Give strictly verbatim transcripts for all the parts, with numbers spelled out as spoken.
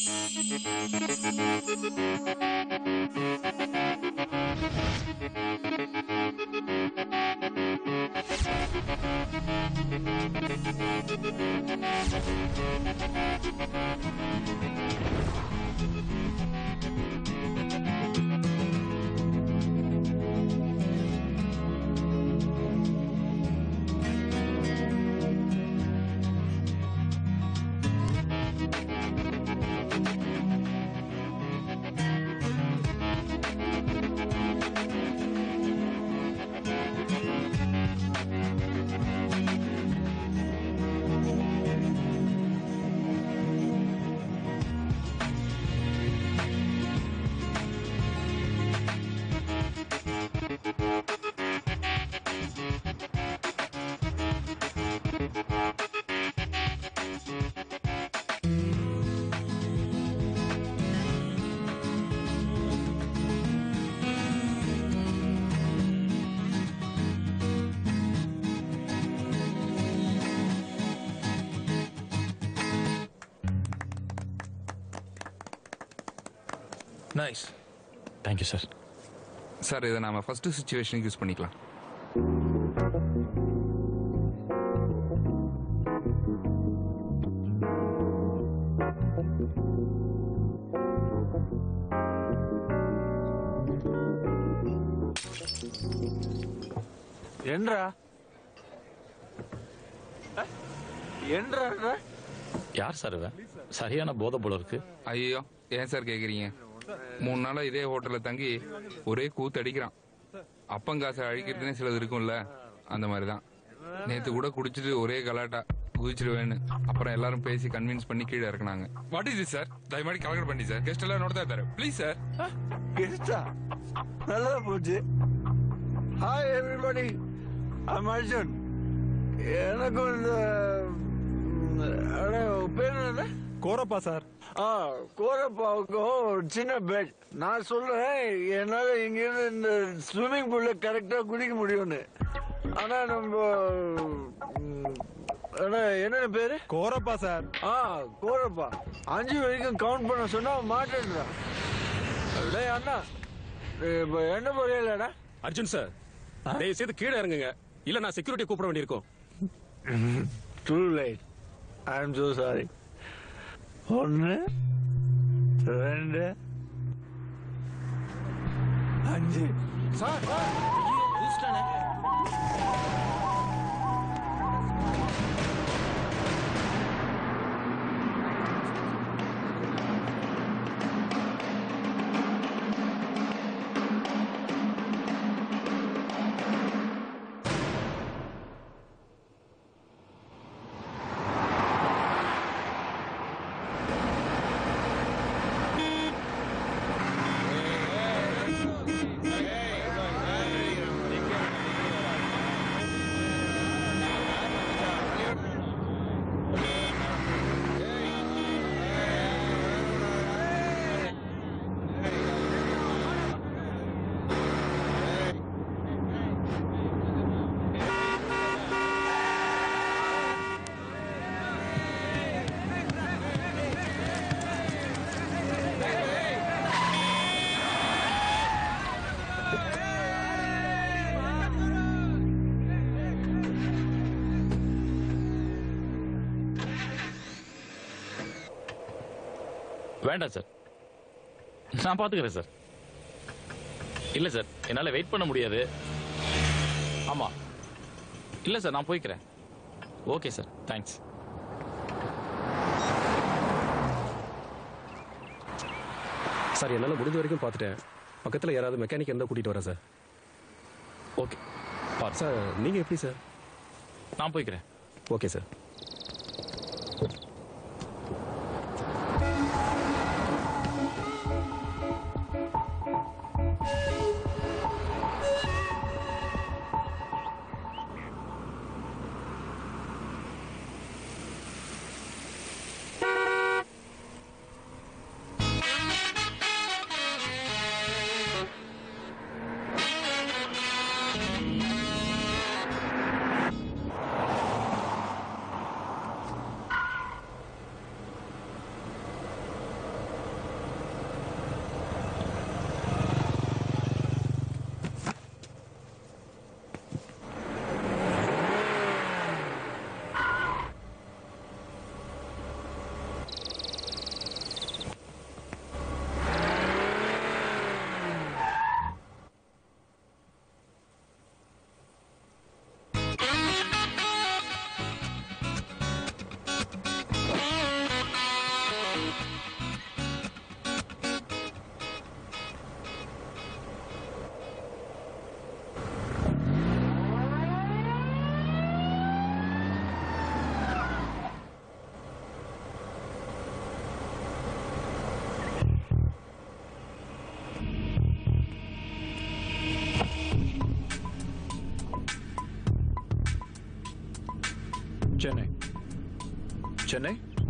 Nice. Thank you, sir. Sir, இதை நாம first சிச்சுவேஷனுக்கு use பண்ணிக்கலாம். என்றா என்றா யார் சார் இவன்? சரியான போதை போல இருக்கு. ஐயோ, ஏன் சார் கேக்குறீங்க? மூணு நாளா இதே ஹோட்டல்ல தங்கி ஒரே கூத்து அடிக்கிறான். அப்பங்காசை அழிக்கிறதுனே சிலது இருக்கும்ல, அந்த மாதிரிதான். நேத்து கூட குடிச்சிட்டு ஒரே கலாட்டா குதிச்சிருவேன்னு அப்புறம் எல்லாரும் பேசி கன்வின்ஸ் பண்ணி கீழே இறக்குனாங்க. What is sir? தயமாடி கலெக்ட் பண்ணி சார், கெஸ்ட் எல்லாம் நோட் தான் தரேன் ப்ளீஸ் சார். கெஸ்டா? நல்லா போச்சு. Hi everybody, I'm Arjun. எனக்கு இந்த பேர் என்ன? கோரப்பா சார். ஆ, கோரப்பாவுக்கும் ஒரு சின்ன பெட். நான் சொல்றேன் என்னால இங்கிருந்து இந்த ஸ்விம்மிங் பூல்ல கரெக்டா குடிக்க முடியும்னு. ஆனா நம்ம என்ன பேரு? கோரப்பா சார். ஆ, கோரப்பா. அஞ்சு வரைக்கும் கவுண்ட் பண்ண சொன்னா மாட்டேன்றான். அண்ணா என்ன புரியலடா? அர்ஜுன் சார், தயவு செய்து கீழே இறங்குங்க, இல்ல நான் செக்யூரிட்டி கூப்பிட வேண்டியிருக்கும். Too late. I'm so sorry. ஒன்னு ரெண்டு அஞ்சு. சார் வேண்டாம் சார், நான் பாத்துக்கிறேன் சார். இல்ல சார், என்னால வெயிட் பண்ண முடியாது. ஆமா, இல்ல சார், நான் போய்க்கிறேன். Okay sir, thanks. சார், என்னால முடிஞ்ச வரைக்கும் பார்த்துட்டேன். பக்கத்துல யாராவது மெக்கானிக் இருந்தா கூட்டிட்டு வரேன் சார். ஓகே பாரு சார். நீங்க எப்படி சார்? நான் போய்க்கிறேன். Okay sir. சென்னை சென்னை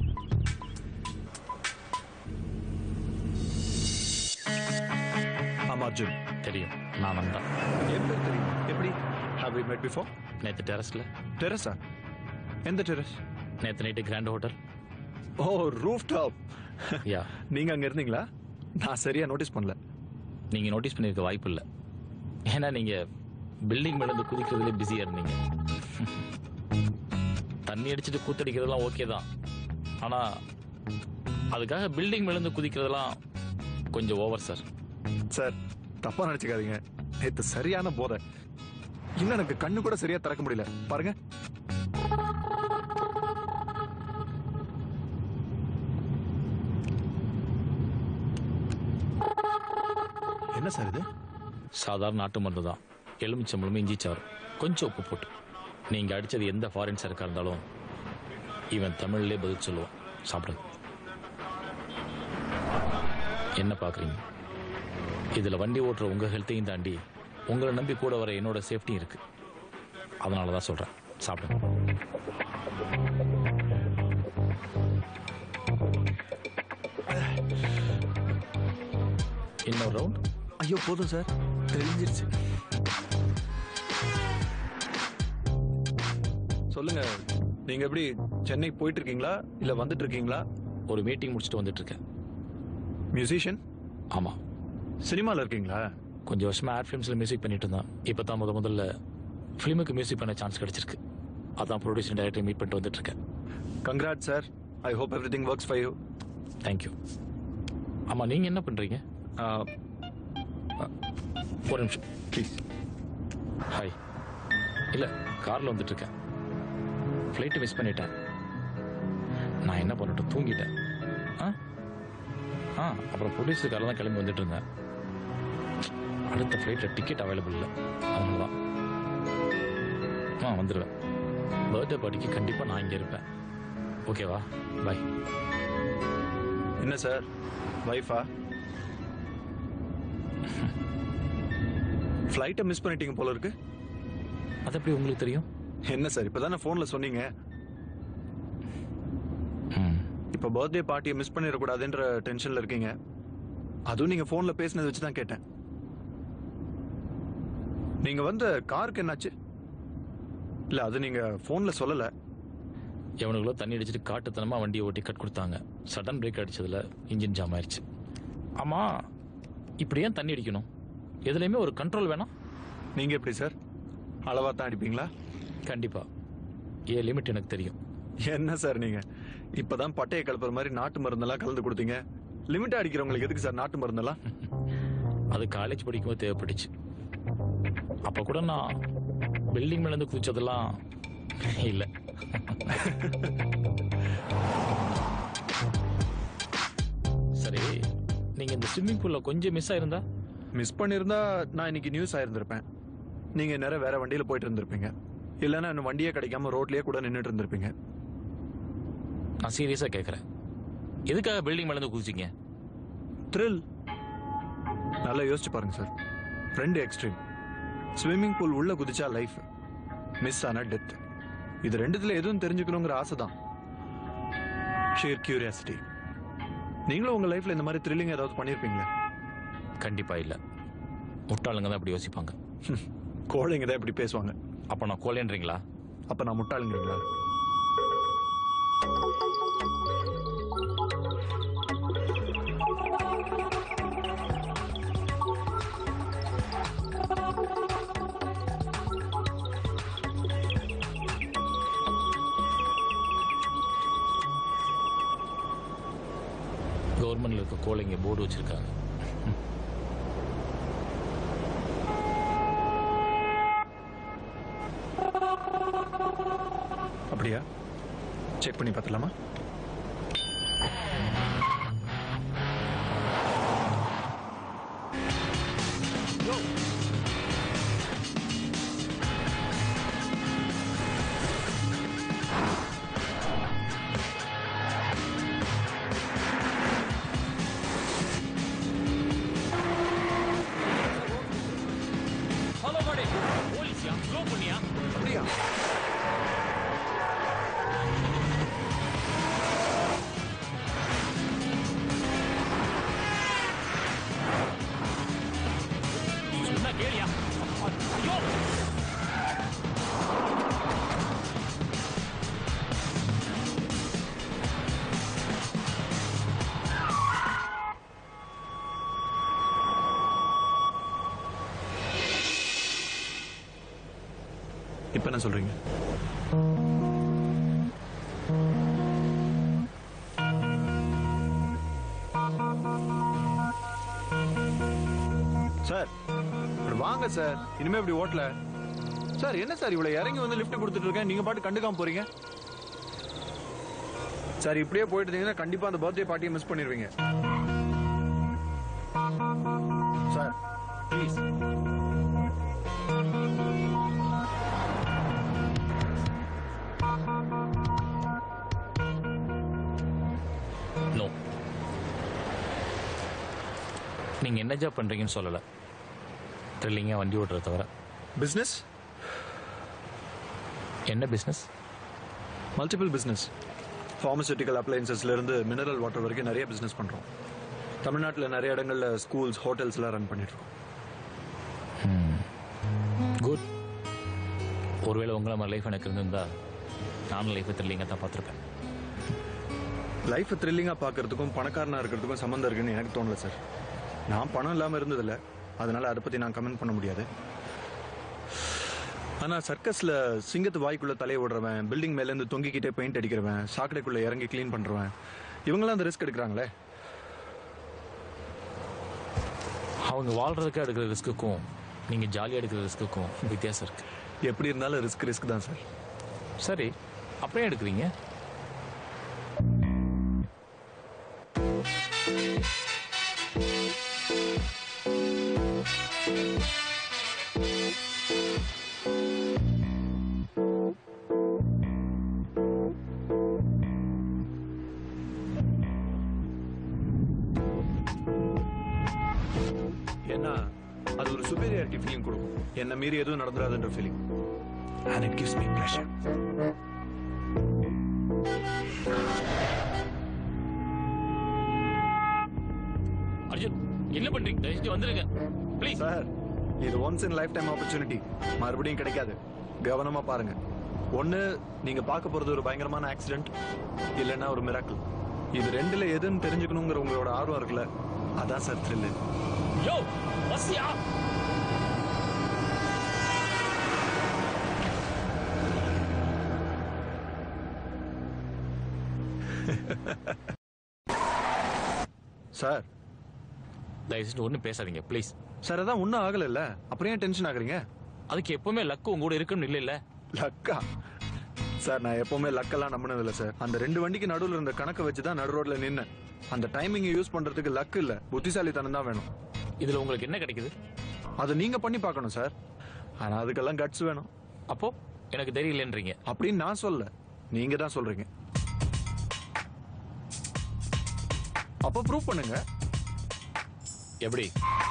ஆமா அர்ஜுன் தெரியும், நான் வந்தேன். என் பேர் தெரியும். எப்படி? Have we met before? நேற்று டெரஸ்ல. டெரஸா? எந்த டெரஸ்? நேற்று night grand hotel. Oh, roof top. Yeah. நீங்க அங்க இருந்தீங்களா? நான் சரியா நோட்டீஸ் பண்ணல. நீங்க நோட்டீஸ் பண்ணிருக்க வாய்ப்பு இல்லை, ஏன்னா நீங்க பில்டிங் மேல இருந்து குதிக்கிறதுல பிஸியா இருந்தீங்க. தண்ணி அடிச்சுட்டு கூத்தடிக்கிறதெல்லாம் ஓகே தான், ஆனா அதுக்காக பில்டிங் மேல இருந்து குதிக்கிறதெல்லாம் கொஞ்சம் ஓவர் சார். சார் தப்பா நினைச்சுக்காதீங்க, நேத்து சரியான போதை. இன்னும் எனக்கு கண்ணு கூட சரியா திறக்க முடியல பாருங்க. என்ன சார் இது? சாதாரண நாட்டு மருந்து தான், எலுமிச்சம்பழமும் இஞ்சி சாறு, கொஞ்சம் உப்பு போட்டு. நீங்க அடிச்சது எந்த ஃபாரின் சரக்கா இருந்தாலும் இவன் தமிழ்லேயே பதில் சொல்லுவான். சாப்பிடுங்க. என்ன பாக்குறீங்க? இதுல வண்டி ஓட்டுற உங்க ஹெல்த்தையும் தாண்டி உங்களை நம்பி கூட வர என்னோட சேஃப்டியும் இருக்கு. அதனால தான் சொல்றேன், சாப்பிடுங்க. இன்னொரு ரவுண்ட். ஐயோ போதும் சார், தெரிஞ்சிருச்சு. சொல்லுங்க, நீங்க எப்படி சென்னை போயிட்டு இருக்கீங்களா இல்ல வந்துட்டு இருக்கீங்களா? ஒரு மீட்டிங் முடிச்சுட்டு வந்துட்டு இருக்கேன். மியூசிஷியன்? ஆமா. சினிமால இருக்கீங்களா? கொஞ்சம் வருஷமா ஆட் ஃபிலிம்ஸ்ல மியூசிக் பண்ணிட்டு இருந்தான். இப்போ தான் முத முதல்ல ஃபிலிமுக்கு மியூசிக் பண்ண சான்ஸ் கிடைச்சிருக்கு. அதான் ப்ரொடியூசர் டைரக்டர் மீட் பண்ணிட்டு வந்துட்டு இருக்கேன். Congrats sir. I hope everything works for you. Thank you. ஆமா, நீங்க என்ன பண்றீங்க? ஒரு நிமிஷம் ப்ளீஸ். ஹாய். இல்ல, கார்ல வந்துட்டு இருக்கேன். ஃப்ளைட்டை மிஸ் பண்ணிட்டேன். நான் என்ன பண்ணட்டும், தூங்கிட்டேன். ஆ ஆ அப்புறம் ப்ரொடியூசர் காரில் தான் கிளம்பி வந்துட்டு இருந்தேன். அடுத்த ஃப்ளைட்டில் டிக்கெட் அவைலபிள் இல்லை, அதனால தான். ஆ வந்துடுவேன். பர்த்டே பார்ட்டிக்கு கண்டிப்பாக நான் இங்கே இருப்பேன். ஓகேவா? பாய். என்ன சார், வைஃபா? ஃப்ளைட்டை மிஸ் பண்ணிட்டீங்க போல இருக்கு. அது எப்படி உங்களுக்கு தெரியும்? என்ன சார், இப்பதானே போன்ல சொன்னீங்க. இப்ப பர்த்டே பார்ட்டியை மிஸ் பண்ணிடக்கூடாதுன்ற டென்ஷன்ல இருக்கீங்க. அதுவும் நீங்க போன்ல பேசினதை வச்சு தான் கேட்டேன். நீங்க வந்த காருக்கு என்னாச்சு? இல்ல, அது நீங்க போன்ல சொல்லல. எவனுங்களோ தண்ணி அடிச்சுட்டு காட்டுத்தனமா வண்டியை ஓட்டி கட் கொடுத்தாங்க. சடன் பிரேக் அடிச்சதுல இன்ஜின் ஜாம் ஆயிடுச்சு. ஆமா, இப்படி ஏன் தண்ணி அடிக்கணும்? எதுலையுமே ஒரு கண்ட்ரோல் வேணாம். நீங்க எப்படி சார், அளவா தான் அடிப்பீங்களா? கண்டிப்பா, ஏ லிமிட் எனக்கு தெரியும். என்ன சார் நீங்க இப்பதான் பட்டையை கலப்புற மாதிரி நாட்டு மருந்தெல்லாம் கலந்து கொடுத்தீங்க. லிமிட்டா அடிக்கிறவங்களுக்கு எதுக்கு சார் நாட்டு மருந்தெல்லாம்? அது காலேஜ் படிக்கும்போது தேவைப்பட்டுச்சு. அப்ப கூட நான் பில்டிங் மேல இருந்து குதிச்சதெல்லாம் இல்ல. சரி, நீங்க இந்த ஸ்விம்மிங் பூல்ல கொஞ்சம் மிஸ் ஆயிருந்தா? மிஸ் பண்ணிருந்தா நான் இன்னைக்கு நியூஸ் ஆயிருந்திருப்பேன். நீங்க நேரம் வேற வண்டியில போயிட்டு இருந்திருப்பீங்க. இல்லைன்னா இன்னும் வண்டியே கிடைக்காம ரோட்லயே கூட நின்றுட்டு இருந்திருப்பீங்க. நான் சீரியஸா கேக்குறேன், எதுக்காக பில்டிங் மேல இருந்து குதிச்சீங்க? த்ரில். நல்லா யோசிச்சு பாருங்க சார். ரெண்டு எக்ஸ்ட்ரீம். ஸ்விம்மிங் பூல் உள்ள குதிச்சா லைஃப், மிஸ் ஆனா டெத். இது ரெண்டுத்துல எதுவும் தெரிஞ்சுக்கணுங்கிற ஆசை தான். Share curiosity. நீங்களும் உங்க லைஃப்ல இந்த மாதிரி த்ரில்லிங் ஏதாவது பண்ணிருப்பீங்களா? கண்டிப்பா இல்ல. முட்டாளுங்க தான் அப்படி யோசிப்பாங்க. கோழைங்க தான் இப்படி பேசுவாங்க. அப்ப நான் கோலேன்றீங்களா? அப்ப நான் முட்டாளுங்கிறீங்களா? கவர்மெண்ட்ல இருக்க கோழைங்க போர்டு வச்சிருக்காங்க. அப்படியா? செக் பண்ணி பார்த்தலாமா? ஹலோ பாடி, போலீஸ்யா? ஸ்லோ பண்ணியா? அப்படியா? தானே சொல்றீங்க? சார் வாங்க சார், இனிமே இப்படி ஓட்டல சார். என்ன சார் இவ்வளவு இறங்கி வந்து லிஃப்ட் கொடுத்துட்டு இருக்கேன், நீங்க பாட்டு கண்டுக்காம போறீங்க சார். இப்படியே போயிட்டு இருந்தீங்கன்னா கண்டிப்பா அந்த பர்த்டே பார்ட்டியை மிஸ் பண்ணிடுவீங்க சார். ப்ளீஸ் நோ, நீங்க என்ன ஜாப் பண்றீங்கன்னு சொல்லல. த்ரில்லிங்கா வண்டி ஓட்டுறத தவிர பிசினஸ். என்ன பிசினஸ்? Multiple business. ஃபார்மசூட்டிக்கல் அப்ளையன்சஸ்ல இருந்து மினரல் வாட்டர் வரைக்கும் நிறைய பிசினஸ் பண்றோம். தமிழ்நாட்டில் நிறைய இடங்கள்ல ஸ்கூல்ஸ், ஹோட்டல்ஸ்லாம் ரன் பண்ணிட்டு இருக்கோம். குட். ஒருவேளை உங்களை மாதிரி லைஃப் எனக்கு இருந்திருந்தா நானும் லைஃப் த்ரில்லிங்காக தான் பார்த்துருப்பேன். லைஃப் த்ரில்லிங்கா பார்க்கறதுக்கும் பணக்காரனா இருக்கிறதுக்கும் சம்மந்தம் இருக்குன்னு எனக்கு தோணல சார். நான் பணம் இல்லாமல் இருந்ததில்ல, அதனால அதை பத்தி நான் கமெண்ட் பண்ண முடியாது. ஆனா சர்க்கஸ்ல சிங்கத்து வாய்க்குள்ள தலையை விடுறவன், பில்டிங் மேல இருந்து தொங்கிக்கிட்டே பெயிண்ட் அடிக்கிறவன், சாக்கடைக்குள்ள இறங்கி கிளீன் பண்றவன், இவங்கெல்லாம் அந்த ரிஸ்க் எடுக்கிறாங்களே. அவங்க வாழ்றதுக்கு எடுக்கிற ரிஸ்க்குக்கும் நீங்க ஜாலியாக எடுக்கிற ரிஸ்க்குக்கும் வித்தியாசம் இருக்கு. எப்படி இருந்தாலும் ரிஸ்க் ரிஸ்க் தான் சார். சரி, அப்படியே எடுக்கிறீங்க. ஏன்னா அது ஒரு சுப்பீரியாரிட்டி ஃபீலிங் கொடுக்கும். என்ன மீறி எதுவும் நடந்துடாதுன்ற feeling. And it gives me pleasure. Arjun, என்ன பண்றீங்க? தயவுசெய்து வந்துருங்க ப்ளீஸ். சார், இது once in life time opportunity, மறுபடியும் கிடைக்காது. கவனமா பாருங்க. ஒண்ணு நீங்க பார்க்க போறது ஒரு பயங்கரமான ஆக்சிடென்ட், இல்லைன்னா ஒரு மிராக்கிள். இது ரெண்டுல எதுன்னு தெரிஞ்சுக்கணுங்கிற உங்களோட ஆர்வம் இருக்குல்ல, அதான் சார் த்ரில்லு. யோ வசியா, சார் தயவுசெய்து ஒன்றும் பேசாதீங்க ப்ளீஸ். சார் அதான் ஒன்றும் ஆகல இல்ல, அப்புறம் ஏன் டென்ஷன் ஆகுறீங்க? அதுக்கு எப்பவுமே லக்கு உங்க கூட இருக்குன்னு இல்லை இல்ல. லக்கா? சார் நான் எப்பவுமே லக்கெல்லாம் நம்பினது இல்லை சார். அந்த ரெண்டு வண்டிக்கு நடுவில் இருந்த கணக்கை வச்சு தான் நடு ரோட்ல நின்னேன். அந்த டைமிங் யூஸ் பண்றதுக்கு லக்கு இல்ல, புத்திசாலித்தனம் தான் வேணும். இதுல உங்களுக்கு என்ன கிடைக்குது? அதை நீங்க பண்ணி பார்க்கணும் சார். ஆனா அதுக்கெல்லாம் கட்ஸ் வேணும். அப்போ எனக்கு தெரியலன்றீங்க? அப்படின்னு நான் சொல்ல, நீங்க தான் சொல்றீங்க. அப்ப ப்ரூவ் பண்ணுங்க. எப்படி?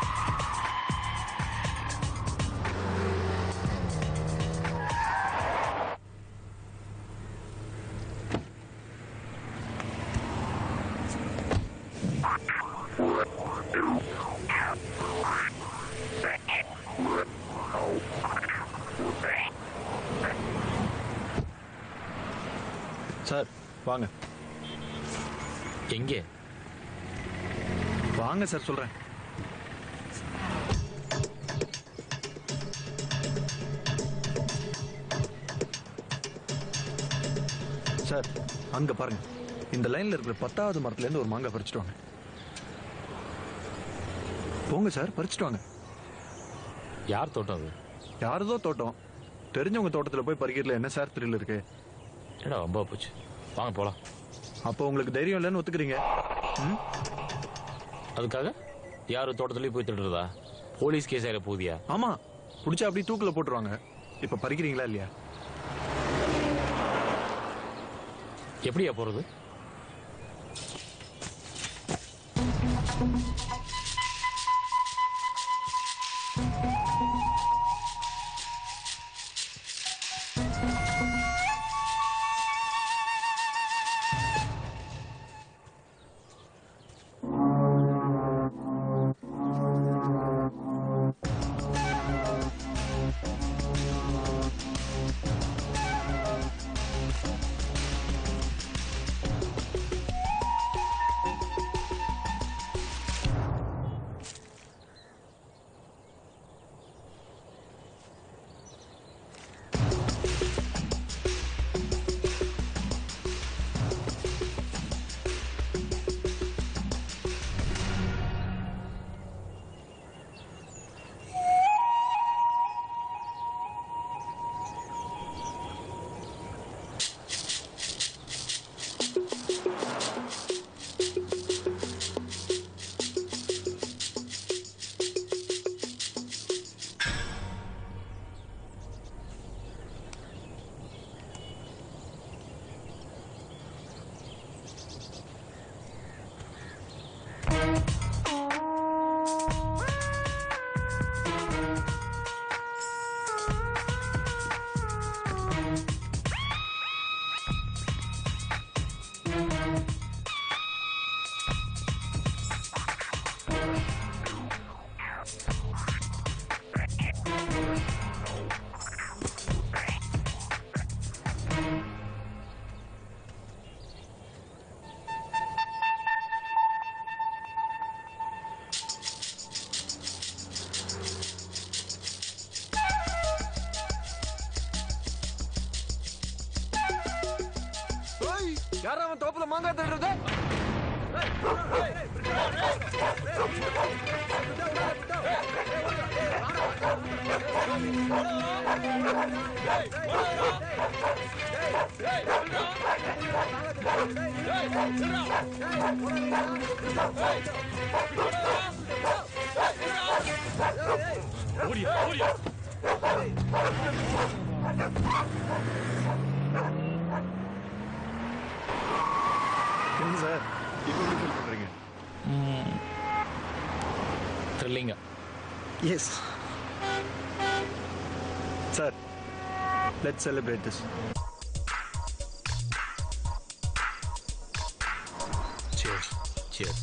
சார் வாங்க. எங்கே? வாங்க சார் சொல்றேன். சார் அங்க பாருங்க, இந்த லைன்ல இருக்கிற பத்தாவது மரத்துல இருந்து ஒரு மாங்காய் பறிச்சுட்டு வாங்க. போங்க சார், பறிச்சுட்டு வாங்க. யார் தோட்டம் அது? யாரதோ தோட்டம். தெரிஞ்சவங்க தோட்டத்துல போய் பறிக்கிறதுல என்ன சார் த்ரில் இருக்கு? என்னடா ரொம்ப போச்சு. வாங்க போலாம். அப்போ உங்களுக்கு தைரியம் இல்லைன்னு ஒத்துக்கிறீங்க? ம்? அதுக்காக யாரு தோட்டத்துலயும் போய் திடுறதா? போலீஸ் கேஸ் ஆயிட போதியா? ஆமா, புடிச்சா அப்படி தூக்குல போட்டுருவாங்க. இப்ப பறிக்கிறீங்களா இல்லையா? எப்படியா போறது? யாரா அவன் தோப்புல மாங்காய் தடுறது? ஓடியா ஓடியா என்ன சார் இப்போ எப்படி ஃபீல் பண்றீங்க? த்ரில்லிங்கா yes sir, let's celebrate this. Cheers cheers.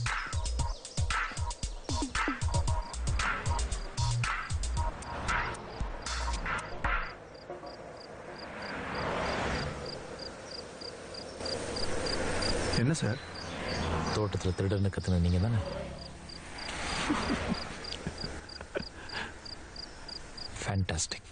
என்ன சார்? தோட்டத்தில் திருடன்னு கத்துன நீங்க தானே? ஃபேண்டாஸ்டிக்.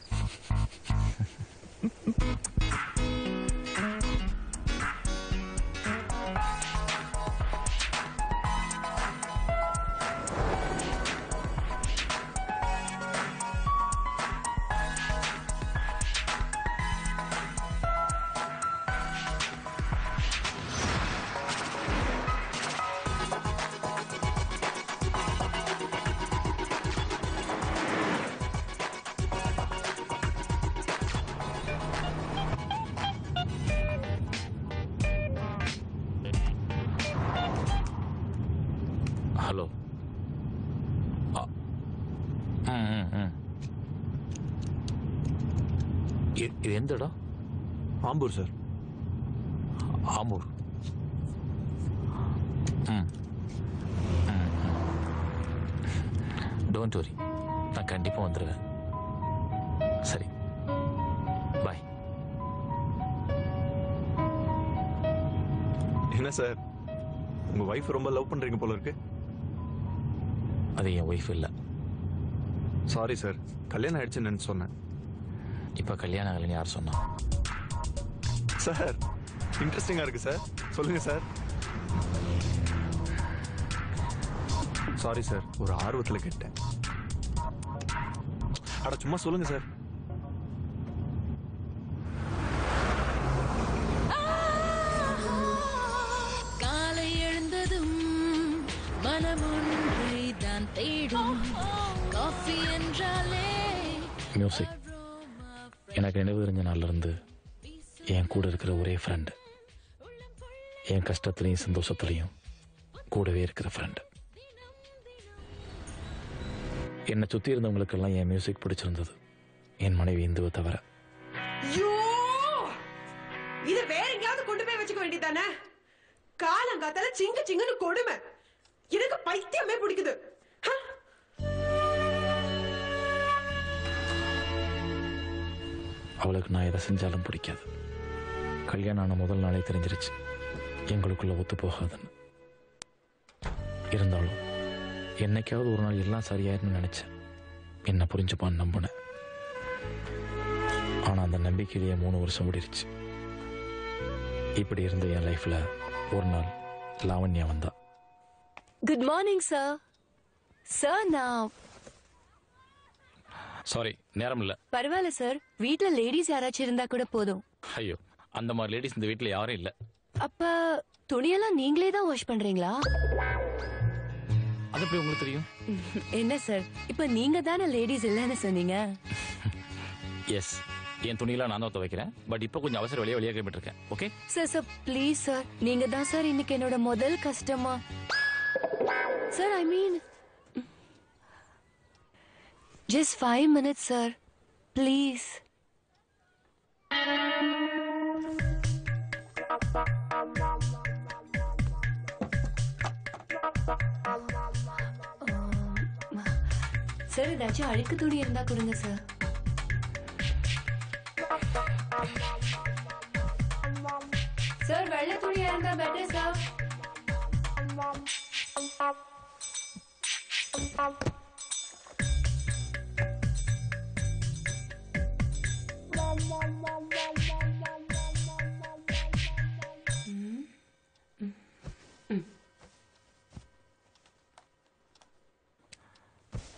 ஹலோ. இது எந்த இடம்? Ambur sir. Ambur. Don't worry, நான் கண்டிப்பாக வந்துடுவேன். சரி, பாய். என்ன சார், உங்க வைஃப் ரொம்ப லவ் பண்றீங்க போல இருக்கு. அது என் ஒய்ஃப் இல்லை. சாரி சார், கல்யாணம் ஆயிடுச்சுன்னு சொன்னேன். இப்போ கல்யாணம் ஆகலைன்னு யார் சொன்னா? சார், இன்ட்ரெஸ்டிங்கா இருக்கு சார், சொல்லுங்க சார். சாரி சார், ஒரு ஆர்வத்தில் கேட்டேன். அட சும்மா சொல்லுங்க சார். காலை எழுந்ததும் மனமொன்றை தான் தேடும் காஃபி என்றாலே மியூசிக் எனக்கு நினைவு தெரிஞ்ச நாள்ல இருந்து என் கூட இருக்கிற ஒரே ஃப்ரெண்டு. என் கஷ்டத்துலையும் சந்தோஷத்துலையும் கூடவே இருக்கிற ஃப்ரெண்டு. என்னை சுற்றி இருந்தவங்களுக்கெல்லாம் என் மியூசிக் பிடிச்சிருந்தது, என் மனைவி இந்துவை தவிர. இத வேற எங்கயாவது கொண்டு போய் வச்சுக்க வேண்டியதானே? காலங்காத்தால சிங்க சிங்கன்னு கொடுமை. எனக்கு பைத்தியமே பிடிக்குது. அவளுக்கு நான் எதை செஞ்சாலும் பிடிக்காது. கல்யாணம் ஆன முதல் நாளே தெரிஞ்சிருச்சு எங்களுக்குள்ள ஒத்து போகாதுன்னு. இருந்தாலும் என்னைக்காவது ஒரு நாள் எல்லாம் சரியாயிருன்னு நினைச்சேன். என்ன புரிஞ்சுப்பான்னு நம்பினேன். ஆனா அந்த நம்பிக்கையிலேயே மூணு வருஷம் ஓடிருச்சு. இப்படி இருந்த என் லைஃப்ல ஒரு நாள் லாவண்யா வந்தா. Good morning sir. சார் நான் சாரி, நேரம் இல்ல. பரவாயில்ல சார், வீட்ல லேடிஸ் யாராச்சும் இருந்தா கூட போதும். ஐயோ, அந்த மாதிரி லேடிஸ் இந்த வீட்டுல யாரும் இல்ல. அப்ப துணியெல்லாம் நீங்களே தான் வாஷ் பண்றீங்களா? அது எப்படி உங்களுக்கு தெரியும்? என்ன சார், இப்ப நீங்க தானே லேடிஸ் இல்லன்னு சொன்னீங்க. எஸ், என் துணியெல்லாம் நான் தான் துவைக்கிறேன். பட் இப்போ கொஞ்சம் அவசர வெளியே வெளியே கிளம்பிட்டு இருக்கேன். Okay sir sir please sir, நீங்க தான் சார் இன்னைக்கு என்னோட முதல் customer. Sir I mean just five minutes sir, please. Sir ஏதாச்சும் அழுக்கு துணி இருந்தா கொடுங்க சார். சார் வெள்ளை துணியா இருந்தா பெட்டர் சார்.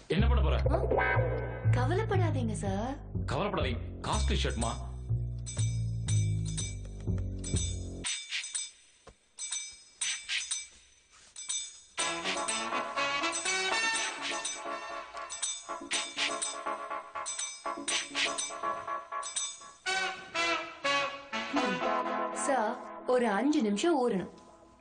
என்ன பண்ண போற? கவலைப்படாதீங்க சார். கவலைப்படாதீங்க. காஸ்ட்லி ஷர்ட்மா. சார் ஒரு அஞ்சு நிமிஷம் ஊறணும்.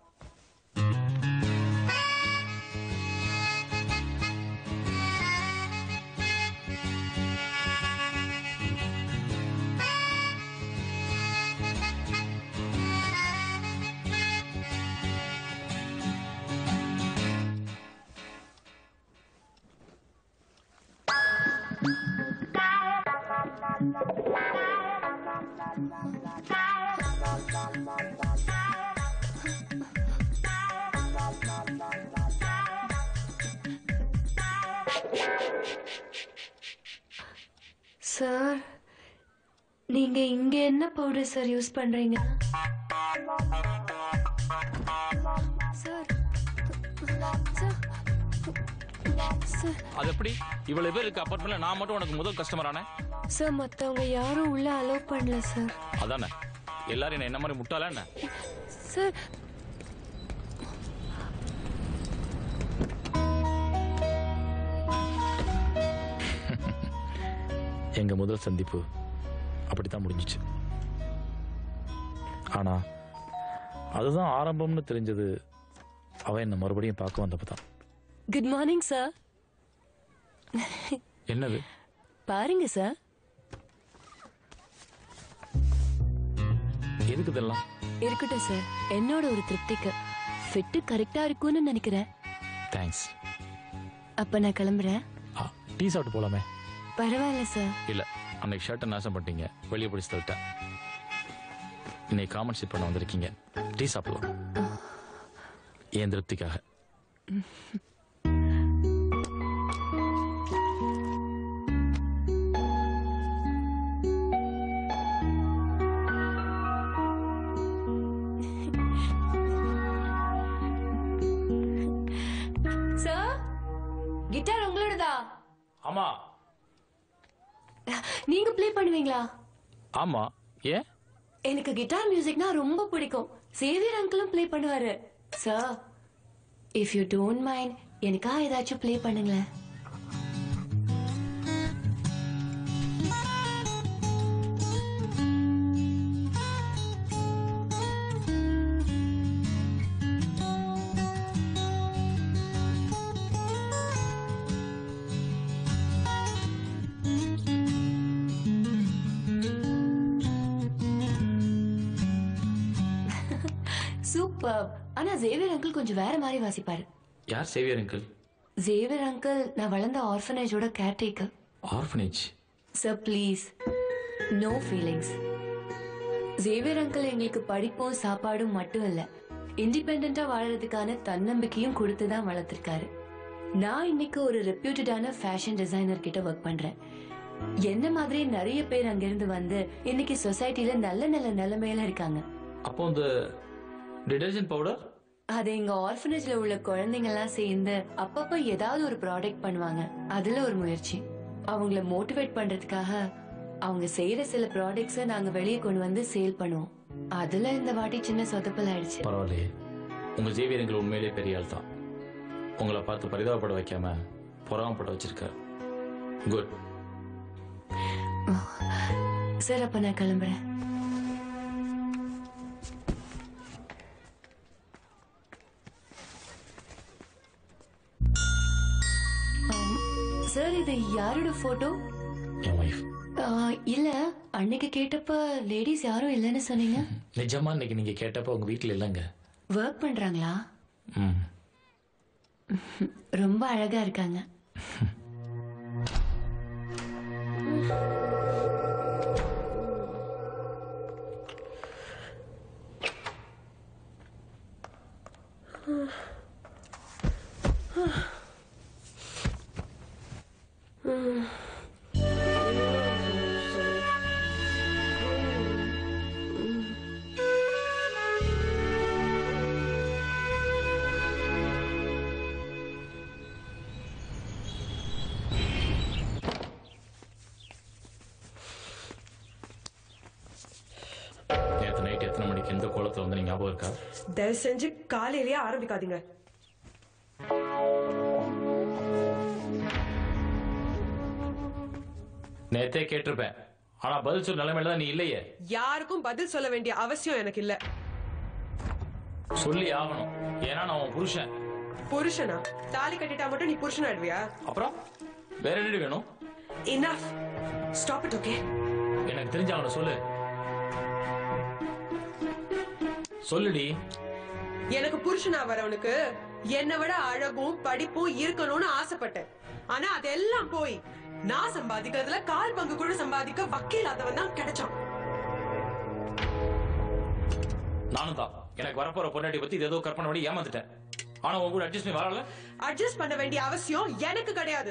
சார் நீங்க இங்க என்ன பவுடர் சார் யூஸ் பண்றீங்க? சார் சார் அது எப்படி இவ்வளவு பேர் இருக்க அபார்ட்மெண்ட்ல நான் மட்டும் உனக்கு முதல் கஸ்டமர் ஆனேன்? சார் மத்தவங்க யாரும் உள்ள அலோவ் பண்ணல சார். அதானே எல்லாரும் என்ன மாதிரி முட்டாளா என்ன? சார் எங்க முதல் சந்திப்பு அப்படித்தான் முடிஞ்சிச்சு. ஆனா அதுதான் ஆரம்பம்னு தெரிஞ்சது அவன் என்ன மறுபடியும் பார்க்க வந்தப்பதான். Good morning sir. என்னது பாருங்க சார். எதுக்கு இதெல்லாம்? இருக்கட்டும் சார், என்னோட ஒரு திருப்திக்கு ஃபிட் கரெக்டா இருக்கும்னு நினைக்கிறேன். தேங்க்ஸ். அப்ப நான் கிளம்புறேன். டீ சாப்பிட்டு போலாமே? பரவாயில்ல சார். இல்ல அன்னைக்கு ஷர்ட்டை நாசம் பண்ணிட்டீங்க, வெளியே பிடிச்சு தவிட்டேன். இன்னைக்கு காமெண்ட் ஷீட் பண்ண வந்திருக்கீங்க, டீ சாப்பிடலாம். என் திருப்திக்காக. சார் கிட்டார் உங்களோடதா? ஆமா. நீங்க ப்ளே பண்ணுவீங்களா? ஆமா. ஏன்? எனக்கு கிட்டார் மியூசிக்னா ரொம்ப பிடிக்கும். சேவியர் அங்கிளும் ப்ளே பண்ணுவாரு. Sir if you don't mind எனக்கா ஏதாச்சும் ப்ளே பண்ணுங்களேன். சூப்பர். ஆனா ஜேவியர் அங்கிள் கொஞ்சம் வேற மாதிரி வாசிப்பாரு. யார் சேவியர் அங்கிள்? ஜேவியர் அங்கிள் நான் வளர்ந்த ஆர்ஃபனேஜோட caretaker. Orphanage? Sir please, no feelings. Xavier uncle எங்களுக்கு படிப்பும் சாப்பாடும் மட்டும் இல்ல, இண்டிபெண்டா வாழறதுக்கான தன்னம்பிக்கையும் கொடுத்து தான் வளர்த்திருக்காரு. நான் இன்னைக்கு ஒரு ரெப்யூட்டடான ஃபேஷன் டிசைனர் கிட்ட ஒர்க் பண்றேன். என்ன மாதிரி நிறைய பேர் அங்கிருந்து வந்து இன்னைக்கு சொசைட்டில நல்ல நல்ல நிலைமையில இருக்காங்க. அப்போ இந்த டிடர்ஜென்ட் பவுடர் அது எங்க ஆர்ஃபனேஜ்ல உள்ள குழந்தைங்க எல்லாம் சேர்ந்து அப்பப்ப ஏதாவது ஒரு ப்ராடக்ட் பண்ணுவாங்க. அதுல ஒரு முயற்சி. அவங்கள மோட்டிவேட் பண்றதுக்காக அவங்க செய்யற சில ப்ராடக்ட்ஸை நாங்க வெளியே கொண்டு வந்து சேல் பண்ணுவோம். அதுல இந்த வாட்டி சின்ன சொதப்பல் ஆயிடுச்சு. பரவாயில்லையே, உங்க ஜேவியர் எங்களை உண்மையிலே பெரிய ஆள் தான். உங்களை பார்த்து பரிதாபப்பட வைக்காம பொறாமப்பட வச்சிருக்காரு. குட். சார் அப்ப நான் கிளம்புறேன். சார் இது யாரோட போட்டோ? என் வைஃப். இல்ல அன்னைக்கு கேட்டப்ப லேடிஸ் யாரும் இல்லைன்னு சொன்னீங்க. நிஜமா இன்னைக்கு நீங்க கேட்டப்ப உங்க வீட்டுல இல்லைங்க. ஒர்க் பண்றாங்களா? ம். ரொம்ப அழகா இருக்காங்க. எந்த கோலத்துல வந்து நீங்க ஞாபகம் இருக்கா? தயவு செஞ்சு காலையிலேயே ஆரம்பிக்காதீங்க. நேத்தே கேட்டிருப்பேன், ஆனா பதில் சொல்ல நிலைமையில தான் நீ இல்லையே. யாருக்கும் பதில் சொல்ல வேண்டிய அவசியம் எனக்கு இல்ல. சொல்லி ஆகணும், ஏன்னா நான் உன் புருஷன். புருஷனா? தாலி கட்டிட்டா மட்டும் நீ புருஷன் ஆடுவியா? அப்புறம் வேற என்ன வேணும்? Enough. Stop it, okay? எனக்கு தெரிஞ்ச அவனை சொல்லு. சொல்லுடி. எனக்கு புருஷனா வரவனுக்கு என்னை விட அழகும் படிப்பும் இருக்கணும்னு ஆசைப்பட்டேன். ஆனா அதெல்லாம் போய் நான் சம்பாதிக்கிறதுல கால் பங்கு கூட சம்பாதிக்க வக்கீலாதவன் தான் கிடைச்சான். நானும் தான் எனக்கு வரப்போற பொண்டாட்டி பத்தி ஏதோ கற்பனை பண்ணி ஏமாந்துட்டேன். ஆனா உங்க கூட அட்ஜஸ்ட் பண்ணி வரல. அட்ஜஸ்ட் பண்ண வேண்டிய அவசியம் எனக்கு கிடையாது.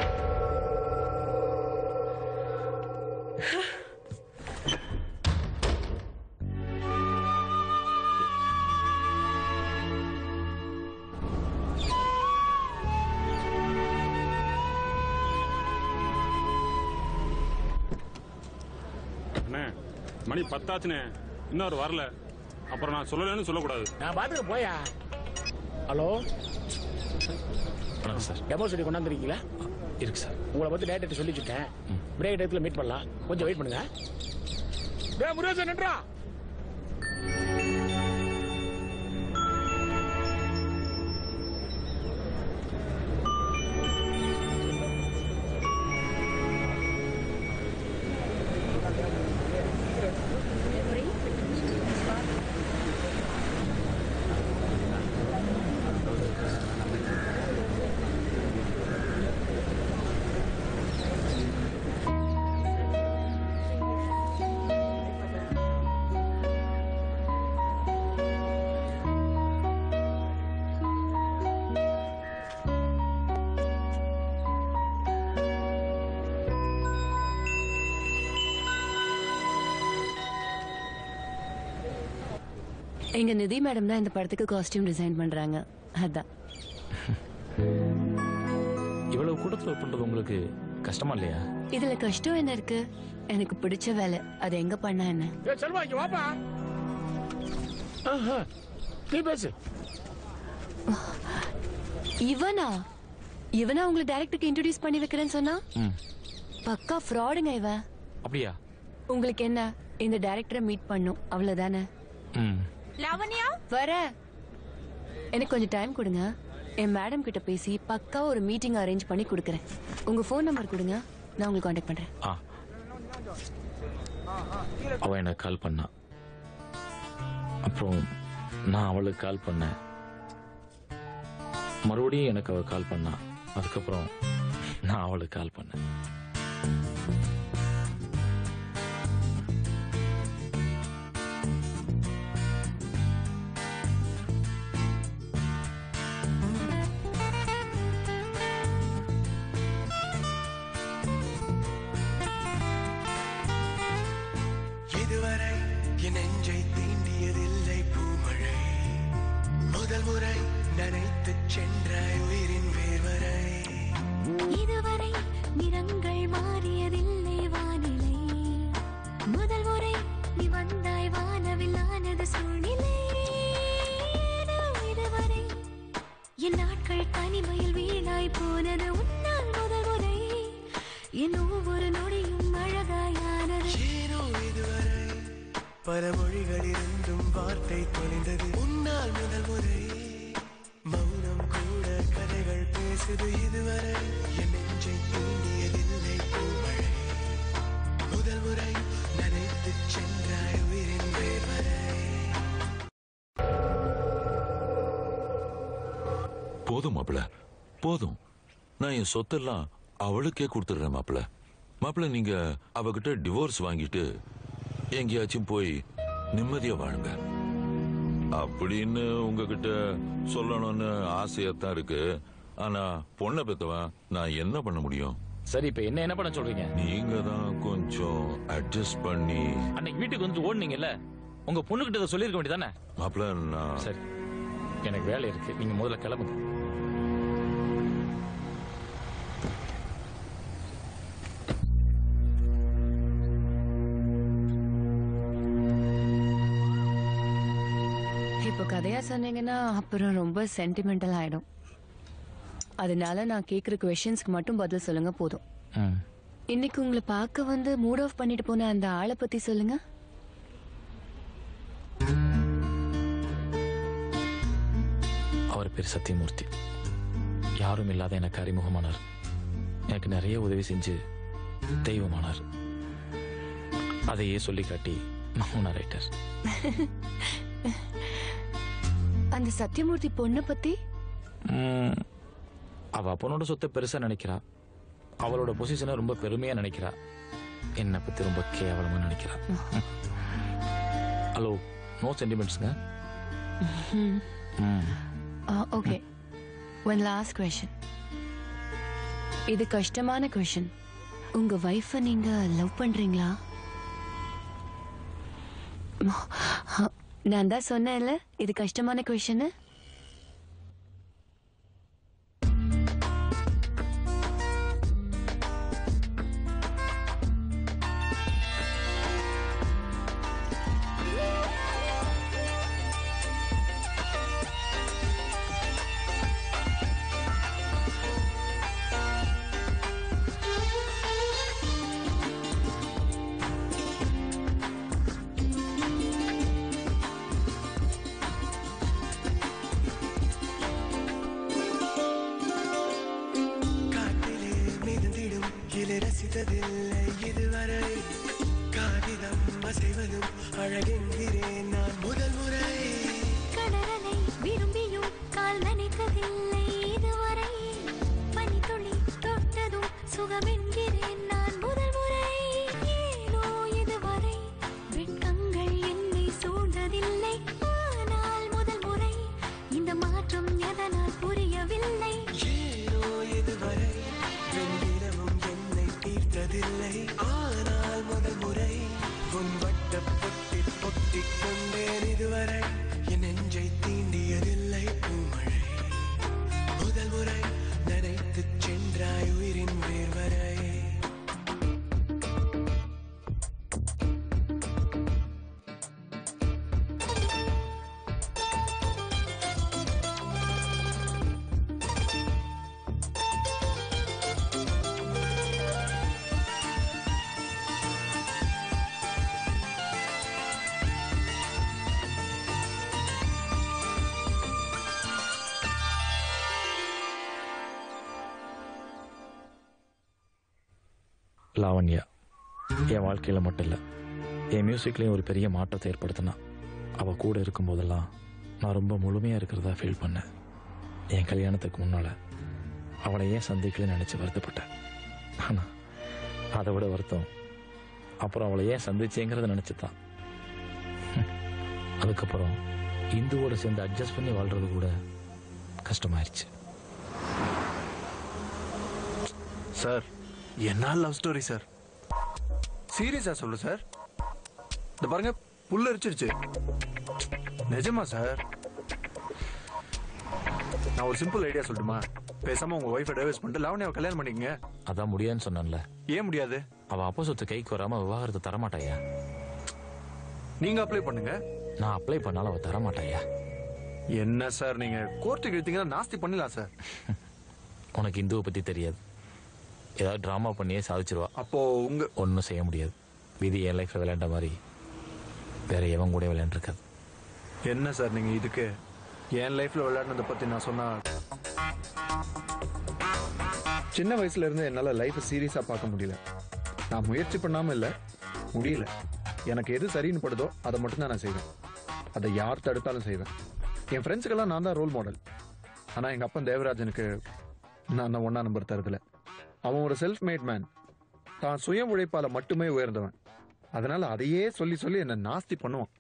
மணி பத்தாச்சுனே, இன்னொரு வரல. அப்புறம் நான் சொல்லலன்னு சொல்லக்கூடாது. நான் பாத்துக்க போயா. ஹலோ சார், டெமோ ஸ்டுடியோ கொண்டாந்துருக்கீங்களா? இருக்கு சார். உங்களை பத்தி டேரக்டர் சொல்லிச்சுட்டேன். பிரேக் டயத்துல மீட் பண்ணலாம், கொஞ்சம் வெயிட் பண்ணுங்க. டேய் முருகன் நின்றா. எங்க நிதி மேடம் தான் இந்த படத்துக்கு காஸ்டியூம் டிசைன் பண்றாங்க. அதான். இவ்வளவு கூட்டத்துல பண்றது உங்களுக்கு கஷ்டமா இல்லையா? இதுல கஷ்டம் என்ன இருக்கு? எனக்கு பிடிச்ச வேலை, அது எங்க பண்ணா என்ன? ஏய் செல்வா, இங்க வாப்பா. ஆஹா, நீ பேசு. இவனா இவனா உங்களை டைரக்டருக்கு இன்ட்ரோடியூஸ் பண்ணி வைக்கிறேன்னு சொன்னா? பக்கா ஃப்ராடுங்க இவன். அப்படியா? உங்களுக்கு என்ன, இந்த டைரக்டரை மீட் பண்ணும், அவ்வளவுதானே? லாவண்யா வர. எனக்கு கொஞ்சம் டைம் கொடுங்க. என் மேடம் கிட்ட பேசி பக்கா ஒரு மீட்டிங் அரேஞ்ச் பண்ணி கொடுக்கறேன். உங்க போன் நம்பர் கொடுங்க, நான் உங்களுக்கு கான்டாக்ட் பண்றேன். அவ எனக்கு கால் பண்ணா, அப்புறம் நான் அவளுக்கு கால் பண்ணேன். மறுபடியும் எனக்கு அவ கால் பண்ணா, அதுக்கப்புறம் நான் அவளுக்கு கால் பண்ணேன். இதுவரை என் நெஞ்சை தீண்டியதில்லை பூமழை. முதல் முறை நனைத்து சென்றாய் உயிரின் வேர்வரை. இதுவரை நிறங்கள் மாறியதில்லை வானிலை. முதல் முறை நீ வந்தாய் வானவில்லானது சூழ்நிலை. இதுவரை என் நாட்கள் தனிமையில் வீணாய் போனது உன்னால் முதல் முறை. என் ஒவ்வொரு நொடியும் அழகாயானது. ஏனோ இதுவரை பல மொழிகளிலிருந்தும் வார்த்தை தொலைந்தது உன்னால் முதல் முறை. மௌனம் கூட கதைகள் பேசுது. இதுவரை என் நெஞ்சை தூண்டியதில்லை பூமழை. முதல் முறை நனைத்து சென்றாய் உயிரின் வேர்வரை. போதும் மாப்பிள, போதும். நான் என் சொத்தெல்லாம் அவளுக்கே கொடுத்துடுறேன் மாப்பிள. மாப்பிள, நீங்க அவகிட்ட டிவோர்ஸ் வாங்கிட்டு எங்கேயாச்சும் போய் நிம்மதியா வாழுங்க அப்படின்னு உங்ககிட்ட சொல்லணும்னு ஆசையாத்தான் இருக்கு. ஆனா பொண்ணை பெத்தவன் நான் என்ன பண்ண முடியும்? சரி, இப்ப என்ன என்ன பண்ண சொல்றீங்க? நீங்க தான் கொஞ்சம் அட்ஜஸ்ட் பண்ணி. அன்னைக்கு வீட்டுக்கு வந்து ஓடுனீங்கல்ல, உங்க பொண்ணுகிட்ட சொல்லிருக்க வேண்டியதானே? மாப்பிள, நான் சரி, எனக்கு வேலை இருக்கு, நீங்க முதல்ல கிளம்புங்க. இப்போ கதையா சொன்னீங்கன்னா அப்புறம் ரொம்ப சென்டிமெண்டல் ஆயிடும். அதனால நான் கேட்குற கொஸ்டின்ஸ்க்கு மட்டும் பதில் சொல்லுங்க போதும். இன்னைக்கு உங்களை பார்க்க வந்து மூட் ஆஃப் பண்ணிட்டு போன அந்த ஆளை பத்தி சொல்லுங்க. அவர் பேர் சத்தியமூர்த்தி. யாரும் இல்லாத எனக்கு அறிமுகமானார். எனக்கு நிறைய உதவி செஞ்சு தெய்வமானார். அதையே சொல்லி காட்டி மௌன ரைட்டர். அந்த சத்தியமூர்த்தி பொண்ணை பத்தி? அவ அப்பனோட சொத்தை பெருசா நினைக்கிறா. அவளோட பொசிஷனை ரொம்ப பெருமையா நினைக்கிறா. என்னை பத்தி ரொம்ப கேவலமா நினைக்கிறா. ஹலோ, நோ சென்டிமெண்ட்ஸ்ங்க. Okay, one last question. இது கஷ்டமான क्वेश्चन. உங்க வைஃபை நீங்க லவ் பண்றீங்களா? நான் தான் சொன்னேன்ல இது கஷ்டமான क्वेश्चन. ரசித்ததில்லை இதுவரை. காகிதம் அசைவதும் அழகென்கிறேன் நான் முதல் முறை. கடலை விரும்பியும் கால் நனைத்ததில்லை இதுவரை. பனித்துளி தொட்டதும் சுகமென்கிறேன் நான் முதல் முறை. ஏனோ இதுவரை வெட்கங்கள் என்னை சூழ்ந்ததில்லை. ஆனால் முதல் முறை இந்த மாற்றம் எதனால் புரியவில்லை. ஏனோ இதுவரை வெண்ணிலவும் என்னை தீர்த்ததில்லை. ஆனால் முதல் முறை உன் வட்ட பொட்டி பொட்டிக் கொண்டேன் இதுவரை. என் நெஞ்சை தீண்டியதில்லை பூமழை. முதல் முறை நனைத்து சென்றாய் உயிரின் வேர்வரை. லாவண்யா என் வாழ்க்கையில் மட்டும் இல்லை, என் மியூசிக்லேயும் ஒரு பெரிய மாற்றத்தை ஏற்படுத்தினா. அவள் கூட இருக்கும்போதெல்லாம் நான் ரொம்ப முழுமையாக இருக்கிறதா ஃபீல் பண்ணேன். என் கல்யாணத்துக்கு முன்னால் அவளை ஏன் சந்திக்கலன்னு நினச்சி வருத்தப்பட்டேன். ஆனால் அதை விட வருத்தம் அப்புறம் அவளை ஏன் சந்திச்சேங்கிறத நினச்சி தான். அதுக்கப்புறம் இந்துவோட சேர்ந்து அட்ஜஸ்ட் பண்ணி வாழ்றது கூட கஷ்டமாயிருச்சு. சார், என்ன லவ் ஸ்டோரி சார்? சீரியஸா சொல்லு சார். இந்த பாருங்க, புல்ல அரிச்சிருச்சு. நிஜமா சார்? நான் ஒரு சிம்பிள் ஐடியா சொல்லட்டுமா? பேசாம உங்க ஒய்ஃபை டைவர்ஸ் பண்ணிட்டு லாவண்யாவை கல்யாணம் பண்ணிக்கங்க. அதான் முடியாதுன்னு சொன்னேன்ல. ஏன் முடியாது? அவ அப்போ சொத்து கைக்கு வராம விவாகரத்து தரமாட்டாயா? நீங்க அப்ளை பண்ணுங்க. நான் அப்ளை பண்ணாலும் அவ தரமாட்டாயா? என்ன சார் நீங்க கோர்ட்டுக்கு எடுத்தீங்கன்னா நாஸ்தி பண்ணலாம் சார். உனக்கு இந்துவை பத்தி தெரியாது. ஏதாவது டிராமா பண்ணியே சாதிச்சிருவா. அப்போ உங்க ஒன்றும் செய்ய முடியாது. விதி என் லைஃப்ல விளையாண்ட மாதிரி வேற எவன் கூட விளையாண்டுருக்காது. என்ன சார் நீங்க இதுக்கு என் லைஃப்ல விளையாடுனதை பத்தி நான் சொன்னா, சின்ன வயசுல இருந்து என்னால லைஃப் சீரியஸா பார்க்க முடியல. நான் முயற்சி பண்ணாம இல்ல, முடியல. எனக்கு எது சரின்னு படுதோ அதை மட்டும் தான் நான் செய்வேன். அதை யார் தடுத்தாலும் செய்வேன். என் ஃப்ரெண்ட்ஸுக்கெல்லாம் நான் தான் ரோல் மாடல். ஆனா எங்க அப்பன் தேவராஜனுக்கு நான் தான் ஒன்னா நம்பர் தரதுல. அவன் ஒரு செல்ஃப் மேட் மேன். தான் சுய உழைப்பால மட்டுமே உயர்ந்தவன். அதனால அதையே சொல்லி சொல்லி என்ன நாஸ்தி பண்ணுவான்.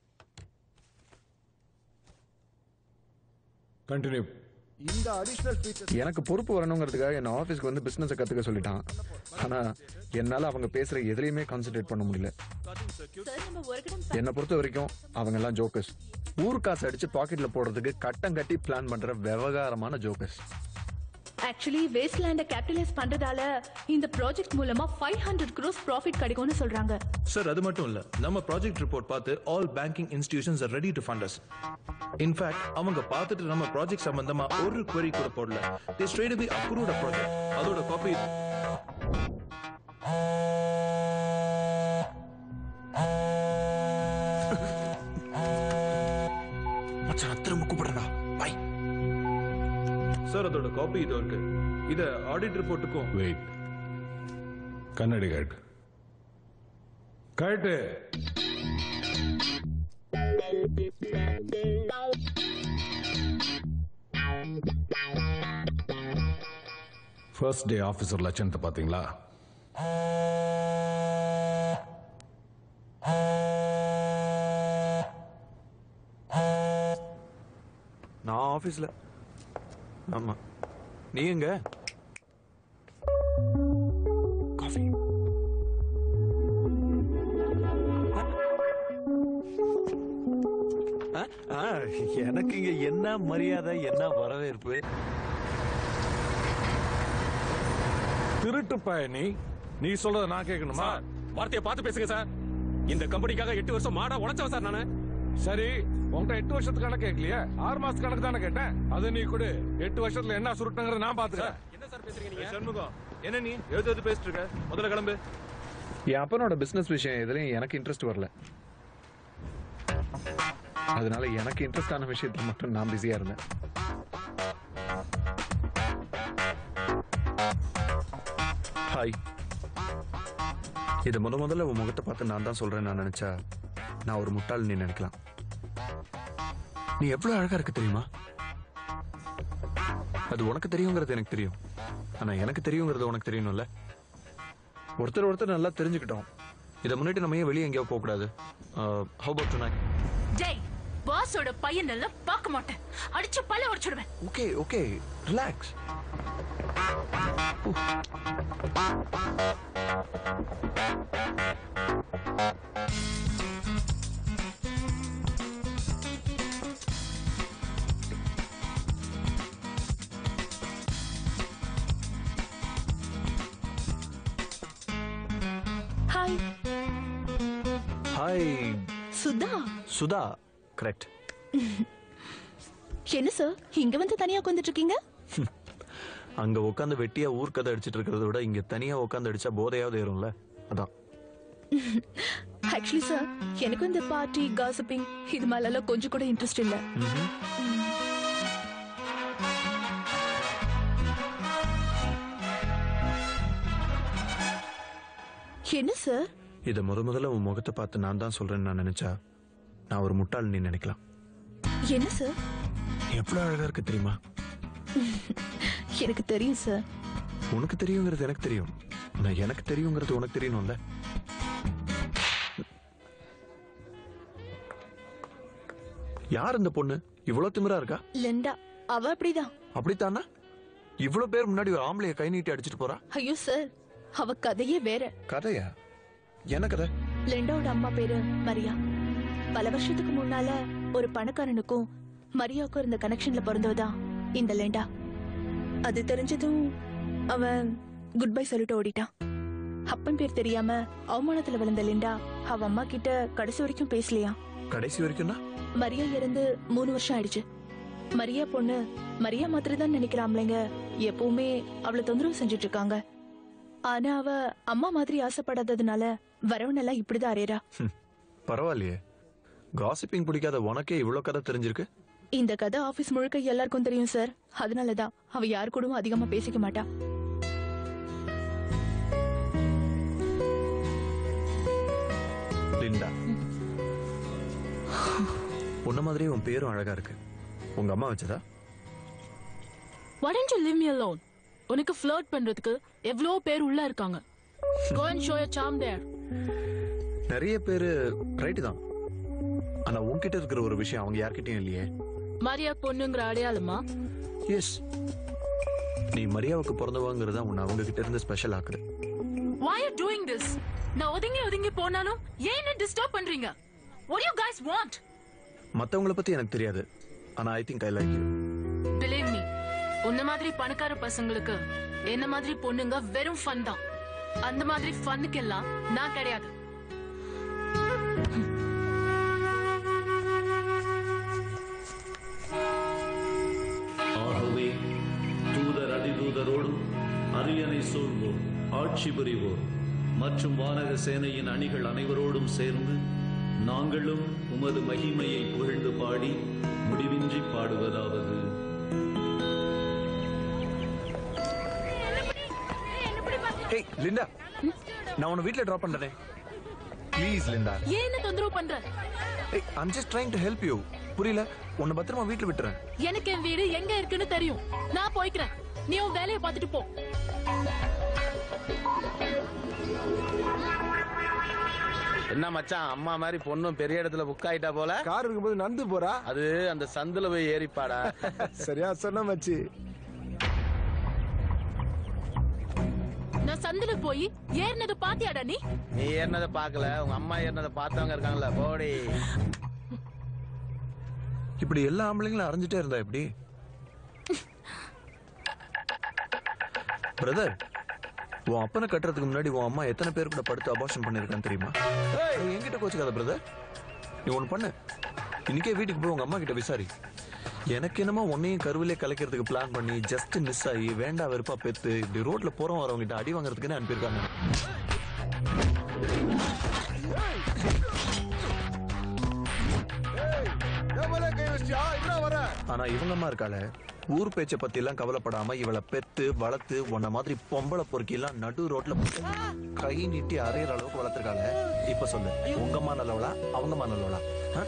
கண்டினியூ. இந்த அடிஷனல் ஃபீச்சர் எனக்கு பொறுப்பு வரணுங்கிறதுக்காக என்ன ஆபீஸ்க்கு வந்து பிசினஸ் கத்துக்க சொல்லிட்டான். ஆனா என்னால அவங்க பேசுற எதுலயுமே கான்சென்ட்ரேட் பண்ண முடியல. என்னை பொறுத்த வரைக்கும் அவங்க எல்லாம் ஜோக்கர்ஸ். ஊர் காசு அடிச்சு பாக்கெட்ல போடுறதுக்கு கட்டம் கட்டி பிளான் பண்ற விவகாரமான ஜோக்கர்ஸ். ஆக்சுவலி வேஸ்ட் லேண்ட கேபிட்டலைஸ் பண்றதால இந்த ப்ராஜெக்ட் மூலமா ஃபைவ் ஹண்ட்ரட் க்ரோஸ் ப்ராஃபிட் கிடைக்கும்னு சொல்றாங்க. சார் அது மட்டும் இல்ல, நம்ம ப்ராஜெக்ட் ரிப்போர்ட் பார்த்து all banking institutions are ready to fund us. In fact அவங்க பார்த்துட்டு நம்ம ப்ராஜெக்ட் சம்பந்தமா ஒரு query கூட போடல. they straight away approved a project. அதோட காப்பி மச்சான் திரும்ப கூப்பிடுறா. பை சார், அதோட காப்பி இதோ இருக்கு. இத ஆடிட் ரிப்போர்ட்டுக்கும். வெயிட், கண்ணாடி காட்டு காட்டு. ஃபர்ஸ்ட் டே ஆபீசர் லட்சணத்தை பாத்தீங்களா? நான் ஆபீஸ்ல. ஆமா, நீ எங்க? காஃபி. எனக்கு இங்க என்ன மரியாதை, என்ன வரவேற்பு. திருட்டு பயணி, நீ சொல்றத நான் கேட்கணுமா? வார்த்தையை பார்த்து பேசுங்க சார். இந்த கம்பெனிக்காக எட்டு வருஷம் மாடா உழைச்சவன் சார் நானு. சரி, உன்கிட்ட எட்டு வருஷத்து கணக்கு கேட்கலையே, ஆறு மாசத்து கணக்கு தானே கேட்டேன். அது நீ கொடு. எட்டு வருஷத்துல என்ன சுருட்டுங்கிறத நான் பாத்துக்கிறேன். என்ன சார் பேசுறீங்க நீங்க? சண்முகம், என்ன நீ எழுது எழுது பேசிட்டு இருக்க? முதல்ல கிளம்பு. என் அப்பனோட பிசினஸ் விஷயம் எதுலயும் எனக்கு இன்ட்ரெஸ்ட் வரல. அதனால எனக்கு இன்ட்ரெஸ்டான விஷயத்துல மட்டும் நான் பிஸியா இருந்தேன். ஹாய். இது முத முதல்ல உன் முகத்தை பார்த்து நான் தான் சொல்றேன் நான் நினைச்சா நான் ஒரு முட்டாள் நீ நினைக்கலாம். நீ எவ்வளவு அழகா இருக்கு தெரியுமா? அது உனக்கு தெரியுங்கிறது எனக்கு தெரியும், ஆனா எனக்கு தெரியுங்கிறது உனக்கு தெரியணும்ல. ஒருத்தர் ஒருத்தர் நல்லா தெரிஞ்சுக்கிட்டோம். இதை முன்னிட்டு நம்ம ஏன் வெளியே எங்கேயோ போக கூடாது? how about tonight? டேய், பாஸோட பையன் எல்லாம் பார்க்க மாட்டேன், அடிச்சு பல்ல உடைச்சிடுவேன். Okay okay, relax. Hi. Hi. Sudha. Sudha, correct. என்ன சார் இங்க வந்து தனியா உட்கார்ந்துட்டு இருக்கீங்க? அங்க உட்காந்து வெட்டியா ஊர் கதை அடிச்சிட்டு இருக்கிறத விட இங்க தனியா உட்காந்து அடிச்சா போதையாவது ஏறும்ல, அதான். ஆக்சுவலி சார், எனக்கு இந்த பார்ட்டி காசிப்பிங் இது மேல கொஞ்சம் கூட இன்ட்ரெஸ்ட் இல்ல. என்ன சார்? இத முத முதல்ல உன் முகத்தை பார்த்து நான் தான் சொல்றேன்னு நான் நினைச்சா நான் ஒரு முட்டாள் நீ நினைக்கலாம். என்ன சார்? எவ்வளவு அழகா இருக்கு தெரியுமா? எனக்கு தெரியும் சார். உனக்கு தெரியுங்கிறது எனக்கு தெரியும், நான் எனக்கு தெரியுங்கிறது உனக்கு தெரியணும்ல. யார் இந்த பொண்ணு இவ்வளவு திமிரா இருக்கா? லெண்டா. அவ அப்படிதான். அப்படித்தானா? இவ்வளவு பேர் முன்னாடி ஒரு ஆம்பளைய கை நீட்டி அடிச்சிட்டு போறா. ஐயோ சார், அவ கதையே வேற. கதையா? என்ன கதை? லெண்டாவோட அம்மா பேரு மரியா. பல வருஷத்துக்கு முன்னால ஒரு பணக்காரனுக்கும் மரியாவுக்கும் இருந்த கனெக்ஷன்ல பிறந்தவதான் இந்த லெண்டா. அது தெரிஞ்சதும் அவன் குட் பை சொல்லிட்டு ஓடிட்டான். அப்பன் பேர் தெரியாம அவமானத்துல விழுந்த லெண்டா அவ அம்மா கிட்ட கடைசி வரைக்கும் பேசலையா. கடைசி வரைக்கும்னா? மரியா இறந்து மூணு வருஷம் ஆயிடுச்சு. மரியா பொண்ணு மரியா மாத்திரம் தான் நினைக்கிறாம்லைங்க எப்பவுமே அவளை தொந்தரவு செஞ்சுட்டு இருக்காங்க. ஆனா அவ அம்மா மாதிரி ஆசைப்படாததுனால வரவனெல்லாம் இப்படிதான் அறையறா. பரவாயில்லையே, காசிப்பிங் பிடிக்காத உனக்கே இவ்வளவு கதை தெரிஞ்சிருக்கு. இந்த கதை ஆபீஸ் முழுக்க எல்லாருக்கும் தெரியும் சார். அதனாலதான் அவ யாரு கூடவும் அதிகமா பேசிக்க மாட்டா. லிண்டா, உன்ன மாதிரியே உன் பேரும் அழகா இருக்கு. உங்க அம்மா வச்சதா? Why don't you leave me alone? உனக்கு ஃப்ளர்ட் பண்றதுக்கு எவ்வளோ பேர் உள்ள இருக்காங்க. Go and show your charm there. நிறைய பேரு ரைட் தான், ஆனா உன்கிட்ட இருக்கிற ஒரு விஷயம் அவங்க யார்கிட்டயும் இல்லையே. மரியா பொண்ணுங்கிற அடையாளமா? எஸ், நீ மரியாவுக்கு பிறந்தவங்கிறதா உன்னை அவங்க கிட்ட இருந்து ஸ்பெஷல் ஆக்குது. Why are you doing this? நான் ஒதுங்கி ஒதுங்கி போனாலும் ஏன் என்ன டிஸ்டர்ப் பண்றீங்க? What do you guys want? மத்தவங்கள பத்தி எனக்கு தெரியாது, ஆனா I think I like you. Believe me, உன்ன மாதிரி பணக்கார பசங்களுக்கு என்ன மாதிரி பொண்ணுங்க வெறும் ஃபன் தான். அந்த மாதிரி ஃபன்னுக்கு எல்லாம் நான் கிடையாது. ஆகவே தூதர் அதிதூதரோடும் அரியணை சூழ்வோர், ஆட்சி புரிவோர் மற்றும் வானக சேனையின் அணிகள் அனைவரோடும் சேர்ந்து நாங்களும் உமது மகிமையை புகழ்ந்து பாடி முடிவின்றி பாடுவதாவது. ஏய் லிண்டா, நான் உன்னை வீட்ல டிராப் பண்றேன். Please Linda. ஏன் என்ன தொந்தரவு பண்ற? ஏய், I'm just trying to help you. புரியல? உன்னை பத்திரமா வீட்ல விட்டுறேன். எனக்கு என் வீடு எங்க இருக்குன்னு தெரியும். நான் போய்க்கிறேன். நீ உன் வேலையை பார்த்துட்டு போ. என்ன மச்சான், அம்மா மாதிரி பொண்ணும் பெரிய இடத்துல புக் ஆயிட்டா போல. கார் இருக்கும்போது நடந்து போறா. அது அந்த சந்துல போய் ஏறிப்பாடா. சரியா சொன்ன மச்சி. நான் சந்துல போய் ஏறினது பாத்தியாடா நீ? நீ ஏறினதை பாக்கல, உங்க அம்மா ஏறினதை பார்த்தவங்க இருக்காங்கல்ல. போடி. இப்படி எல்லா ஆம்பளைங்களும் அரைஞ்சிட்டே இருந்தா எப்படி? பிரதர், உன் அப்பனை கட்டுறதுக்கு முன்னாடி உன் அம்மா எத்தனை பேர் கூட படுத்து அபார்ஷன் பண்ணிருக்கான்னு தெரியுமா? என்கிட்ட கோச்சுக்காத பிரதர். நீ ஒண்ணு பண்ணு, இன்னைக்கே வீட்டுக்கு போய் உங்க அம்மா கிட்ட விசாரி. எனக்கு என்னமோ உன்னையும் கருவிலே கலைக்கிறதுக்கு பிளான் பண்ணி ஜஸ்ட் மிஸ் ஆகி வேண்டா வெறுப்பா பெத்து இப்படி ரோட்ல போறோம் வரவங்க கிட்ட அடி வாங்குறதுக்குன்னு அனுப்பியிருக்காங்க. ஆனா இவங்க அம்மா இருக்காள, ஊர் பேச்ச பத்தி எல்லாம் கவலைப்படாம இவளை பெத்து வளர்த்து உன்ன மாதிரி பொம்பளை பொறுக்கி எல்லாம் நடு ரோட்ல கை நீட்டி அறையிற அளவுக்கு வளர்த்திருக்காங்க. இப்ப சொல்லு, உங்க அம்மா நல்லவளா அவங்க அம்மா நல்லவளா?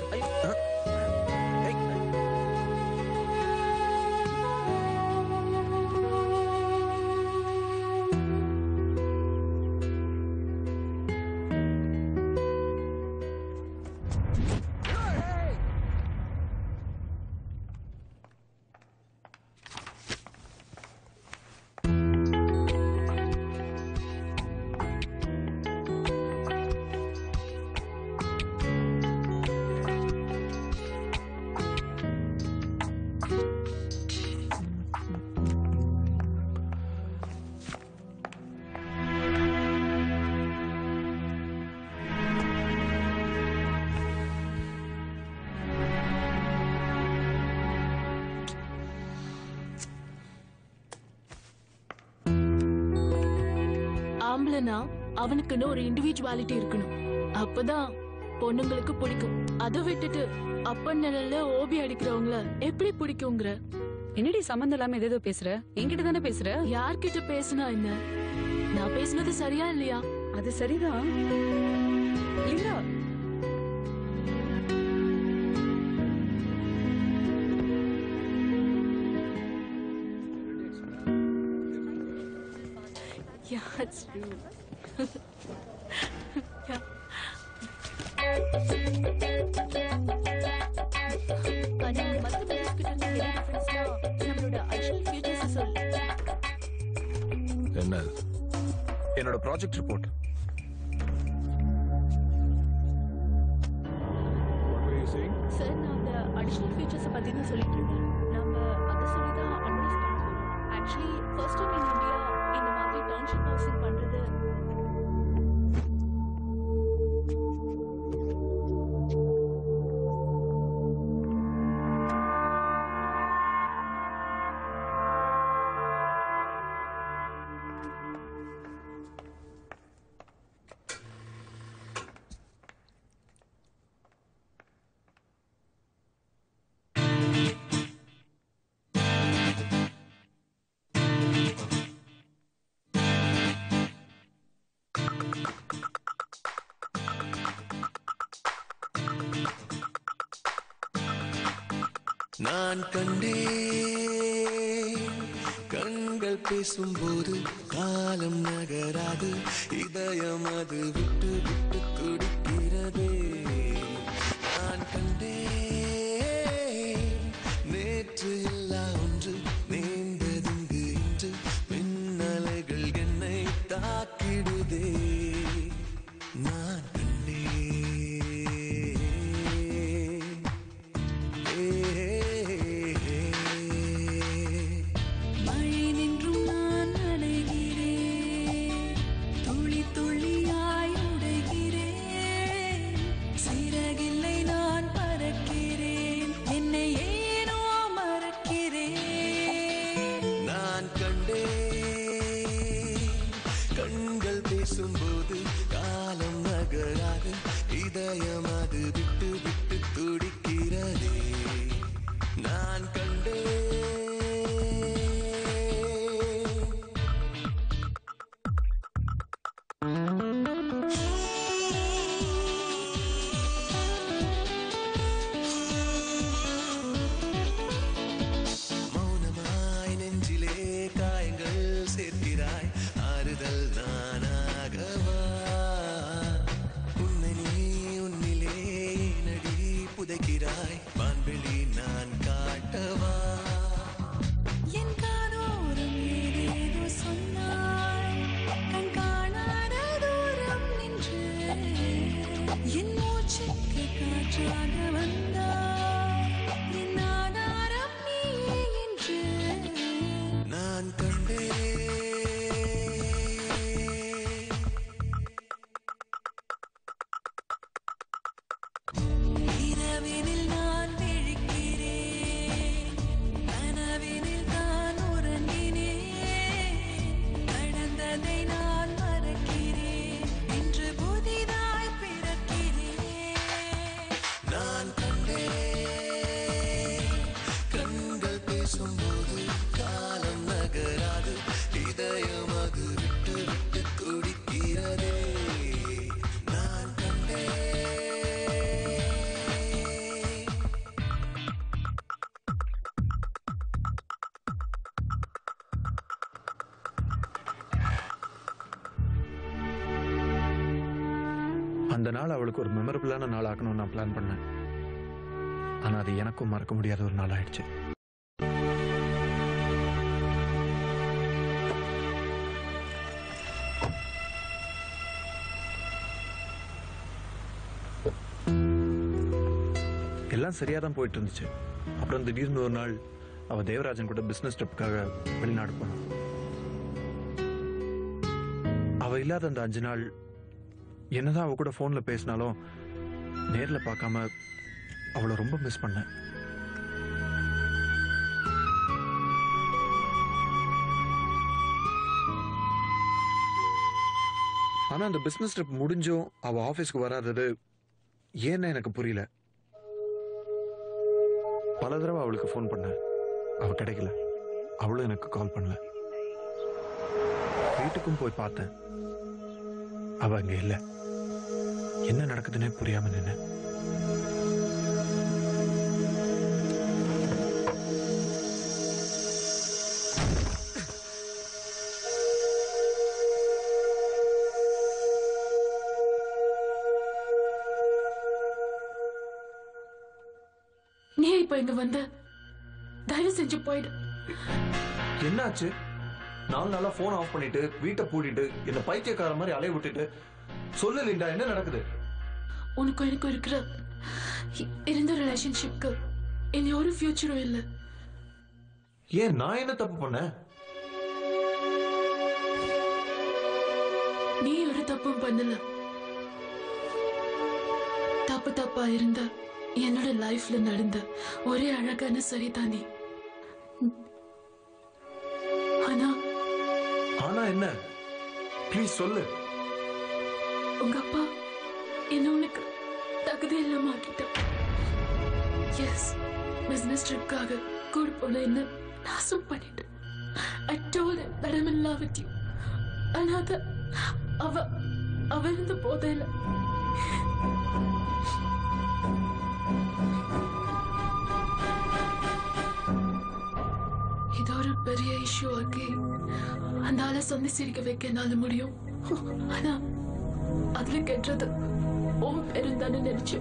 ஆம்பளைனா அவனுக்குன்னு ஒரு இண்டிவிஜுவாலிட்டி இருக்கணும். அப்பதான் பொண்ணுங்களுக்கு பிடிக்கும். அதை விட்டுட்டு அப்பன் நிழல்ல ஓபி அடிக்கிறவங்கள எப்படி பிடிக்குங்கிற? என்னடி சம்பந்தம் இல்லாம ஏதோ பேசுற? என்கிட்ட தானே பேசுற? யார்கிட்ட பேசினா என்ன? நான் பேசுனது சரியா இல்லையா? அது சரிதான். இல்ல Yeah, it's true. Yeah. ஆனா மத்த மூவிஸ் கிட்ட இருந்து என்ன டிஃபரன்ஸ்னா நம்மளோட அடிஷனல் ஃபீச்சர்ஸ் சொல்லு. என்ன? என்னோட ப்ராஜெக்ட் ரிப்போர்ட். சார், நான் அந்த அடிஷனல் ஃபீச்சர்ஸ் பத்தி தான் சொல்லிட்டு இருந்தேன். நம்ம அதை சொல்லி தான் அட்வைஸ் பண்ண போறோம். Actually first time in India இந்த மாதிரி டவுன்ஷிப் ஹவுசிங் பண்றது நான் கண்டேன் கண்கள் பேசும்போது காலம் நகராது, இதயம் அது விட்டு விட்டு துடிக்கிறதே. நான் கண்டேன் நேற்று இல்லா ஒன்று நேர்ந்ததுங்கு இன்று, மின்னலைகள் என்னை தாக்கிடுதே. நான் அந்த நாள் அவளுக்கு ஒரு மெமரபிளான நாள் ஆக்கணும்னு நான் பிளான் பண்ணேன். ஆனா அது எனக்கும் மறக்க முடியாத ஒரு நாள் ஆயிடுச்சு. எல்லாம் சரியா தான் போயிட்டு இருந்துச்சு. அப்புறம் திடீர்னு ஒரு நாள் அவ தேவராஜன் கூட பிசினஸ் ட்ரிப்புக்காக வெளிநாடு போனான். அவ இல்லாத அந்த அஞ்சு நாள் என்னதான் அவ கூட போன்ல பேசினாலும் நேர்ல பார்க்காம அவளை ரொம்ப மிஸ் பண்ணேன். ஆனா அந்த பிசினஸ் ட்ரிப் முடிஞ்சும் அவ ஆபீஸ்க்கு வராதது ஏன்னு எனக்கு புரியல. பல தடவை அவளுக்கு ஃபோன் பண்ண, அவ கிடைக்கல. அவளும் எனக்கு கால் பண்ணல. வீட்டுக்கும் போய் பார்த்தேன், அவ அங்க இல்ல. என்ன நடக்குதுன்னே புரியாம நின்ன. நீ இப்ப இங்க வந்த, தயவு செஞ்சு போயிடு. என்னாச்சு? நாலு நாளா போன் ஆஃப் பண்ணிட்டு வீட்டை பூட்டிட்டு என்ன பைத்தியக்கார மாதிரி அலைய விட்டுட்டு சொல்லு லிண்டா, என்ன நடக்குது? உனக்கும் எனக்கு இருக்கிற இருந்த ரிலேஷன்ஷிப்க்கு இனி ஒரு ஃபியூச்சரும் இல்ல. ஏன், நான் என்ன தப்பு பண்ண? நீ ஒரு தப்பும் பண்ணல. தப்பு தப்பா இருந்த என்னோட லைஃப்ல நடந்த ஒரே அழகான சரிதானே. ஆனா ஆனா என்ன? ப்ளீஸ் சொல்லு. உங்க அப்பா என்ன உனக்கு தகுதி இல்லாம ஆக்கிட்டான். எஸ், பிசினஸ் ட்ரிப்காக கூட போன என்ன நாசம் பண்ணிட்டு I told him that I'm in love with you. ஆனா அத அவ அவ இருந்த போதையில இது ஒரு பெரிய இஷ்யூ ஆக்கி அந்த ஆளை சொந்தி சிரிக்க வைக்க என்னால முடியும். ஆனா அதுல கெட்டது உன் பெருந்தானு நினைச்சு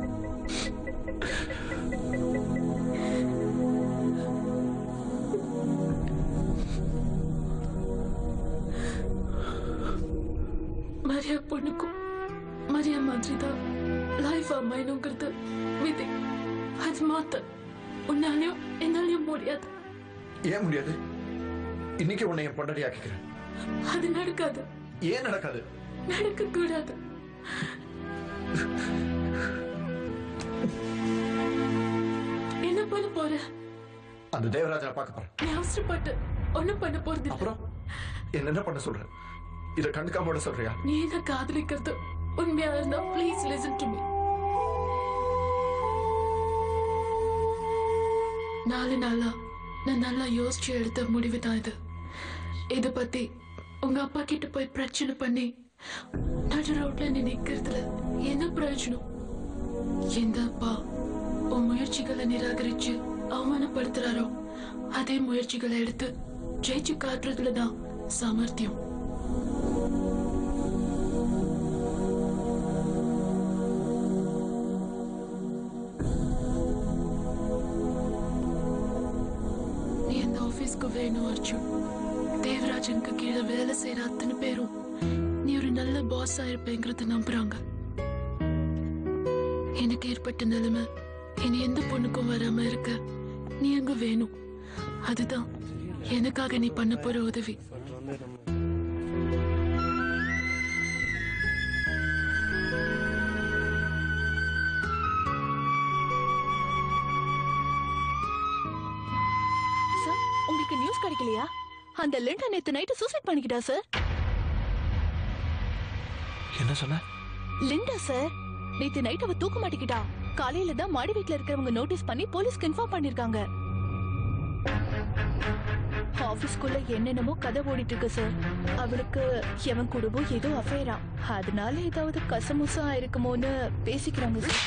மரியா பொண்ணுக்கும் மரியா மாதிரி தான் லைஃப் அமையணுங்கிறது விதி. அது மாத்த உன்னாலையும் என்னாலையும் முடியாது. ஏன் முடியாது? இன்னைக்கு உன்னை என் பொண்டாட்டி ஆக்கிக்கிறேன். அது நடக்காது. ஏன் நடக்காது? நடக்க கூடாது. என்ன பண்ண போற? அந்த தேவராஜனை பார்க்க போறேன். நீ அவசரப்பட்டு ஒண்ணும் பண்ண போறது. அப்புறம் என்ன பண்ண சொல்ற? இத கண்டுக்காம சொல்றியா? நீ என்ன காதலிக்கிறது உண்மையா இருந்தா ப்ளீஸ் லிசன் டு மீ. நாலு நாளா நான் நல்லா யோசிச்சு எடுத்த முடிவு தான் இது. இத பத்தி உங்க அப்பா கிட்ட போய் பிரச்சனை பண்ணி நடு ரோட்ல நீ நிக்கிறதுல என்ன பிரயோஜனம்? எந்த அப்பா உன் முயற்சிகளை நிராகரிச்சு அவமானப்படுத்துறாரோ அதே முயற்சிகளை எடுத்து ஜெயிச்சு காட்டுறதுலதான் சாமர்த்தியம். நீ எந்த ஆபீஸ்க்கு வேணும் அர்ஜுன். தேவராஜனுக்கு கீழே வேலை செய்யற அத்தனை பேரும் நீ ஒரு நல்ல பாஸ் ஆயிருப்பேங்கிறத நம்புறாங்க. எனக்கு ஏற்பட்ட நிலைமை இனி எந்த பொண்ணுக்கும் வராம இருக்க நீ அங்க வேணும். அதுதான் எனக்காக நீ பண்ண போற உதவி. சார், உங்களுக்கு நியூஸ் கிடைக்கலையா? அந்த லிண்டா நேத்து நைட்டு சூசைட் பண்ணிக்கிட்டா சார். என்ன சொன்ன? லிண்டா சார் நேத்து நைட் அவ தூக்க மாட்டிக்கிட்டா. காலையில தான் மாடி வீட்ல இருக்கிறவங்க நோட்டீஸ் பண்ணி போலீஸ்க்கு இன்ஃபார்ம் பண்ணிருக்காங்க. ஆபீஸ்க்குள்ள என்னென்னமோ கதை ஓடிட்டு இருக்கு சார். அவளுக்கு எவன் கூடவோ ஏதோ அஃபேரா, அதனால ஏதாவது கசமுசா ஆயிருக்குமோன்னு பேசிக்கிறாங்க சார்.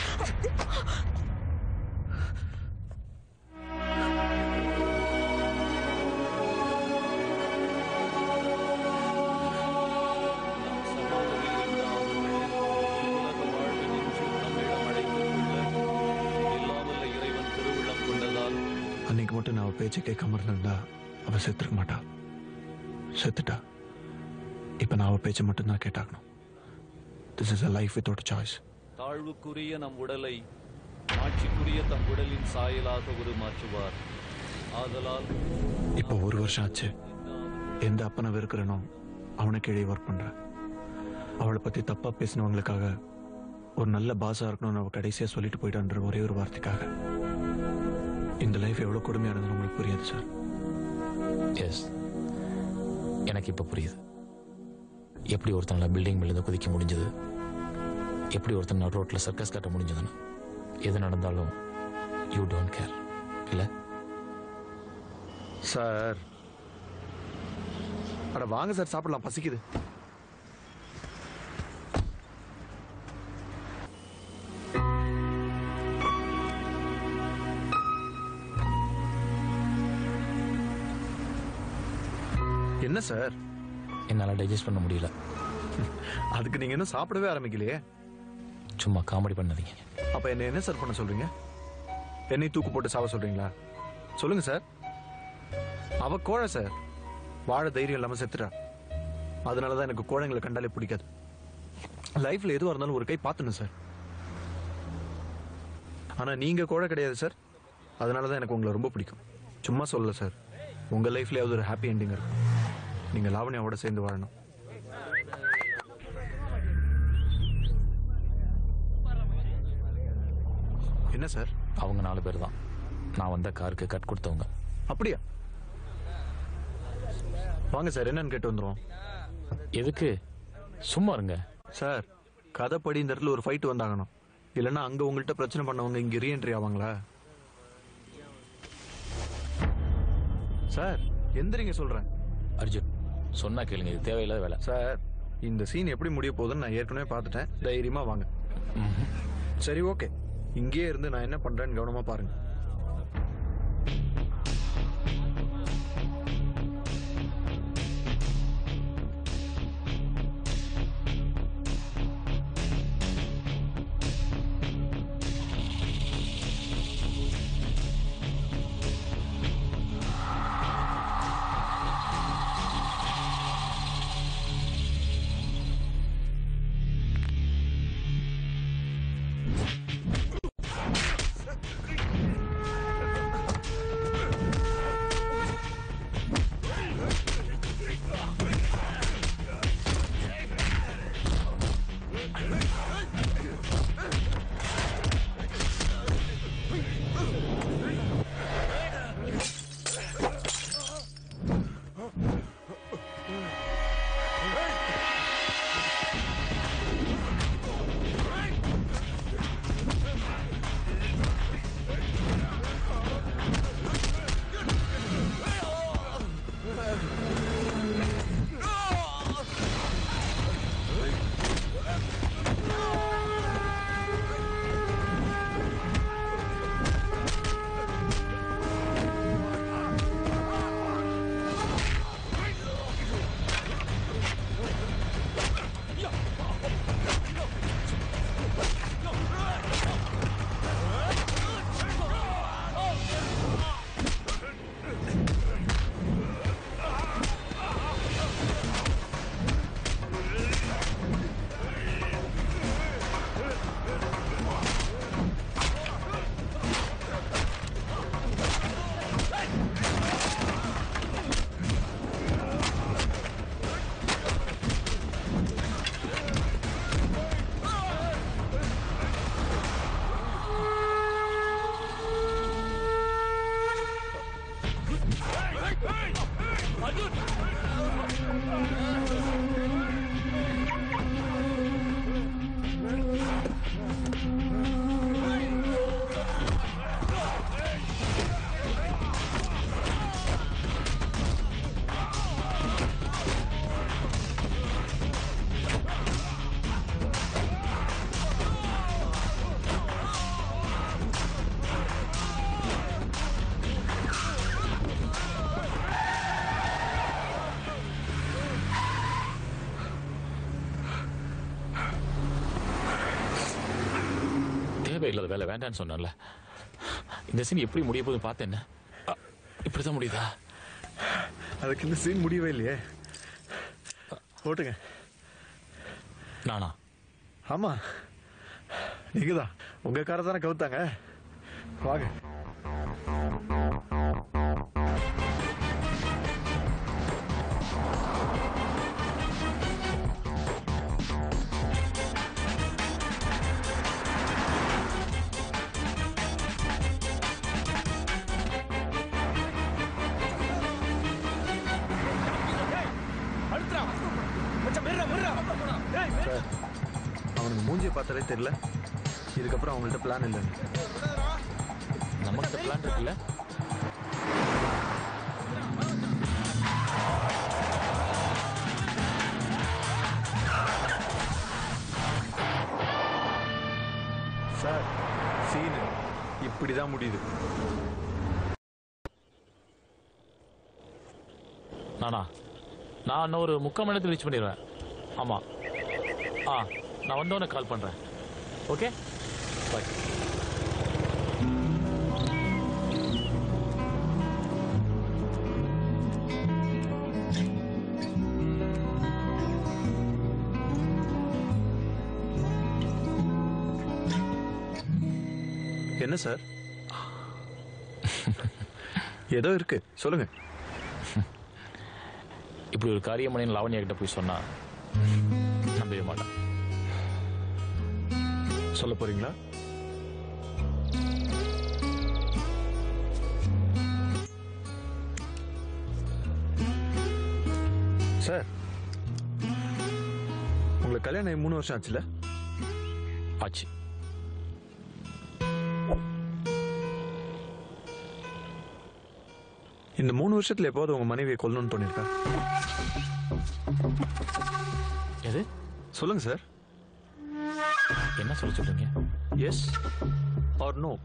மட்டும் நான் அவ பேச்சு கேட்காம இருந்திருந்தா அவ செத்துருக்க மாட்டா. செத்துட்டா. இப்ப நான் அவ பேச்சை மட்டும்தான் கேட்டாகணும். This is a life without a choice. தாழ்வுக்குரிய நம் உடலை ஆட்சிக்குரிய தம் உடலின் சாயலாக உருமாற்றுவார். ஆதலால் இப்போ ஒரு வருஷம் ஆச்சு. எந்த அப்பனை வெறுக்கிறனோ அவனை கீழே ஒர்க் பண்றேன். அவளை பத்தி தப்பா பேசினவங்களுக்காக ஒரு நல்ல பாஸா இருக்கணும்னு அவ கடைசியா சொல்லிட்டு போயிட்டான்ற ஒரே ஒரு வார்த்தைக்காக. இந்த லைஃப் எவ்வளவு கொடுமையானதுன்னு உங்களுக்கு புரியாது சார். எஸ், எனக்கு இப்ப புரியுது. எப்படி ஒருத்தனால பில்டிங் மேல குதிக்க முடிஞ்சது, எப்படி ஒருத்தன் நடு ரோட்ல சர்க்கஸ் காட்ட முடிஞ்சதுன்னு. எது நடந்தாலும் யூ டோன்ட் கேர் இல்ல சார்? அட வாங்க சார், சாப்பிடலாம், பசிக்குது. என்ன சார்? என்னால டைஜஸ்ட் பண்ண முடியல. அதுக்கு நீங்க இன்னும் சாப்பிடவே ஆரம்பிக்கலையே. சும்மா காமெடி பண்ணாதீங்க. அப்ப என்ன என்ன சார் பண்ண சொல்றீங்க? என்னை தூக்கு போட்டு சாவ சொல்றீங்களா? சொல்லுங்க சார். அவ கோழை சார், வாழ தைரியம் இல்லாம செத்துறா. அதனாலதான் எனக்கு கோழைங்களை கண்டாலே பிடிக்காது. லைஃப்ல எதுவா இருந்தாலும் ஒரு கை பாத்துணும் சார். ஆனா நீங்க கோழை கிடையாது சார். அதனாலதான் எனக்கு உங்களை ரொம்ப பிடிக்கும். சும்மா சொல்லல சார். உங்க லைஃப்ல ஒரு ஹாப்பி எண்டிங் இருக்கும். நீங்க லாவண்யாவோட சேர்ந்து வாழணும். என்ன சார்? அவங்க நாலு பேர் தான் நான் வந்த காருக்கு கட் கொடுத்தவங்க. அப்படியா? வாங்க சார், என்னன்னு கேட்டு வந்துரும். எதுக்கு? சும்மா இருங்க சார். கதைப்படி இந்த இடத்துல ஒரு ஃபைட் வந்தாகணும். இல்லைன்னா அங்க உங்கள்கிட்ட பிரச்சனை பண்ணவங்க இங்க ரீஎன்ட்ரி ஆவாங்களா சார்? எந்திரிங்க சொல்றேன். அர்ஜுன் சொன்னா கேளுங்க, இது தேவையில்லாத வேலை. சார், இந்த சீன் எப்படி முடிய போகுதுன்னு நான் ஏற்கனவே பார்த்துட்டேன். தைரியமா வாங்க. சரி, ஓகே. இங்கேயே இருந்து நான் என்ன பண்றேன்னு கவனமா பாருங்க. இல்லாத வேலை வேண்டான்னு சொன்னல. இந்த சீன் எப்படி முடிய போகுது பார்த்தேன். இப்படிதான் முடியுதா? அதுக்கு இந்த சீன் முடியவே இல்லையே. ஓட்டுங்க. நானா? ஆமா, நீங்கதான். உங்க காரை தானே கவுத்தாங்க. வாங்க. சார், அவனுக்கு மூஞ்சியை பார்த்தாலே தெரியல இதுக்கப்புறம் அவங்கள்ட்ட பிளான் இல்லைன்னு. நம்மகிட்ட பிளான் இருக்குல்ல? சார், சீனு இப்படிதான் முடியுது. நானா? நான் இன்னும் ஒரு முக்கால் மணி நேரத்தில் ரீச் பண்ணிடுவேன். ஆமா. ஆ, நான் வந்தோடனே கால் பண்றேன். Okay, bye. என்ன சார்? ஏதோ இருக்கு, சொல்லுங்க. இப்படி ஒரு காரியமணின்னு லாவண்யா கிட்ட போய் சொன்னா நம்பவே மாட்டான். சொல்ல போறீங்களா? சார், உங்களுக்கு கல்யாணம் மூணு வருஷம் ஆச்சுல? ஆச்சு. இந்த மூணு வருஷத்துல எப்போது உங்க மனைவியை கொல்லணும்னு தோணிருக்கா? எது? சொல்லுங்க சார். என்ன சொல்ல சொல்றீங்க? Yes or no?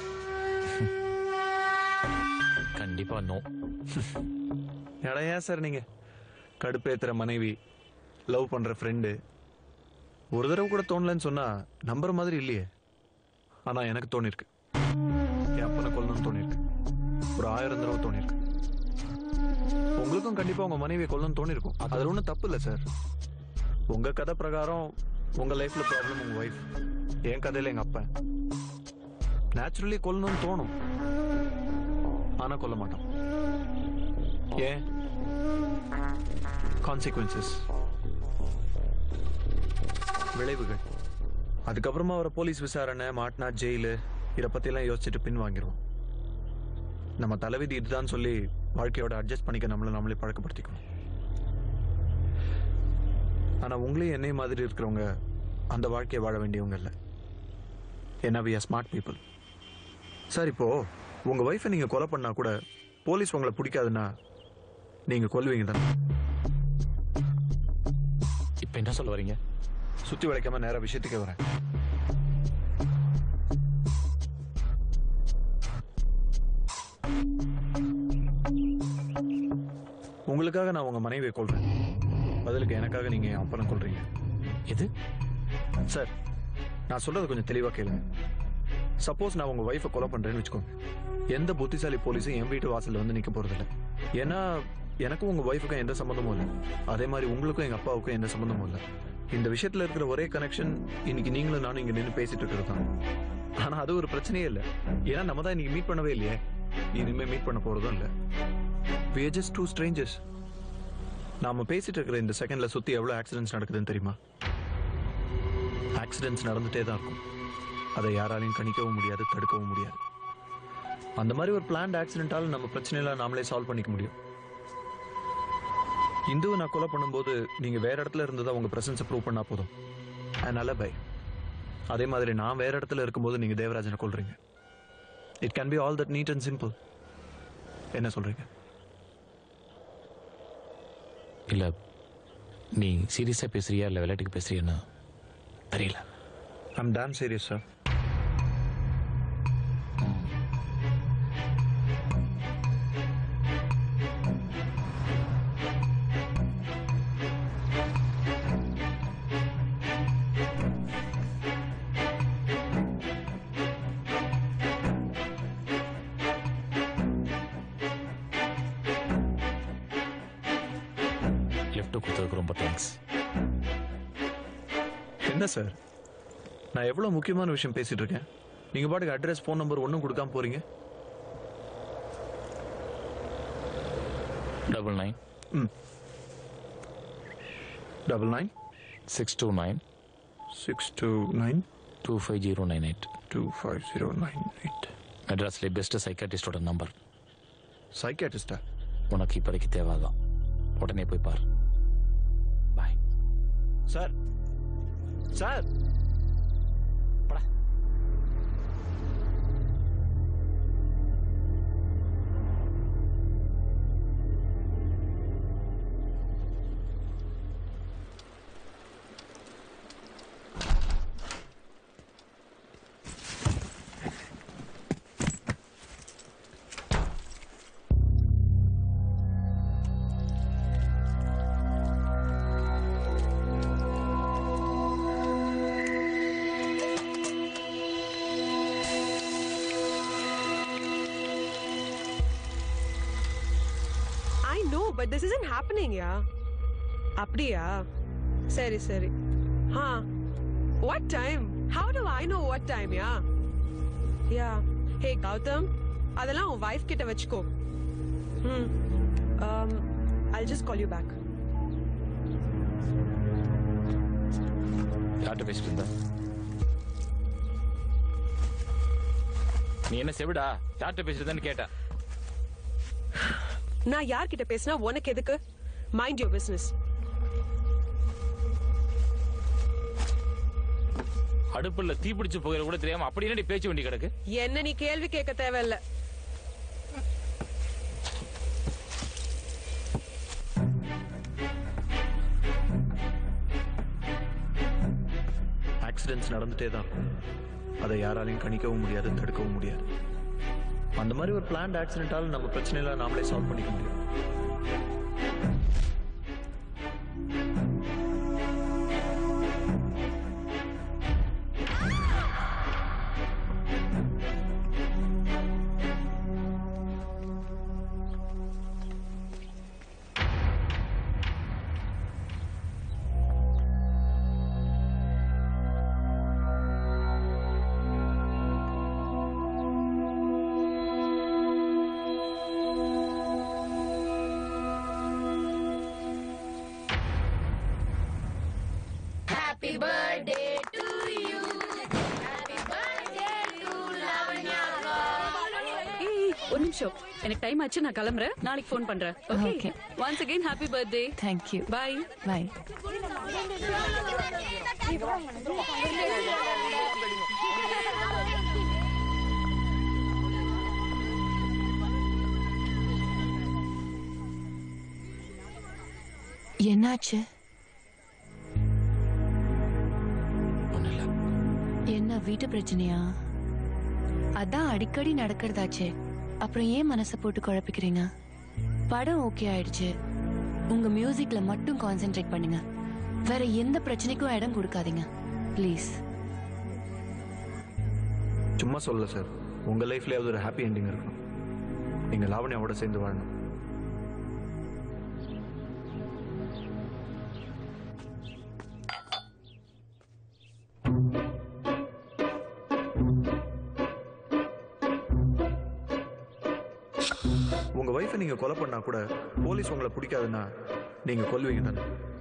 கண்டிப்பா நோ. எடா, ஏன் சார் நீங்க கடுப்பேத்துற மனைவி, லவ் பண்ற ஃப்ரெண்டு, ஒரு தடவை கூட தோணலன்னு சொன்னா நம்புற மாதிரி இல்லையே. ஆனா எனக்கு தோணிருக்கு. என் அப்பனை கொல்லணும்னு தோணிருக்கு. ஒரு ஆயிரம் தடவை தோணிருக்கு. உங்களுக்கும் கண்டிப்பா உங்க மனைவியை கொல்லணும்னு தோணிருக்கும். அதுல ஒன்றும் தப்பு இல்லை சார். உங்க கதை பிரகாரம் உங்க லைஃப்ல ப்ராப்ளம் உங்க ஒய்ஃப், என் கதையில எங்க அப்பா. நேச்சுரலி கொல்லணும்னு தோணும், ஆனா கொல்ல மாட்டோம். ஏன்? கான்சிக்வன்சஸ், விளைவுகள். அதுக்கப்புறமா அவரை போலீஸ் விசாரணை, மாட்டினா ஜெயிலு, இதை பத்தியெல்லாம் யோசிச்சுட்டு பின் வாங்கிடுவோம். நம்ம தலைவிதி இதுதான் சொல்லி வாழ்க்கையோட அட்ஜஸ்ட் பண்ணிக்க நம்மளை நம்மளே பழக்கப்படுத்திக்கணும். ஆனா உங்களையும் என்னை மாதிரி இருக்கிறவங்க அந்த வாழ்க்கையை வாழ வேண்டியவங்க இல்லை. ஏன்னா we are smart people. Sir, இப்போ உங்க ஒய்ஃபை நீங்க கொலை பண்ணா கூட போலீஸ் உங்களை பிடிக்காதுன்னா நீங்க கொல்லுவீங்க தானே? இப்ப என்ன சொல்ல வரீங்க? சுத்தி வளைக்காம நேர விஷயத்துக்கே வரேன். உங்களுக்காக நான் உங்க மனைவியை கொல்றேன், பதிலுக்கு எனக்காக நீங்க என் அப்பனை கொல்றீங்க. எது சார்? நான் சொல்றது கொஞ்சம் தெளிவா கேளுங்க. சப்போஸ் நான் உங்க ஒய்ஃபை கொலை பண்றேன்னு வச்சுக்கோங்க, எந்த புத்திசாலி போலீஸும் என் வீட்டு வாசல்ல வந்து நிக்க போறது இல்லை. ஏன்னா எனக்கும் உங்க ஒய்ஃபுக்கும் எந்த சம்பந்தமும் இல்லை. அதே மாதிரி உங்களுக்கும் எங்க அப்பாவுக்கும் எந்த சம்பந்தமும் இல்லை. இந்த விஷயத்துல இருக்கிற ஒரே கனெக்ஷன் இன்னைக்கு நீங்களும் நானும் இங்க நின்று பேசிட்டு இருக்கிறது தான். ஆனா அது ஒரு பிரச்சனையே இல்லை. ஏன்னா நம்ம தான் இன்னைக்கு மீட் பண்ணவே இல்லையே, இனிமே மீட் பண்ண போறதும் இல்லை. We are just two strangers. நாம பேசிட்டு இருக்கிற இந்த செகண்ட்ல சுத்தி எவ்வளவு ஆக்சிடென்ட்ஸ் நடக்குதுன்னு தெரியுமா? ஆக்சிடென்ட்ஸ் நடந்துட்டே தான் இருக்கும். அதை யாராலையும் கணிக்கவும் முடியாது, தடுக்கவும் முடியாது. அந்த மாதிரி ஒரு பிளான்ட் ஆக்சிடென்ட்டால நம்ம பிரச்சனையெல்லாம் நாமளே சால்வ் பண்ணிக்க முடியும். இந்துவை நான் கொலை பண்ணும்போது நீங்க வேற இடத்துல இருந்ததா உங்க பிரசன்ஸை ப்ரூவ் பண்ணா போதும். அதனால பை. அதே மாதிரி நான் வேற இடத்துல இருக்கும்போது நீங்க தேவராஜனை கொல்றீங்க. It can be all that neat and simple. என்ன சொல்றீங்க? இல்ல, நீ சீரியஸா பேசுறியா இல்ல விளையாட்டுக்கு பேசுறியான்னு தெரியல. I'm damn serious sir. மட்டும் கொடுத்ததுக்கு ரொம்ப தேங்க்ஸ். என்ன சார், நான் எவ்வளவு முக்கியமான விஷயம் பேசிட்டு இருக்கேன், நீங்க பாட்டுக்கு அட்ரஸ் ஃபோன் நம்பர் ஒன்றும் கொடுக்காம போறீங்க. Double nine hmm double nine six two nine six two nine two five zero nine eight two five zero nine eight. மெட்ராஸ்ல பெஸ்ட் சைக்காட்டிஸ்டோட நம்பர். சைக்காட்டிஸ்டா? உனக்கு இப்போதைக்கு தேவைதான், உடனே போய் பார். Bye. Sir sir But this isn't happening, yeah. அப்படியா? சரி சரி. Huh. What time? How do I know what time, yeah? Yeah. Hey Gautam, அதெல்லாம் உன் wife கிட்ட வச்சுக்கோ. Hmm. Um, I'll just call you back. யார்கிட்ட பேசிட்டு இருந்த? நீ என்ன செவிடா? யார்கிட்ட பேசிட்டு கேட்டா? நான் யார்கிட்ட பேசினா உனக்கு எதுக்கு? Mind your business. அடுப்புல தீ பிடிச்சு போகிற கூட தெரியாம அப்படி என்னடி பேச்சு வேண்டி கிடக்கு? என்ன நீ கேள்வி கேட்க தேவையில்ல. ஆக்சிடென்ட்ஸ் நடந்துட்டே தான், அதை யாராலையும் கணிக்கவும் முடியாது, தடுக்கவும் முடியாது. அந்த மாதிரி ஒரு பிளான்ட் ஆக்சிடென்ட்டால நம்ம பிரச்சனையெல்லாம் நாமளே சால்வ் பண்ணிக்க முடியும். Happy birthday to you. Happy birthday to Lavanya. ஏய் ஒரு நிமிஷம், எனக்கு டைம் ஆச்சு, நான் கிளம்புறேன். நாளைக்கு ஃபோன் பண்றேன். Okay? Okay. Once again happy birthday. Thank you. Bye. Bye. என்னாச்சு? என்ன வீட்டு பிரச்சனையா? அதான் அடிக்கடி நடக்கிறதாச்சே, அப்புறம் ஏன் மனசை போட்டு குழப்பிக்கிறீங்க? படம் ஓகே ஆயிடுச்சு, உங்க மியூசிக்ல மட்டும் கான்சென்ட்ரேட் பண்ணுங்க, வேற எந்த பிரச்சனைக்கும் இடம் கொடுக்காதீங்க ப்ளீஸ். சும்மா சொல்லல சார், உங்க லைஃப்லயாவது ஒரு ஹாப்பி எண்டிங் இருக்கணும். நீங்க லாவண்யாவோட சேர்ந்து வாழணும். உங்க வைஃபை நீங்க கொலை பண்ணா கூட போலீஸ் உங்களை பிடிக்காதுன்னா நீங்க கொல்லுவீங்க தானே?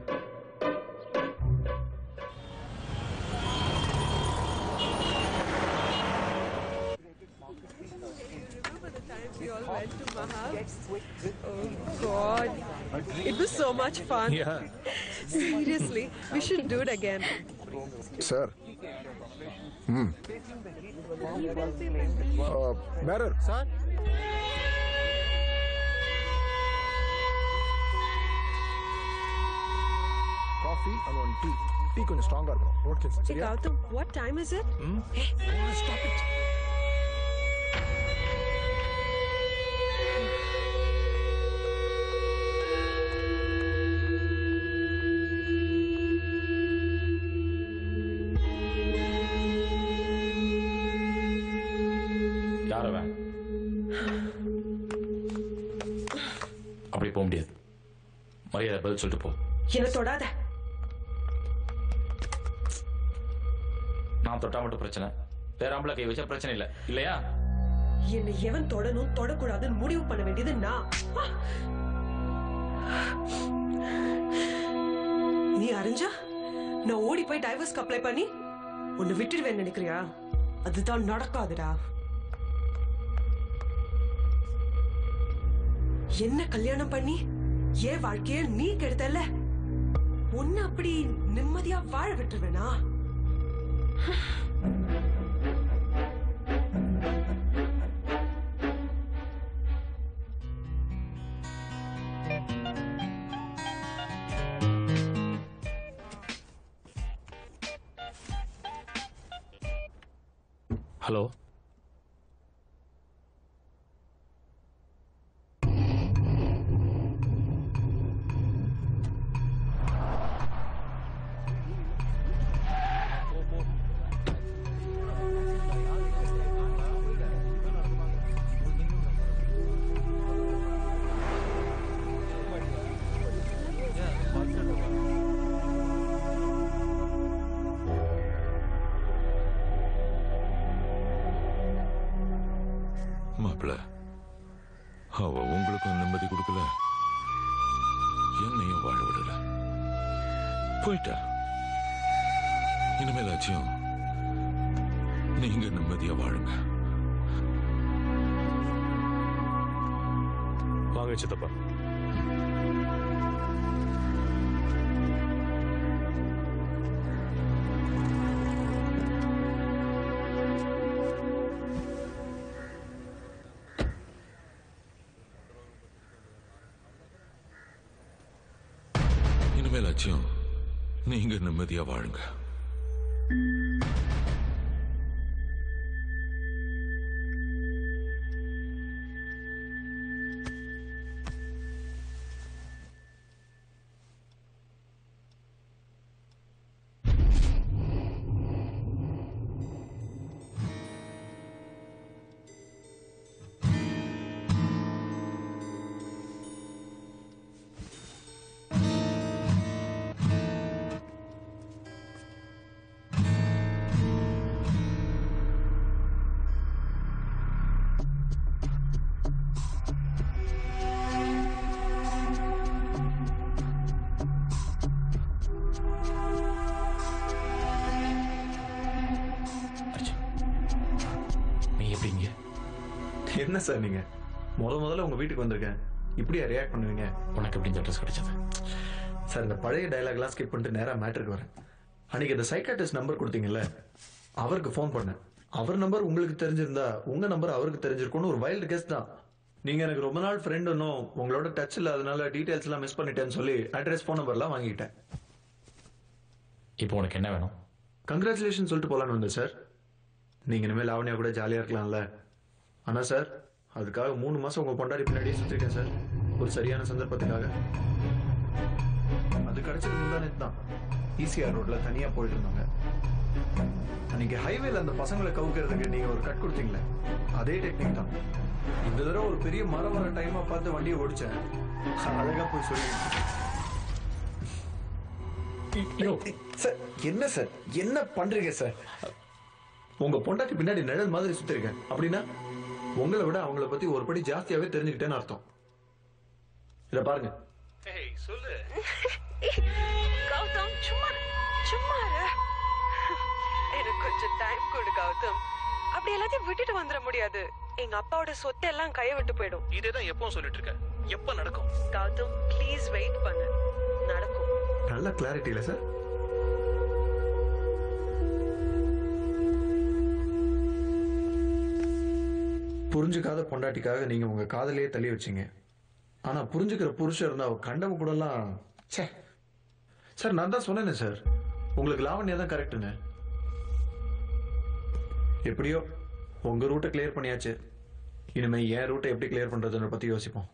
We all went to Mahal. Oh God, it was so much fun. Yeah. Seriously, we should do it again. Sir. Hmm. Uh, better. Sir. Coffee and one tea. Tea கொஞ்சம் ஸ்ட்ராங்கா இருக்கும். ஓகே Hey சரியா? Gautam, what time is it? Hmm? Hey, stop it. யாரவன்? அப்படி போக முடியாது, மரியாதை பதில் சொல்லிட்டு போ. என்ன தொடாத. நான் தொட்டா மட்டும் பிரச்சனை, வேற ஆம்பளை கை வச்சா பிரச்சனை இல்ல இல்லையா? என்னை எவன் தொடணும் தொடக்கூடாதுன்னு முடிவு பண்ண வேண்டியது நான். நீ அறிஞ்சா நான் ஓடி போய் டைவர்ஸ்க்கு அப்ளை பண்ணி உன்னை விட்டுடுவேன்னு நினைக்கிறியா? அதுதான் நடக்காதுடா. என்ன கல்யாணம் பண்ணி ஏன் வாழ்க்கைய நீ கெடுத்தல, உன்னை அப்படி நிம்மதியா வாழ விட்டுருவேனா? ஹலோ, மாப்பிள்ள, அவ உங்களுக்கும் நிம்மதி கொடுக்கல, என்னையும் வாழ விடல, போயிட்டா. இனிமேலாச்சும் நீங்க நிம்மதியா வாழுங்க. வாங்க சித்தப்பா. இனிமேலாச்சும் நீங்க நிம்மதியா வாழுங்க. என்ன சார் நீங்க முத முதல்ல உங்க வீட்டுக்கு வந்திருக்கேன், இப்படியா ரியாக்ட் பண்ணுவீங்க? உனக்கு எப்படி அட்ரஸ் கிடைச்சது? சார், இந்த பழைய டயலாக்லாம் ஸ்கிப் பண்ணிட்டு நேரா மேட்டருக்கு வரேன். அன்னைக்கு இந்த சைக்காட்டிஸ்ட் நம்பர் கொடுத்தீங்கல்ல, அவருக்கு ஃபோன் பண்ணேன். அவர் நம்பர் உங்களுக்கு தெரிஞ்சிருந்தா உங்க நம்பர் அவருக்கு தெரிஞ்சிருக்கும்னு ஒரு வைல்டு கெஸ் தான். நீங்க எனக்கு ரொம்ப நாள் ஃப்ரெண்டுன்னும் உங்களோட டச் இல்ல, அதனால டீடைல்ஸ் எல்லாம் மிஸ் பண்ணிட்டேன்னு சொல்லி அட்ரஸ் ஃபோன் நம்பர்லாம் வாங்கிட்டேன். இப்போ உனக்கு என்ன வேணும்? கங்க்ராச்சுலேஷன் சொல்லிட்டு போலான்னு வந்தேன் சார். நீங்க இனிமேல் லாவண்யா கூட ஜாலியா இருக்கலாம்ல. ஆனா சார், அதுக்காக மூணு மாசம் உங்க பொண்டாடி பின்னாடியே சுத்திருக்கேன் சார், ஒரு சரியான சந்தர்ப்பத்துக்காக. அது கிடைச்சது முந்தானே தான். ஈசிஆர் ரோட்ல தனியா போயிட்டு இருந்தாங்க. அன்னைக்கு ஹைவேல அந்த பசங்களை கவுக்கிறதுக்கு நீங்க ஒரு கட் கொடுத்தீங்களே, அதே டெக்னிக் தான். இந்த தடவை ஒரு பெரிய மரம் வர டைமா பார்த்து வண்டியை ஓடிச்சேன். அழகா போய் சொல்லி சார். என்ன சார் என்ன பண்றீங்க சார்? உங்க பொண்டாட்டி பின்னாடி நிழல் மாதிரி சுத்திருக்கேன் அப்படின்னா உங்களை விட அவங்கள பத்தி ஒரு படி ஜாஸ்தியாவே தெரிஞ்சுக்கிட்டேன்னு அர்த்தம். இத பாருங்க. சொல்லு கௌதம், சும்மா சும்மா எனக்கு கொஞ்சம் டைம் கொடு கௌதம். அப்படி எல்லாத்தையும் விட்டுட்டு வந்துட முடியாது. எங்க அப்பாவோட சொத்து எல்லாம் கைய விட்டு போயிடும். இதேதான் எப்பவும் சொல்லிட்டு இருக்க, எப்ப நடக்கும்? கௌதம் ப்ளீஸ் வெயிட் பண்ணு, நடக்கும். நல்ல கிளாரிட்டி இல்ல சார். புரிஞ்சுக்காத பொண்டாட்டிக்காக நீங்க உங்க காதலையே தள்ளி வச்சீங்க. ஆனா புரிஞ்சுக்கிற புருஷன் இருந்தா அவ கண்டவ கூட எல்லாம் சார். நான் தான் சொன்னேனே சார், உங்களுக்கு லாவண்யா தான் கரெக்டுன்னு. எப்படியோ உங்க ரூட்டை கிளியர் பண்ணியாச்சு. இனிமே என் ரூட்டை எப்படி கிளியர் பண்றதுன்னு பத்தி யோசிப்போம்.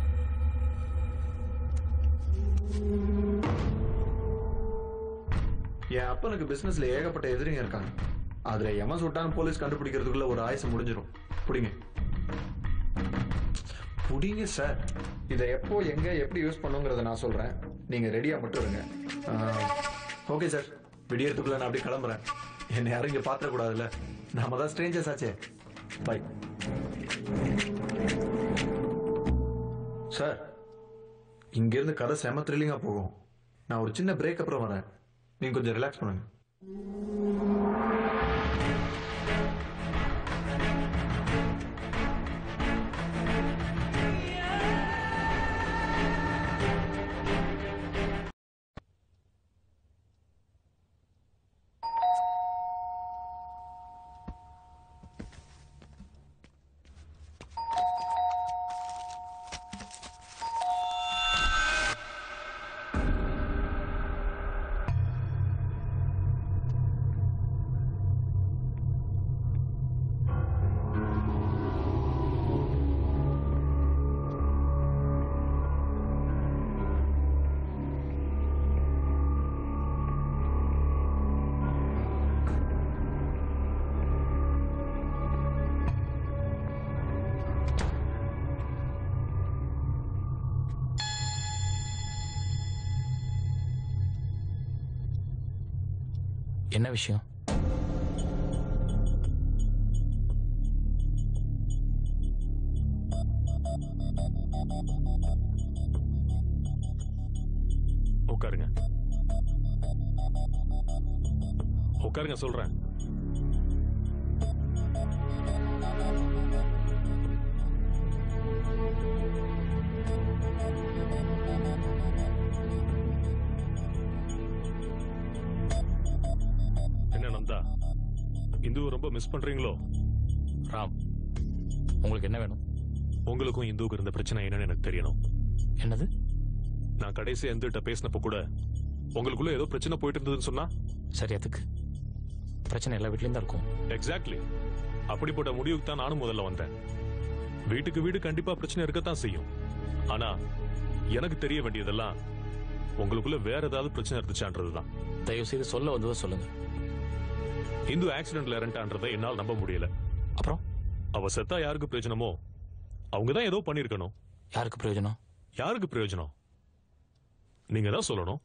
என் அப்பனுக்கு பிசினஸ்ல ஏகப்பட்ட எதிரிங்க இருக்காங்க. அதுல எமன் சுட்டான் போலீஸ் கண்டுபிடிக்கிறதுக்குள்ள ஒரு ஆயுசம் முடிஞ்சிடும். புடிங்க புடிங்க சார். இதை எப்போ எங்க எப்படி யூஸ் பண்ணுங்கிறத நான் சொல்றேன். நீங்க ரெடியா மட்டும் இருங்க. ஓகே சார், விடியறதுக்குள்ள நான் அப்படி கிளம்புறேன். என்னை யாரும் இங்க பாத்திர கூடாதுல்ல, நாம தான் ஸ்ட்ரேஞ்சர்ஸ் ஆச்சே. Bye sir. இங்க இருந்து கதை செம த்ரில்லிங்கா போகும். நான் ஒரு சின்ன பிரேக் அப்புறம் வரேன். நீங்க கொஞ்சம் ரிலாக்ஸ் பண்ணுங்க. என்ன விஷயம்? உட்காருங்க உட்காருங்க சொல்றேன். என்ன நந்தா, இந்துவை ரொம்ப மிஸ் பண்றீங்களோ? ராம், உங்களுக்கு என்ன வேணும்? உங்களுக்கும் இந்துவுக்கு இருந்த பிரச்சனை என்னன்னு எனக்கு தெரியணும். என்னது? நான் கடைசியா இந்துகிட்ட பேசினப்ப கூட உங்களுக்குள்ள ஏதோ பிரச்சனை போயிட்டு இருந்ததுன்னு சொன்னா. சரி, அதுக்கு பிரச்சனை எல்லா வீட்லயும் தான் இருக்கும். எக்ஸாக்ட்லி. அப்படிப்பட்ட முடிவுக்கு தான் நானும் முதல்ல வந்தேன். வீட்டுக்கு வீடு கண்டிப்பா பிரச்சனை இருக்கத்தான் செய்யும். ஆனா எனக்கு தெரிய வேண்டியதெல்லாம் உங்களுக்குள்ள வேற ஏதாவது பிரச்சனை இருந்துச்சான்றதுதான். தயவு செய்து சொல்ல வந்ததை சொல்லுங்க. இந்து ஆக்சிடென்ட்ல இறண்டான்றதை என்னால் நம்ப முடியல. அப்புறம் அவ செத்தா யாருக்கு பிரயோஜனமோ அவங்கதான் ஏதோ பண்ணிருக்கணும். யாருக்கு பிரயோஜனம்? யாருக்கு பிரயோஜனம் நீங்க தான் சொல்லணும்.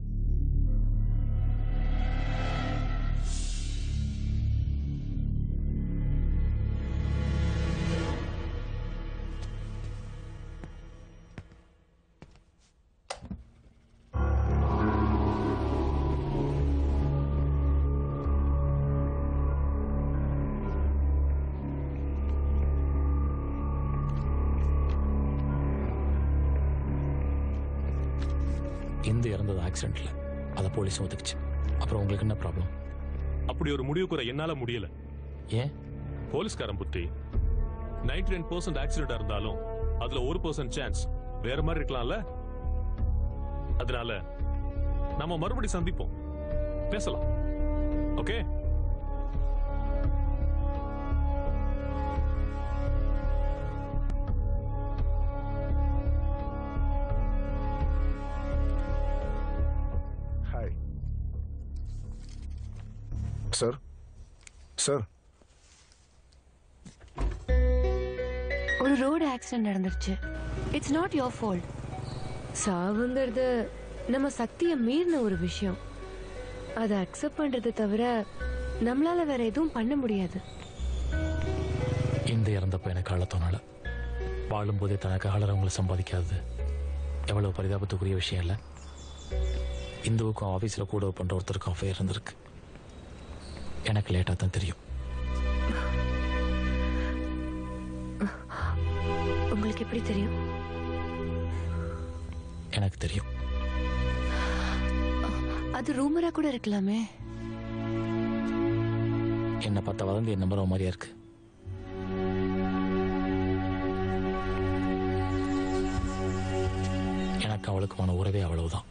இந்து இறந்தது ஆக்சிடென்ட்ல, அதை போலீஸ் ஒத்துக்குச்சு. அப்புறம் உங்களுக்கு என்ன ப்ராப்ளம்? அப்படி ஒரு முடிவு கூட என்னால முடியல. ஏன்? போலீஸ்காரன் புத்தி. நைன்டி நைன் பர்சன்ட் ஆக்சிடென்ட் இருந்தாலும் அதுல ஒரு பர்சன்ட் சான்ஸ் வேற மாதிரி இருக்கலாம்ல. அதனால நம்ம மறுபடி சந்திப்போம், பேசலாம். ஓகே? சார் சார் ஒரு ரோடு ஆக்சிடென்ட் நடந்துருச்சு. It's not your fault. சாவுங்கிறது நம்ம சக்தியை மீறின ஒரு விஷயம். அதை அக்செப்ட் பண்றது தவிர நம்மளால வேற எதுவும் பண்ண முடியாது. இந்து இறந்தப்ப எனக்கு ஆள தோணல. வாழும் போதே தனக்கு ஆளறவங்களை சம்பாதிக்காதது எவ்வளவு பரிதாபத்துக்குரிய விஷயம் இல்லை. இந்துவுக்கும் ஆபீஸ்ல கூட பண்ற ஒருத்தருக்கும் அஃபேர் இருந்திருக்கு. எனக்கு லேட்டா தான் தெரியும். உங்களுக்கு எப்படி தெரியும்? எனக்கு தெரியும். அது ரூமரா கூட இருக்கலாமே. என்ன பார்த்த வதந்தி என்ன நம்புற மாதிரியா இருக்கு. எனக்கு அவளுக்குமான உறவே அவ்வளவுதான்.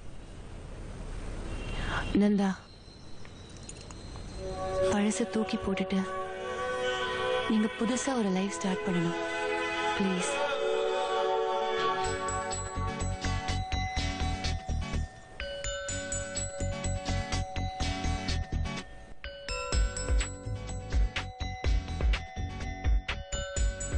நந்தா, பழச தூக்கி போட்டுட்டு நீங்க புதுசா ஒரு லைஃப் ஸ்டார்ட் பண்ணணும். ப்ளீஸ்.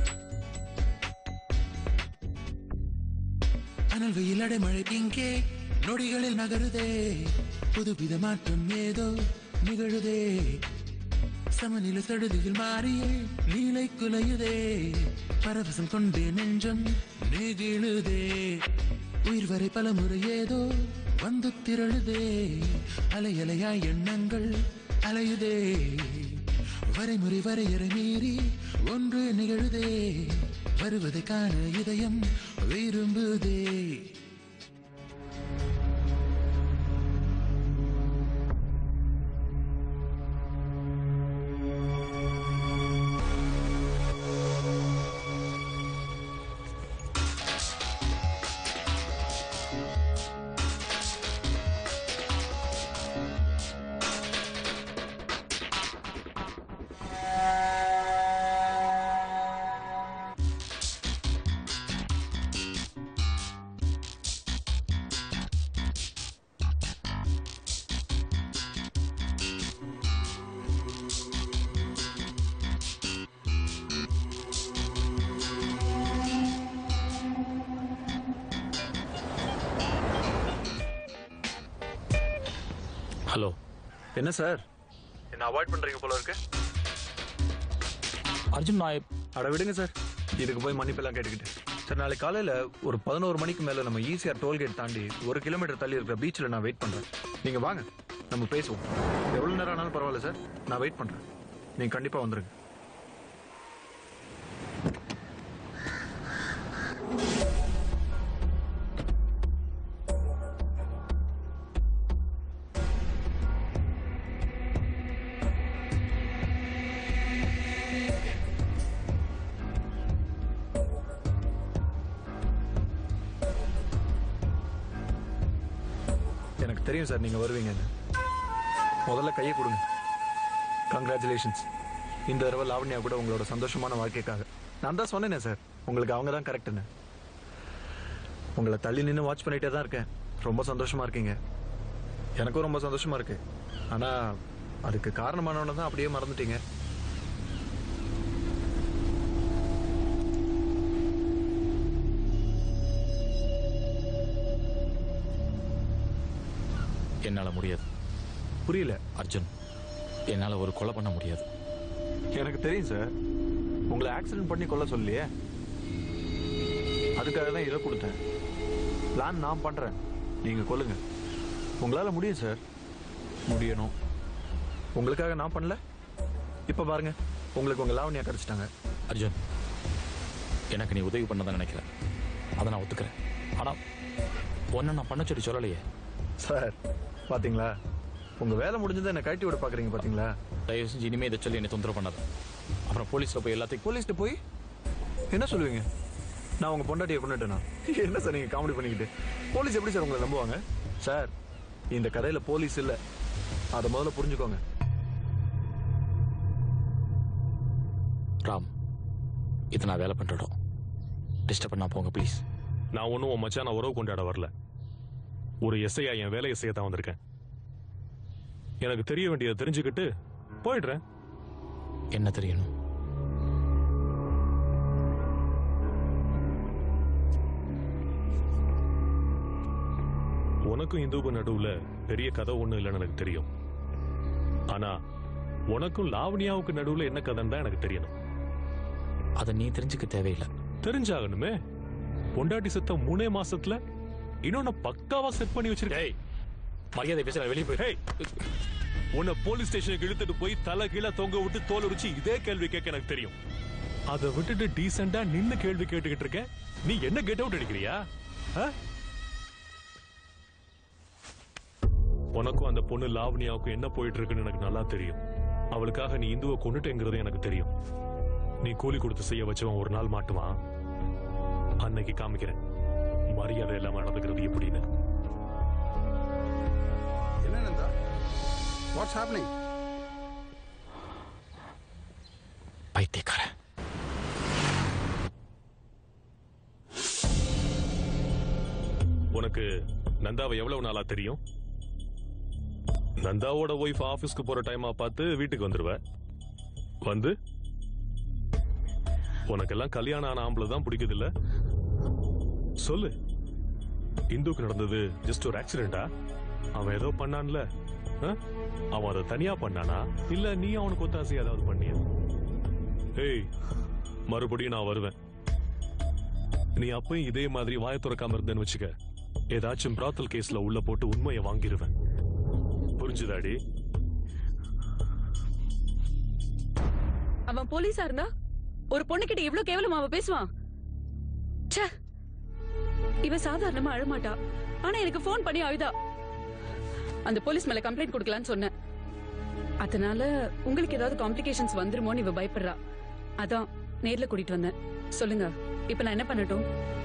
அனல் வெயிலடை மழை இங்கே நொடிகளில் நகருதே புதுவித மாற்றம் ஏதோ நிகழுதே சமநிலை சடுதியில் மாறியே நீலை குலையுதே பரவசம் கொண்டே நெஞ்சம் நெகிழுதே உயிர் வரை பல முறை ஏதோ வந்து திரழுதே அலை அலையாய் எண்ணங்கள் அலையுதே வரைமுறை வரையறை மீறி ஒன்று நிகழுதே வருவதை காண இதயம் விரும்புதே. ஹலோ. என்ன சார் என்ன அவாய்ட் பண்றீங்க போல இருக்கு? அர்ஜுன் நான் அட விடுங்க சார், இதுக்கு போய் மன்னிப்பெல்லாம் கேட்டுக்கிட்டு. சார் நாளைக்கு காலையில ஒரு பதினோரு மணிக்கு மேல நம்ம ஈஸியா டோல்கேட் தாண்டி ஒரு கிலோமீட்டர் தள்ளி இருக்கிற பீச்சில் நான் வெயிட் பண்றேன். நீங்க வாங்க, நம்ம பேசுவோம். எவ்வளவு நேரம் ஆனாலும் பரவாயில்ல சார், நான் வெயிட் பண்றேன். நீங்க கண்டிப்பா வந்துருங்க. தெரியும் சார் நீங்க வருவீங்கன்னு. முதல்ல கையை கொடுங்க. கங்க்ராச்சுலேஷன்ஸ். இந்த தடவை லாவண்யா கூட உங்களோட சந்தோஷமான வாழ்க்கைக்காக. நான் தான் சொன்னேனே சார், உங்களுக்கு அவங்க தான் கரெக்டுன்னு. உங்களை தள்ளி நின்று வாட்ச் பண்ணிட்டே தான் இருக்கேன். ரொம்ப சந்தோஷமா இருக்கீங்க, எனக்கும் ரொம்ப சந்தோஷமா இருக்கு. ஆனா அதுக்கு காரணமானவன தான் அப்படியே மறந்துட்டீங்க. என்னால முடியாது. புரியல அர்ஜுன், என்னால ஒரு கொலை பண்ண முடியாது. எனக்கு தெரியும் சார், உங்களை ஆக்சிடென்ட் பண்ணி கொல்ல சொல்லியே, அதுக்காக தான் இதை கொடுத்தேன். பிளான் நான் பண்றேன், நீங்க கொல்லுங்க. உங்களால முடியும் சார். முடியணும். உங்களுக்காக நான் பண்ணல. இப்ப பாருங்க, உங்களுக்கு உங்க லாவண்யா கிடைச்சிட்டாங்க. அர்ஜுன், எனக்கு நீ உதவி பண்ணதான் நினைக்கிறேன், அதை நான் ஒத்துக்கிறேன். ஆனா ஒன்னு நான் பண்ண சொல்லி சொல்லலையே சார். பாத்தீங்களா, உங்க வேலை முடிஞ்சதை என்ன கழட்டி விட பாக்குறீங்க. பாத்தீங்களா, தயவு செஞ்சு இனிமே இதை சொல்லி என்னை தொந்தரவு பண்ணாத. அப்புறம் போலீஸ்ல போய் எல்லாத்தையும் போலீஸ்ல போய் என்ன சொல்லுவீங்க? நான் உங்க பொண்டாட்டியை கொண்டுட்டேனா? என்ன சார் நீங்க காமெடி பண்ணிக்கிட்டு? போலீஸ் எப்படி சார் உங்களை நம்புவாங்க? சார், இந்த கதையில போலீஸ் இல்ல, அதை முதல்ல புரிஞ்சுக்கோங்க. ராம், இது நான் வேலை பண்றோம், டிஸ்டர்ப் பண்ணா போங்க ப்ளீஸ். நான் ஒன்றும் உன் மச்சான உறவு கொண்டாட வரல. ஒரு எஸ்ஐயா என் வேலையை செய்ய தான் வந்திருக்கேன். எனக்கு தெரிய வேண்டியதை தெரிஞ்சுக்கிட்டு போயிடுறேன். என்ன தெரியணும்? உனக்கும் இந்துவுக்கும் நடுவுல பெரிய கதை ஒண்ணு இல்லைன்னு எனக்கு தெரியும். ஆனா உனக்கும் லாவணியாவுக்கு நடுவுல என்ன கதைன்னு தான் எனக்கு தெரியணும். அதை நீ தெரிஞ்சுக்க தேவையில்லை. தெரிஞ்சாகணுமே. பொண்டாட்டி செத்த மூணே மாசத்துல இன்னொன்னு பக்காவா செட் பண்ணி வச்சிருக்கேன். மரியாதை பேச வெளியே போய். உன்னை போலீஸ் ஸ்டேஷனுக்கு இழுத்துட்டு போய் தலை கீழே தொங்க விட்டு தோல் உரிச்சு இதே கேள்வி கேட்க எனக்கு தெரியும். அதை விட்டுட்டு டீசெண்டா நின்னு கேள்வி கேட்டுக்கிட்டு இருக்க. நீ என்ன கெட் அவுட் அடிக்கிறியா? உனக்கும் அந்த பொண்ணு லாவணியாவுக்கும் என்ன போயிட்டு இருக்குன்னு எனக்கு நல்லா தெரியும். அவளுக்காக நீ இந்துவை கொண்டுட்டேங்கிறது எனக்கு தெரியும். நீ கூலி கொடுத்து செய்ய வச்சவன் ஒரு நாள் மாட்டுவான். அன்னைக்கு காமிக்கிறேன் மரியாதை இல்லாம நடந்துக்கிறது எப்படின்னு. என்ன நந்தா? What's happening? பைத்தியக்காரன். உனக்கு நந்தாவை எவ்வளவு நாளா தெரியும்? நந்தாவோட ஒய்ஃப் ஆபீஸ்க்கு போற டைமா பார்த்து வீட்டுக்கு வந்துருவ. வந்து உனக்கெல்லாம் கல்யாணம் ஆன ஆம்பளை தான் பிடிக்குது இல்ல? சொல்லு, இந்துக்கு நடந்தது ஜஸ்ட் ஒரு ஆக்சிடென்டா? அவன் ஏதோ பண்ணான்ல, அவன் அதை தனியா பண்ணானா இல்ல நீ அவனுக்கு ஒத்தாசி ஏதாவது பண்ணியா? ஏய், மறுபடியும் நான் வருவேன். நீ அப்பயும் இதே மாதிரி வாய துறக்காம இருந்தேன்னு வச்சுக்க, ஏதாச்சும் பிராத்தல் கேஸ்ல உள்ள போட்டு உண்மையை வாங்கிருவேன். புரிஞ்சுதாடி? அவன் போலீஸா இருந்தா ஒரு பொண்ணுகிட்ட இவ்ளோ கேவலமா அவ பேசுவான்? ச்சே, இவ சாதாரணமா அழமாட்டா. ஆனா எனக்கு போன் பண்ணி அழுதா. அந்த போலீஸ் மேல கம்ப்ளைண்ட் கொடுக்கலான்னு சொன்னேன். அதனால உங்களுக்கு ஏதாவது காம்ப்ளிகேஷன்ஸ் வந்துருமோன்னு இவ பயப்படுறா. அதான் நேர்ல கூட்டிட்டு வந்தேன். சொல்லுங்க, இப்ப நான் என்ன பண்ணட்டும்?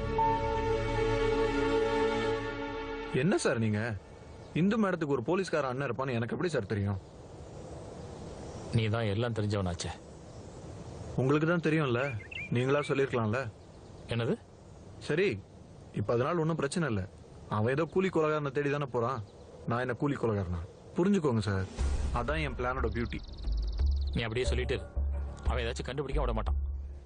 என்ன சார் நீங்க? இந்து மேடத்துக்கு ஒரு போலீஸ்கார அண்ணன் இருப்பான்னு எனக்கு எப்படி சார் தெரியும்? நீ தான் எல்லாம் தெரிஞ்சவனாச்சே. உங்களுக்கு தான் தெரியும்ல, நீங்களா சொல்லிருக்கலாம்ல. என்னது? சரி, இப்ப அதனால ஒன்றும் பிரச்சனை இல்லை. அவன் ஏதோ கூலி கொலகாரனை தேடி தானே போறான். நான் என்ன கூலி கொலகாரனா? புரிஞ்சுக்கோங்க சார், அதான் என் பிளானோட பியூட்டி. நீ அப்படியே சொல்லிட்டு அவன் ஏதாச்சும் கண்டுபிடிக்க விட மாட்டான்.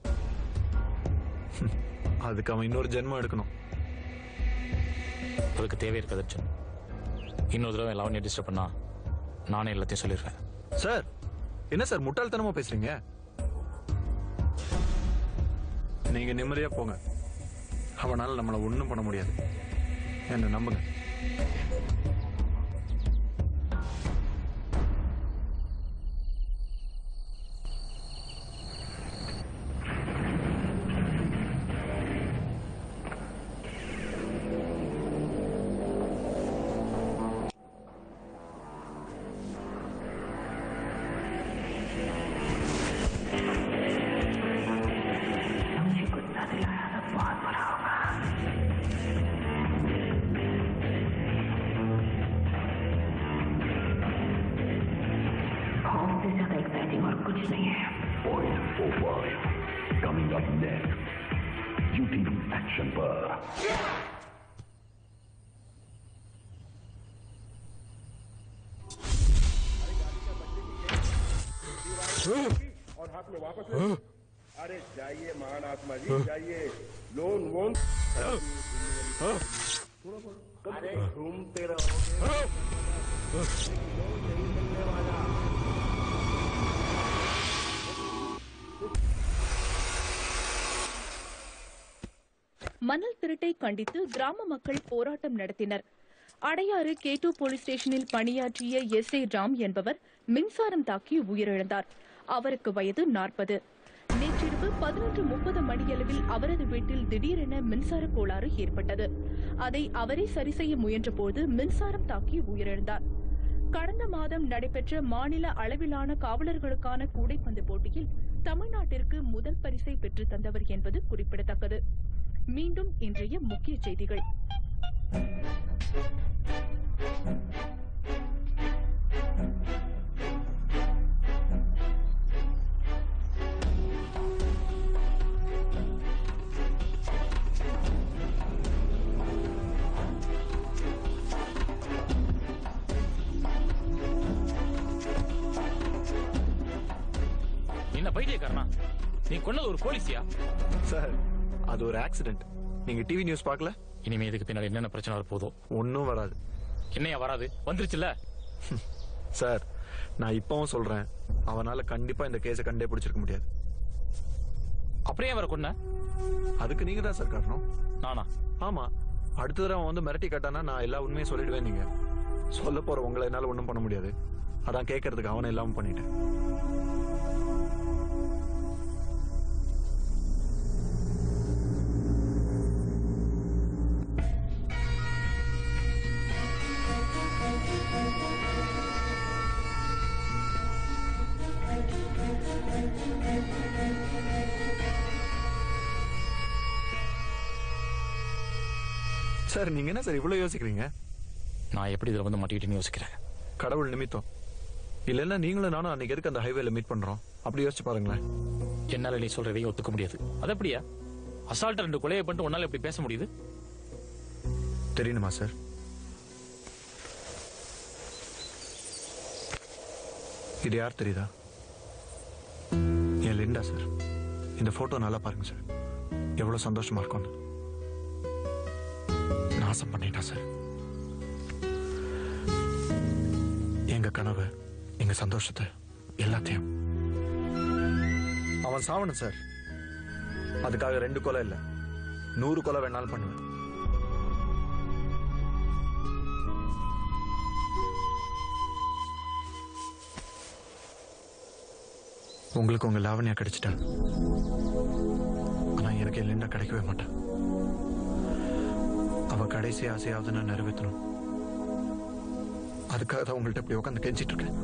அதுக்கு அவன் இன்னொரு ஜென்மம் எடுக்கணும். அதுக்கு தேவை இருக்காது அர்ஜுன். இன்னொரு தடவை லவனியை டிஸ்டர்ப் பண்ணா நானே எல்லாத்தையும் சொல்லிடுறேன். சார், என்ன சார் முட்டாள்தனமா பேசுறீங்க? நீங்க நிம்மதியா போங்க. அவனால நம்மள ஒண்ணும் பண்ண முடியாது. என்ன நம்புங்க. Coming up next, U T V action पर। और हाथ में वापस ले। अरे जाइए महान आत्मा जी, जाइए। लोन वोन अरे घूमते रहोगे। लोन नहीं मिलने वाला। மணல் திருட்டை கண்டித்து கிராம மக்கள் போராட்டம் நடத்தினர். அடையாறு கே டூ போலீஸ் ஸ்டேஷனில் பணியாற்றிய எஸ் ஏ ராம் என்பவர் மின்சாரம் தாக்கி உயிரிழந்தார். அவருக்கு வயது நாற்பது. நேற்றிரவு பதினொன்று முப்பது மணியளவில் அவரது வீட்டில் திடீரென மின்சார கோளாறு ஏற்பட்டது. அதை அவரே சரி செய்ய முயன்றபோது மின்சாரம் தாக்கி உயிரிழந்தார். கடந்த மாதம் நடைபெற்ற மாநில அளவிலான காவலர்களுக்கான கூடைப்பந்து போட்டியில் தமிழ்நாட்டிற்கு முதல் பரிசை பெற்று தந்தவர் என்பது குறிப்பிடத்தக்கது. மீண்டும் இன்றைய முக்கிய செய்திகள். என்ன பைத்தியக்காரனா? நீ கொன்னது ஒரு போலீஸியா? சார், அது ஒரு ஆக்சிடென்ட். நீங்க டிவி நியூஸ் பார்க்கல? இனிமே இதுக்கு பின்னாடி என்னென்ன பிரச்சனை வர போதோ? ஒன்னும் வராது. என்னையா வராது? வந்துருச்சுல்ல சார். நான் இப்பவும் சொல்றேன், அவனால கண்டிப்பா இந்த கேஸை கண்டே பிடிச்சிருக்க முடியாது. அப்படியே வர கொன்ன? அதுக்கு நீங்க தான் சார் காரணம். நானா? ஆமா. அடுத்த தடவை அவன் வந்து மிரட்டி காட்டானா நான் எல்லா உண்மையும் சொல்லிடுவேன். நீங்க சொல்ல போற உங்களை என்னால ஒன்றும் பண்ண முடியாது. அதான் கேட்கறதுக்கு அவனை இல்லாம பண்ணிட்டேன். சார், நீங்க என்ன சார் இவ்வளவு யோசிக்கிறீங்க? நான் எப்படி இதுல வந்து மாட்டிக்கிட்டேன்னு யோசிக்கிறேன். கடவுள் நிமித்தம். இல்லைன்னா நீங்களும் நானும் அன்னைக்கு எதுக்கு அந்த ஹைவேல மீட் பண்றோம்? அப்படி யோசிச்சு பாருங்களேன். என்னால நீ சொல்றதையும் ஒத்துக்க முடியாது. அது அப்படியா? அசால்ட்டா ரெண்டு கொலையை பண்ணிட்டு உன்னால எப்படி பேச முடியுது? தெரியணுமா சார்? இது யார் தெரியுதா? என் லிண்டா சார். இந்த போட்டோ நல்லா பாருங்க சார், எவ்வளவு சந்தோஷமா இருக்கும். நான் நாசம் பண்ணிட்டான் சார். எங்க கனவு, எங்க சந்தோஷத்தை எல்லாத்தையும். அவன் சாவணும் சார். அதுக்காக ரெண்டு கொலை இல்ல, நூறு கொலை வேணாலும் பண்ணுவேன். உங்களுக்கு உங்க லாவண்யா கிடைச்சிட்டா, ஆனா எனக்கு இல்லைன்னா கிடைக்கவே மாட்டேன். அவ கடைசி ஆசையாவது நான் நிறைவேற்றணும். அதுக்காக தான் உங்கள்ட்ட இப்படி உட்காந்து கெஞ்சிட்டு இருக்கேன்.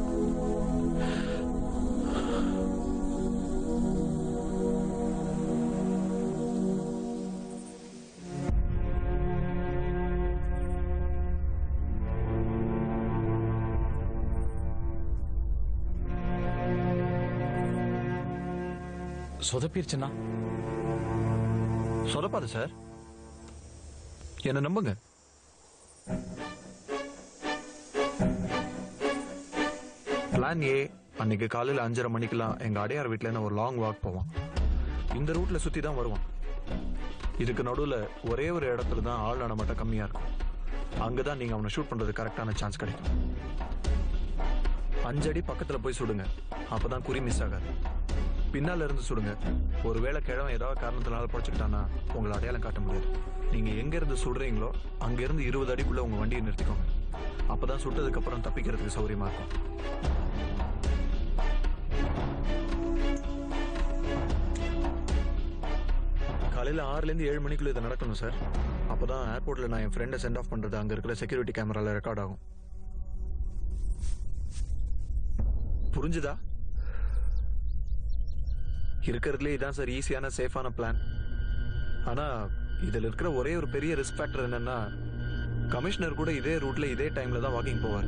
சொதப்பிருச்சுன்னா சொதப்பாது சார், என்ன நம்புங்க. பிளான் ஏ, அன்னைக்கு காலையில் அஞ்சரை மணிக்கெல்லாம் எங்க அடையார் வீட்டுல இருந்து ஒரு லாங் வாக் போவான். இந்த ரூட்ல சுத்தி தான் வருவான். இதுக்கு நடுவுல ஒரே ஒரு இடத்துல தான் ஆள் நடமாட்டம் கம்மியா இருக்கும். அங்கதான் நீங்க அவனை ஷூட் பண்றது கரெக்டான சான்ஸ் கிடைக்கும். அஞ்சடி பக்கத்துல போய் சுடுங்க, அப்பதான் குறி மிஸ் ஆகாது. பின்னால இருந்து சுடுங்க, ஒருவேளை கிழவன் ஏதாவது காரணத்தினால புடச்சுக்கிட்டானா உங்களை அடையாளம் காட்ட முடியாது. நீங்க எங்க இருந்து சுடுறீங்களோ அங்க இருந்து இருபது அடிக்குள்ள உங்க வண்டியை நிறுத்திக்கோங்க. அப்பதான் சுட்டதுக்கு அப்புறம் தப்பிக்கிறதுக்கு சௌரியமா இருக்கும். காலையில ஆறுல இருந்து ஏழு மணிக்குள்ள இதை நடக்கணும் சார். அப்பதான் ஏர்போர்ட்ல நான் என் ஃப்ரெண்டை சென்ட் ஆஃப் பண்றது அங்க இருக்கிற செக்யூரிட்டி கேமரால ரெக்கார்ட் ஆகும். புரிஞ்சுதா? இருக்கிறதுலே இதான் சார் ஈஸியான சேஃபான பிளான். ஆனா இதுல இருக்கிற ஒரே ஒரு பெரிய ரிஸ்க் ஃபேக்டர் என்னன்னா, கமிஷனர் கூட இதே ரூட்ல இதே டைம்ல தான் வாக்கிங் போவார்.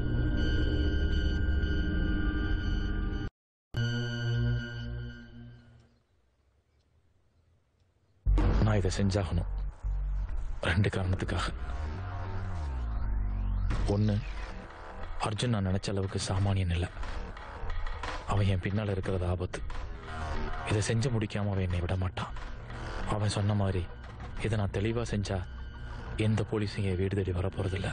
நான் இதை செஞ்சாகணும் ரெண்டு காரணத்துக்காக. ஒன்னு, அர்ஜுன் நான் நினைச்ச அளவுக்கு சாமானியன் இல்லை. அவன் என் பின்னால இருக்கிறது ஆபத்து. இதை செஞ்சு முடிக்காம அவன் என்னை விட மாட்டான். அவன் சொன்ன மாதிரி இதை நான் தெளிவா செஞ்சா எந்த போலீஸும் என் வீடு தேடி வர போறதில்ல.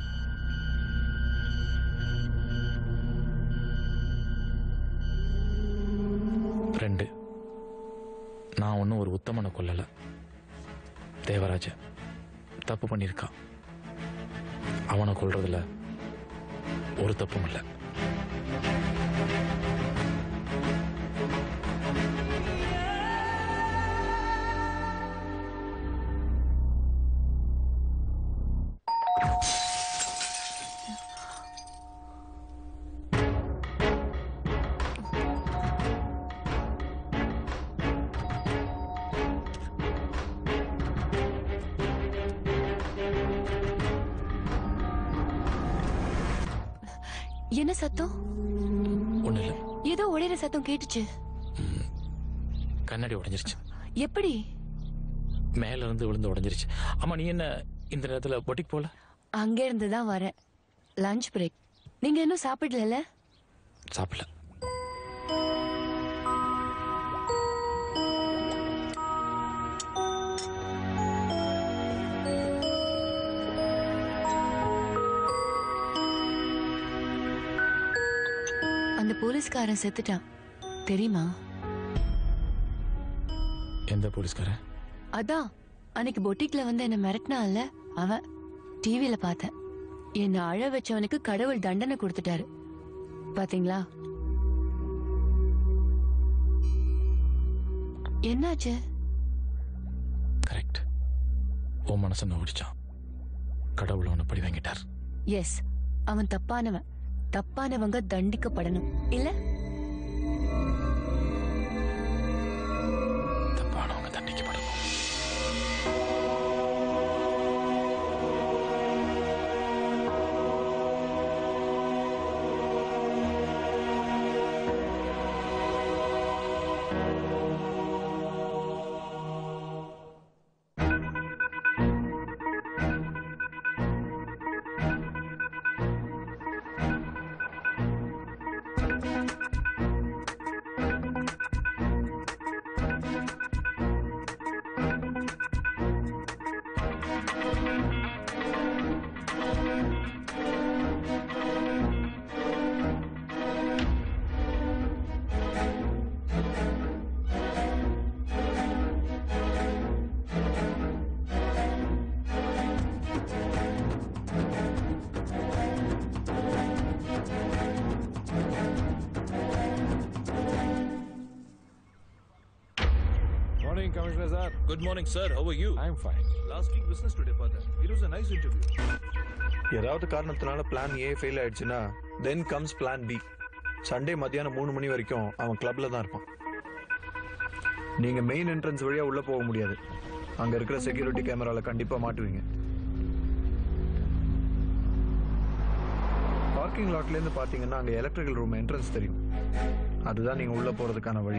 ரெண்டு, நான் ஒன்னும் ஒரு உத்தமனை கொல்லல. தேவராஜ தப்பு பண்ணியிருக்கான். அவனை கொல்றதுல ஒரு தப்பும் இல்லை. என்ன சத்தம்? ஒண்ணு இல்ல, ஏதோ உடையிற சத்தம் கேட்டுச்சு. கண்ணாடி உடைஞ்சிருச்சு. எப்படி? மேல இருந்து விழுந்து உடைஞ்சிருச்சு. ஆமா, நீ என்ன இந்த நேரத்துல பொட்டிக்கு போல? அங்க இருந்து தான் வரேன். Lunch break. நீங்க இன்னும் சாப்பிடல? சாப்பிடல. அந்த போலீஸ்காரன் செத்துட்டான் தெரியுமா? எந்த போலீஸ்காரன்? அதான் அன்னைக்கு பொட்டிக்ல வந்து என்ன மிரட்டினான்ல அவன். டிவியில பார்த்தேன். என்ன அழ வச்சவனுக்கு கடவுள் தண்டனை கொடுத்துட்டாரு. பாத்தீங்களா? என்னாச்சு? கரெக்ட். உன் மனசை நோடிச்சான். கடவுள் அவனை படி வாங்கிட்டார். எஸ், அவன் தப்பானவன். தப்பானவங்க தண்டிக்கப்படணும் இல்ல? தப்பானவங்க தண்டிக்கப்படணும். இருக்கீங்களா sir? Good morning, sir. How are you? I'm fine. Last week Business Today பார்த்தேன். It was a nice interview. ஏதாவது காரணத்தினால பிளான் ஏ ஃபெயில் ஆயிடுச்சுன்னா then comes plan B. Sunday மத்தியானம் மூணு மணி வரைக்கும் அவன் கிளப்ல தான் இருப்பான். நீங்க மெயின் என்ட்ரன்ஸ் வழியா உள்ள போக முடியாது. அங்க இருக்கிற செக்யூரிட்டி கேமரால கண்டிப்பா மாட்டுவீங்க. பார்க்கிங் லாட்ல இருந்து பாத்தீங்கன்னா அங்க எலக்ட்ரிக்கல் ரூம் என்ட்ரன்ஸ் தெரியும். அதுதான் நீங்க உள்ள போறதுக்கான வழி.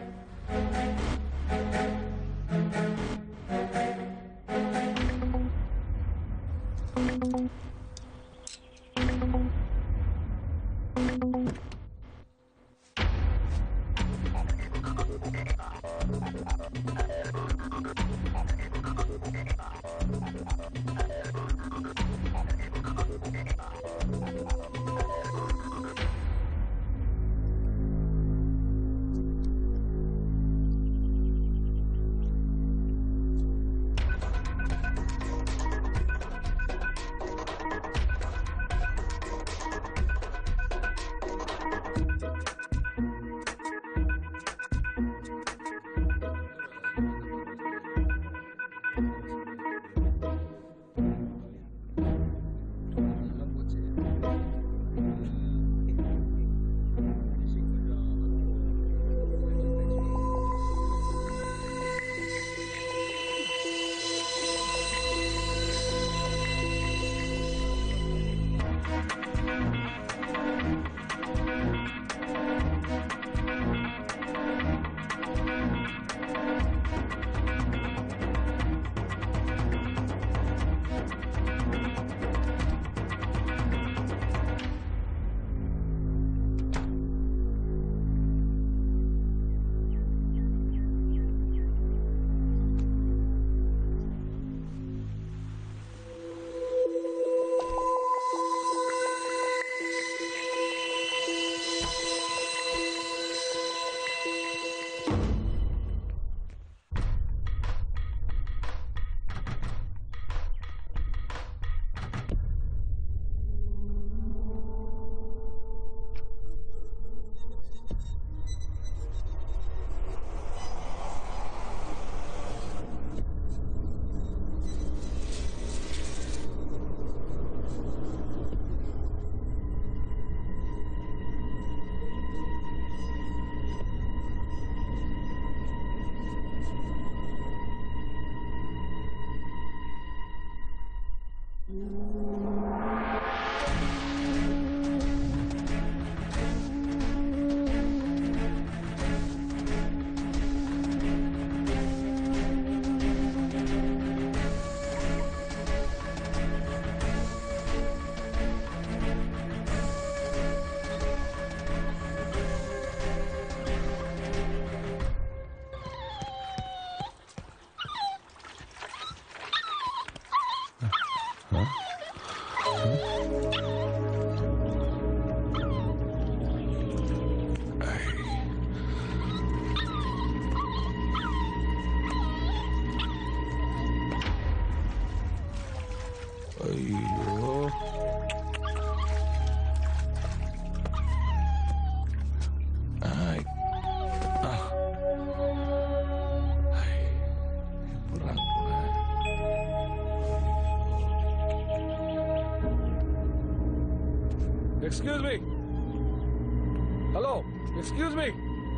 Excuse me. Hello. Excuse me.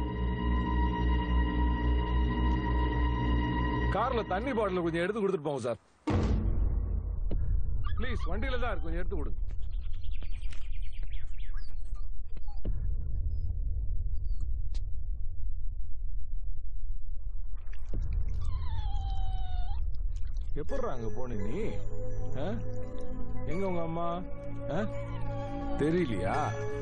கார்ல தண்ணி பாட்டில் கொஞ்சம் எடுத்து கொடுத்துட்டு போங்க சார். ப்ளீஸ், வண்டியில தான் இருக்கு, கொஞ்சம் எடுத்து கொடுங்க. எப்படா அங்க போன நீ? எங்க உங்க அம்மா? தெரியலையா?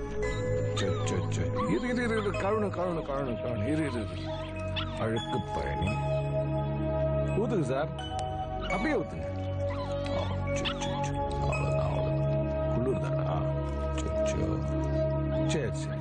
இரு இரு இரு கழுணு கழுணு கழுணு கழுணு இரு இரு அழுக்கு பயணி. ஊத்துங்க சார், அப்படியே ஊத்துங்க. அவ்வளோதான் அவ்வளோதான். குளிர் தானா? சரி சரி.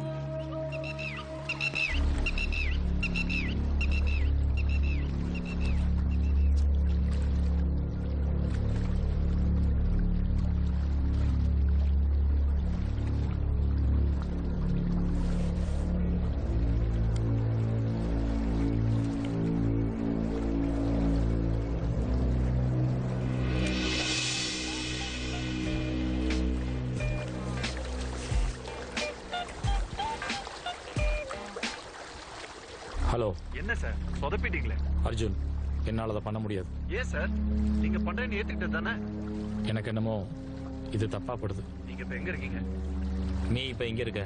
ஹலோ. என்ன சார் சொதப்பிட்டீங்களே? அர்ஜுன், என்னால் அதை பண்ண முடியாது. ஏன் சார்? நீங்க பண்றேன்னு ஏத்துக்கிட்டது தானே? எனக்கு என்னமோ இது தப்பா படுது. நீங்க இப்ப எங்க இருக்கீங்க? நீ இப்ப எங்க இருக்க?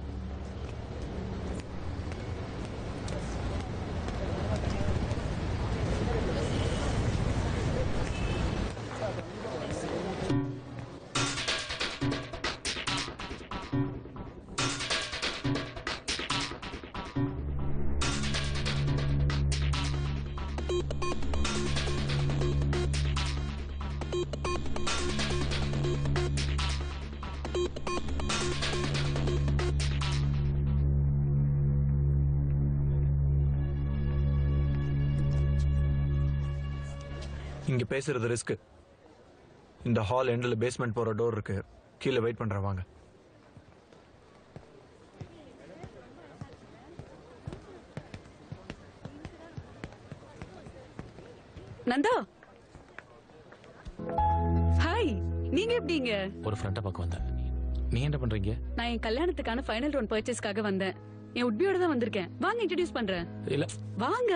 இங்க பேசுறது ரிஸ்க். இந்த ஹால் எண்டில் பேஸ்மெண்ட் போற டோர் இருக்கு. கீழே வெயிட் பண்ற வாங்க. நந்தா, ஹாய். நீங்க எப்படிங்க? ஒரு ஃப்ரெண்டை பார்க்க வந்தேன். நீ என்ன பண்றீங்க? நான் என் கல்யாணத்துக்கான ஃபைனல் ரவுண்ட் பர்ச்சேஸ்க்காக வந்தேன். என் உட்பியோட தான் வந்திருக்கேன். வாங்க இன்ட்ரோடியூஸ் பண்றேன். இல்ல வாங்க.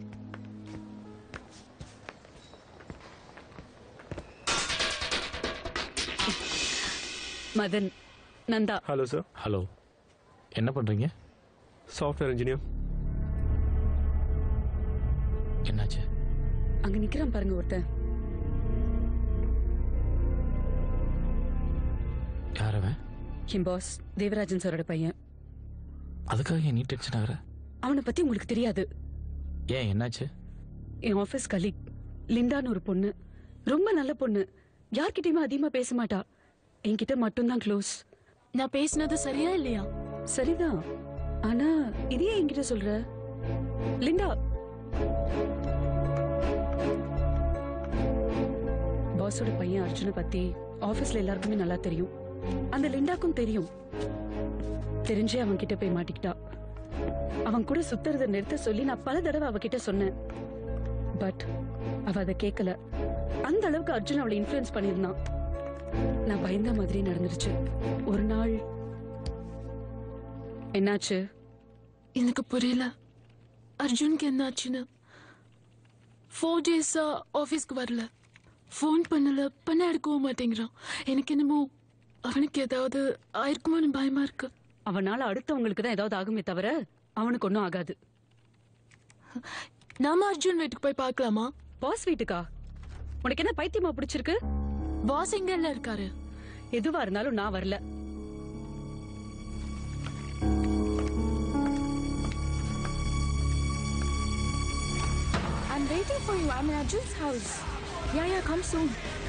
Madan, Nanda. Hello sir. Hello. என்ன பண்றீங்க? Software engineer. என்னாச்சு? அங்க நிக்கிறான் பாருங்க ஒருத்தன். யார் அவன்? என் பாஸ் தேவராஜன் சாரோட பையன். அதுக்காக ஏன் நீ டென்ஷன் ஆகுற? அவனை பத்தி உங்களுக்கு தெரியாது. ஏன், என்னாச்சு? என் ஆபீஸ் கலீக் லிண்டான்னு ஒரு பொண்ணு. ரொம்ப நல்ல பொண்ணு. யார்கிட்டயுமே அதிகமா பேச மாட்டா. என்கிட்ட மட்டும்தான் க்ளோஸ். நான் பேசினது சரியா இல்லையா? சரிதான். ஆனா இதே என்கிட்ட சொல்ற? லிண்டா, பாஸோட பையன் அர்ஜுனை பத்தி ஆபீஸ்ல எல்லாருக்குமே நல்லா தெரியும். அந்த லிண்டாக்கும் தெரியும். தெரிஞ்சே அவன் கிட்ட போய் மாட்டிக்கிட்டா. அவன் கூட சுத்துறத நிறுத்த சொல்லி நான் பல தடவை அவகிட்ட சொன்னேன். பட் அவ அதை கேட்கல. அந்த அளவுக்கு அர்ஜுன் அவளை இன்ஃப்ளூயன்ஸ் பண்ணிருந்தான். நான் பயந்த மாதிரி நடந்துருச்சு. ஒரு நாள் என்னாச்சு? எனக்கு புரியல. அர்ஜுனுக்கு என்னாச்சுன்னு. ஃபோர் டேஸா ஆபீஸ்க்கு வரல. ஃபோன் பண்ணல, பண்ண எடுக்கவும் மாட்டேங்கிறான். எனக்கு என்னமோ அவனுக்கு ஏதாவது ஆயிருக்குமோன்னு பயமா இருக்கு. அவனால அடுத்தவங்களுக்கு தான் ஏதாவது ஆகுமே தவிர அவனுக்கு ஒன்னும் ஆகாது. நாம அர்ஜுன் வீட்டுக்கு போய் பார்க்கலாமா? பாஸ் வீட்டுக்கா? உனக்கு என்ன பைத்தியமா பிடிச்சிருக்கு? பாஸ் எங்க எல்லாம் இருக்காரு? எதுவா இருந்தாலும் நான் வரல. I'm waiting for you. I'm in Arjun's house. Yeah, yeah, come soon.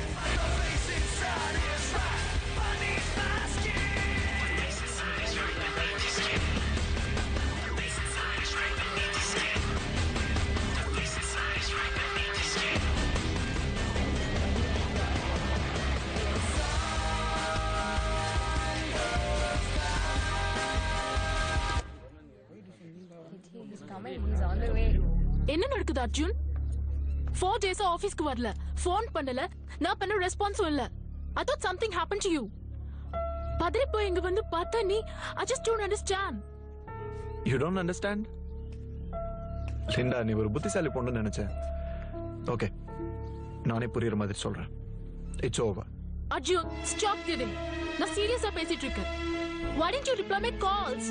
என்ன நடக்குது அர்ஜுன்? ஃபோர் டேஸா ஆபீஸ்க்கு வரல, ஃபோன் பண்ணல, நான் பண்ண ரெஸ்பான்ஸும் இல்ல. I thought something happened to you. பதறி போய் இங்க வந்து பார்த்தா நீ I just don't understand. You don't understand? Linda, நீ ஒரு புத்திசாலி பொண்ணு நினைச்சேன். ஓகே, நானே புரியுற மாதிரி சொல்றேன். It's over. Arjun, stop kidding. நான் சீரியஸா பேசிட்டு இருக்கேன். Why didn't you reply my calls?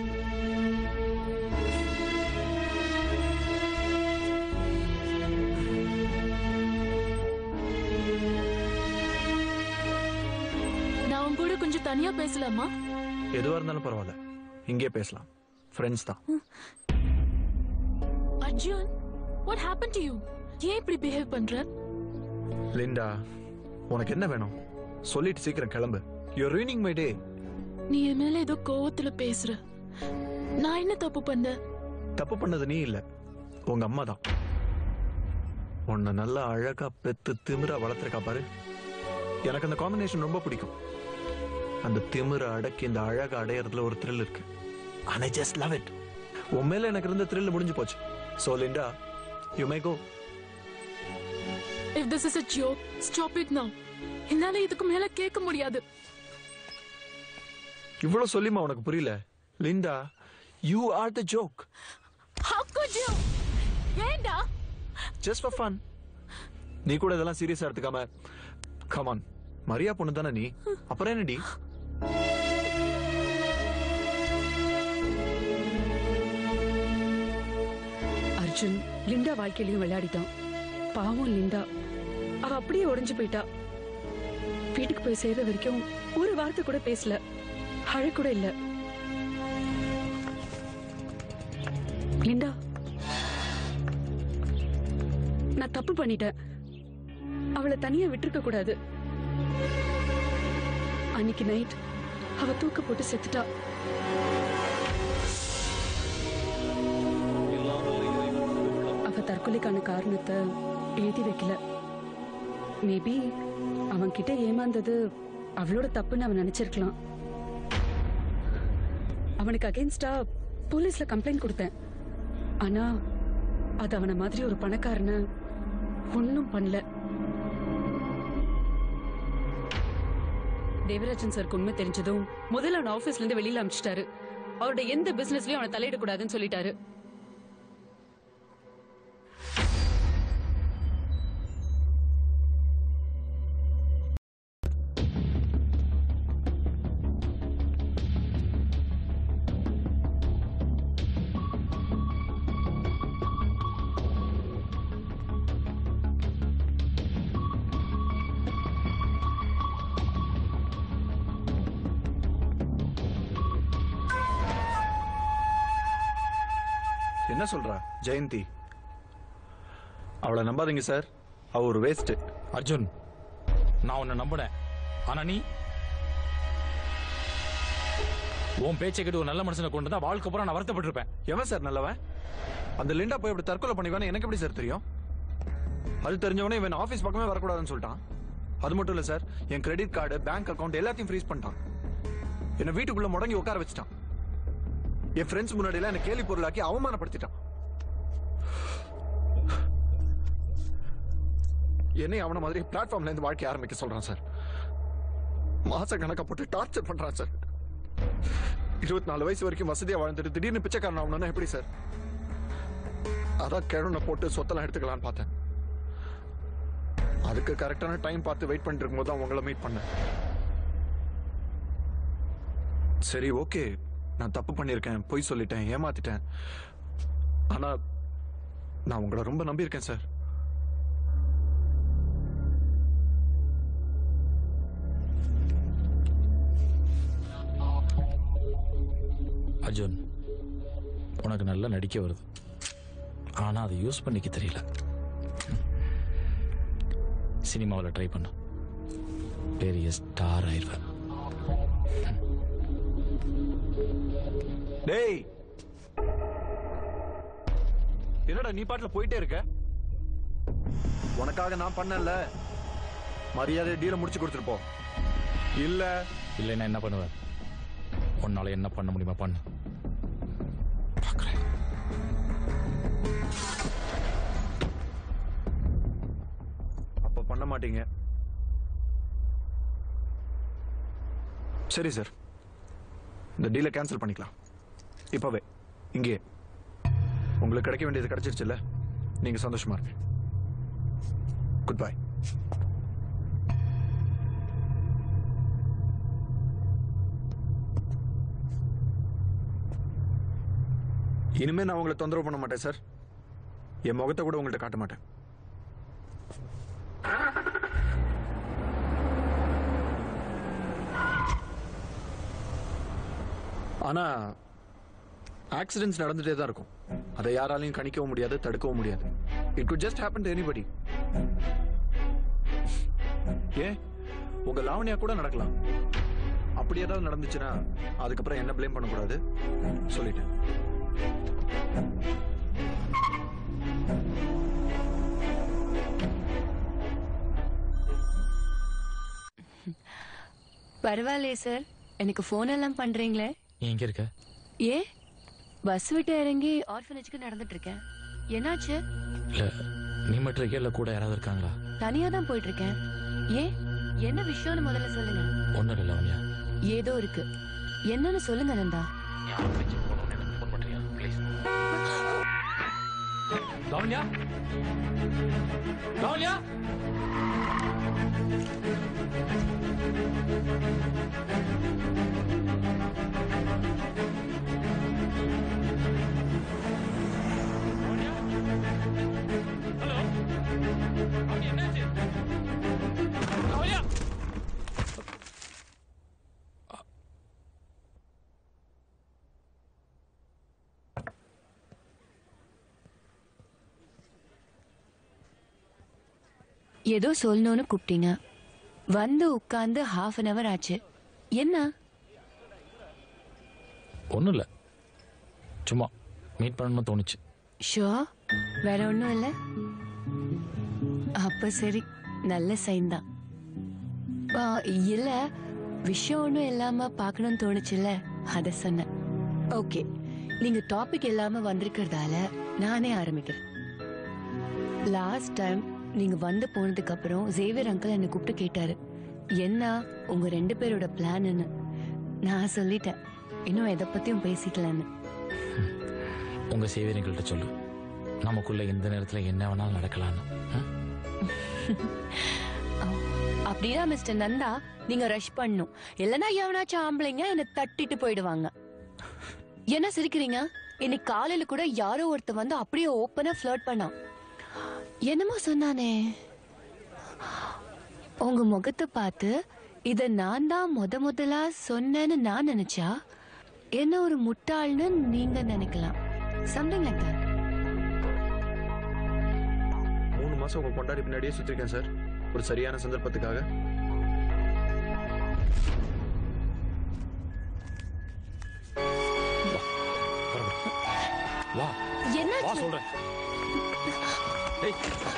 நான் உன் கூட கொஞ்சம் தனியா பேசலாமா? எதுவா இருந்தாலும் பரவாயில்ல, இங்கே பேசலாம். ஃப்ரெண்ட்ஸ் தான். Arjun, what happened to you? ஏன் இப்படி பிஹேவ் பண்ற? லிண்டா, உனக்கு என்ன வேணும்? சொல்லிட்டு சீக்கிரம் கிளம்பு. You're ruining my day. நீ என் மேல ஏதோ கோவத்துல பேசுற. நான் என்ன தப்பு பண்ண? தப்பு பண்ணது நீ இல்ல, உங்க அம்மா தான். உன்னை நல்லா அழகா பெத்து திமிரா வளர்த்திருக்கா பாரு. எனக்கு அந்த காம்பினேஷன் ரொம்ப பிடிக்கும். அந்த திமிர அடக்கி இந்த அழகா அடையறதுல ஒரு த்ரில் இருக்கு. And I just love it. உன் மேல எனக்கு இருந்த த்ரில் முடிஞ்சு போச்சு. So Linda, you may go. If this is a joke, stop it now. என்னால இதுக்கு மேல கேட்க முடியாது. இவ்வளவு சொல்லிமா உனக்கு புரியல? Linda, you are the joke. How could Raju ஏண்டா ஜஸ்ட் ஃபார் ஃபன். நீ கூட இதெல்லாம் சீரியஸா எடுத்துக்காம கம் ஆன். மரியா பொண்ணு தானே நீ, அப்புறம் என்னடி? அர்ஜுன் லிண்டா வாழ்க்கையிலையும் விளையாடிட்டான். பாவம் லிண்டா, அவ அப்படியே உடைஞ்சு போயிட்டா. வீட்டுக்கு போய் சேர்ற வரைக்கும் ஒரு வார்த்தை கூட பேசல, அழ கூட இல்ல. லிண்டா, நான் தப்பு பண்ணிட்டேன். அவளை தனியா விட்டுருக்க கூடாது. அன்னைக்கு நைட் அவ தூக்க போட்டு செத்துட்டா. அவ தற்கொலைக்கான காரணத்தை எழுதி வைக்கல. மேபி அவன் கிட்ட ஏமாந்தது அவளோட தப்புன்னு அவன் நினைச்சிருக்கலாம். அவனுக்கு அகைன்ஸ்டா போலீஸ்ல கம்ப்ளைண்ட் கொடுத்தேன். ஆனா அது அவன மாதிரி ஒரு பணக்காரனை ஒன்னும் பண்ணல. தேவராஜன் சாருக்கு உண்மை தெரிஞ்சதும் முதல்ல அவன் ஆபீஸ்ல இருந்து வெளியில அமிச்சிட்டாரு. அவரோட எந்த பிசினஸ்லயும் அவனை தலையிடக்கூடாதுன்னு சொல்லிட்டாரு. என்ன சொல்றா ஜெயந்தி? அவளை நம்பாதீங்க சார், அவ ஒரு வேஸ்ட். அர்ஜுன், நான் உன்னை நம்பினேன். ஆனா நீ உன் பேச்சை கேட்டு ஒரு நல்ல மனுஷனை கொண்டு வந்தா வாழ்க்கை பூரா நான் வருத்தப்பட்டிருப்பேன். எவன் சார் நல்லவன்? அந்த லிண்டா போய் அப்படி தற்கொலை பண்ணிவானே எனக்கு எப்படி சார் தெரியும்? அது தெரிஞ்சவனே இவன் ஆபீஸ் பக்கமே வரக்கூடாதுன்னு சொல்லிட்டான். அது மட்டும் இல்ல சார், என் கிரெடிட் கார்டு, பேங்க் அக்கௌண்ட் எல்லாத்தையும் ஃப்ரீஸ் பண்ணிட்டான். என்ன வீட்டுக்குள்ள முடங்கி உட்கார வச்சுட்டான். என் ஃப்ரெண்ட்ஸ் முன்னாடியில என்ன கேலி பொருளாக்கி அவமானப்படுத்திட்டான். என்னை அவன மாதிரி பிளாட்ஃபார்ம்ல இருந்து வாழ்க்கை ஆரம்பிக்க சொல்றான் சார். மாச கணக்கா போட்டு டார்ச்சர் பண்றான் சார். இருபத்தி நாலு வயசு வரைக்கும் வசதியா வாழ்ந்துட்டு திடீர்னு பிச்சைக்காரன் ஆகணும்னா எப்படி சார்? அதான் கிழனை போட்டு சொத்தெல்லாம் எடுத்துக்கலான்னு பார்த்தேன். அதுக்கு கரெக்டான டைம் பார்த்து வெயிட் பண்ணிட்டு இருக்கும் போது தான் உங்களை மீட் பண்ணேன். சரி ஓகே, நான் தப்பு பண்ணிருக்கேன், பொய் சொல்லிட்டேன், ஏமாத்திட்டேன். ஆனா நான் உங்களை ரொம்ப நம்பியிருக்கேன் சார். அர்ஜுன், உனக்கு நல்லா நடிக்க வருது. ஆனா அதை யூஸ் பண்ணிக்க தெரியல. சினிமாவில் ட்ரை பண்ண பெரிய ஸ்டார் ஆயிடுவேன். டேய், என்னடா நீ பாட்டுல போயிட்டே இருக்க? உனக்காக நான் பண்ணல, மரியாதை டீல முடிச்சு கொடுத்துட்டு போ. இல்ல இல்லைன்னா என்ன பண்ணுவேன்? உன்னால என்ன பண்ண முடியுமா பண்ணு. அப்ப பண்ண மாட்டீங்க. சரி சார், இந்த டீலை கேன்சல் பண்ணிக்கலாம். இப்பவே இங்கே உங்களுக்கு கிடைக்க வேண்டியது கிடைச்சிருச்சுல்ல, நீங்க சந்தோஷமா இருங்க. Goodbye. இனிமே நான் உங்களை தொந்தரவு பண்ண மாட்டேன் சார். என் முகத்தை கூட உங்கள்கிட்ட காட்ட மாட்டேன். ஆனா ஆக்சிடென்ட்ஸ் நடந்துட்டே தான் இருக்கும். அதை யாராலையும் கணிக்கவும் முடியாது, தடுக்கவும் முடியாது. It could just happen to anybody. ஏன் உங்க லாவணியா கூட நடக்கலாம். அப்படி ஏதாவது நடந்துச்சுன்னா அதுக்கப்புறம் என்ன பிளேம் பண்ணக்கூடாது சொல்லிட்டேன். பரவாயில்லையே சார், எனக்கு போன் எல்லாம் பண்றீங்களே. எங்க இருக்க? ஏ பஸ் விட்டு இறங்கி ஆர்ஃபனேஜ்க்கு நடந்துட்டு இருக்கேன். என்னாச்சு? இல்ல நீ மட்டும் இருக்க, இல்ல கூட யாராவது இருக்காங்களா? தனியா தான் போயிட்டு இருக்கேன். ஏ என்ன விஷயம்னு முதல்ல சொல்லுங்க. ஒன்னும் இல்ல லாவண்யா, ஏதோ இருக்கு. என்னன்னு சொல்லுங்க நந்தா. லாவண்யா லாவண்யா ஹலோ லாவண்யா என்னாச்சு லாவண்யா ஏதோ சொல்லணும்னு கூப்பிட்டீங்க. வந்து உட்கார்ந்து ஹாஃப் அன் அவர் ஆச்சு. என்ன? ஒன்றும் இல்லை, சும்மா மீட் பண்ணணும்னு தோணுச்சு. ஷோ, வேற ஒன்றும் இல்லை. அப்ப சரி, நல்ல சைன் தான். இல்ல, விஷயம் ஒன்றும் இல்லாம பார்க்கணும்னு தோணுச்சுல்ல, அத சொன்னேன். ஓகே, நீங்க டாபிக் இல்லாம வந்திருக்கிறதால நானே ஆரம்பிக்கிறேன். லாஸ்ட் டைம் நீங்க வந்து போனதுக்கு அப்புறம் ஜேவியர் அங்கிள் என்னை கூப்பிட்டு கேட்டாரு, என்ன உங்க ரெண்டு பேரோட பிளான்னு. நான் சொல்லிட்டேன், இன்னும் எதை பத்தியும் பேசிக்கலன்னு. உங்க சேவியர் எங்கள்கிட்ட சொல்லு, நமக்குள்ள எந்த நேரத்துல என்ன வேணாலும் நடக்கலான்னு. அப்படிதான் மிஸ்டர் நந்தா, நீங்க ரஷ் பண்ணும். இல்லைன்னா எவனாச்சும் ஆம்பளைங்க என்னை தட்டிட்டு போயிடுவாங்க. என்ன சிரிக்கிறீங்க? இன்னைக்கு காலையில கூட யாரோ ஒருத்தர் வந்து அப்படியே ஓப்பனா ஃபிளர்ட் பண்ணான். என்னமோ சொன்னானே, உங்க முகத்தை பார்த்து இத நான் தான் முத முதலா சொன்னேன்னு நான் நினைச்சா என்ன ஒரு முட்டாள்னு நீங்க நினைக்கலாம். Something like that. மூணு மாசம் உங்க கொண்டாடி பின்னாடியே சுத்திருக்கேன் சார், ஒரு சரியான சந்தர்ப்பத்துக்காக. வா என்ன வா சொல்றேன். ஏய்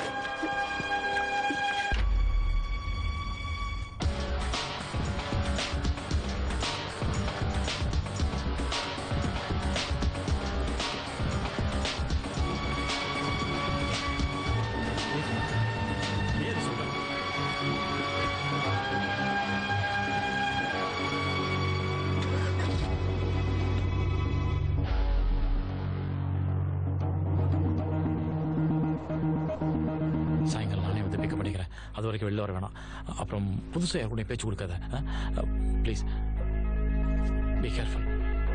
அது வரைக்கும் வெளில வர வேணாம். அப்புறம் புதுசாக யார் கூட பேச்சு கொடுக்காத. Please be careful.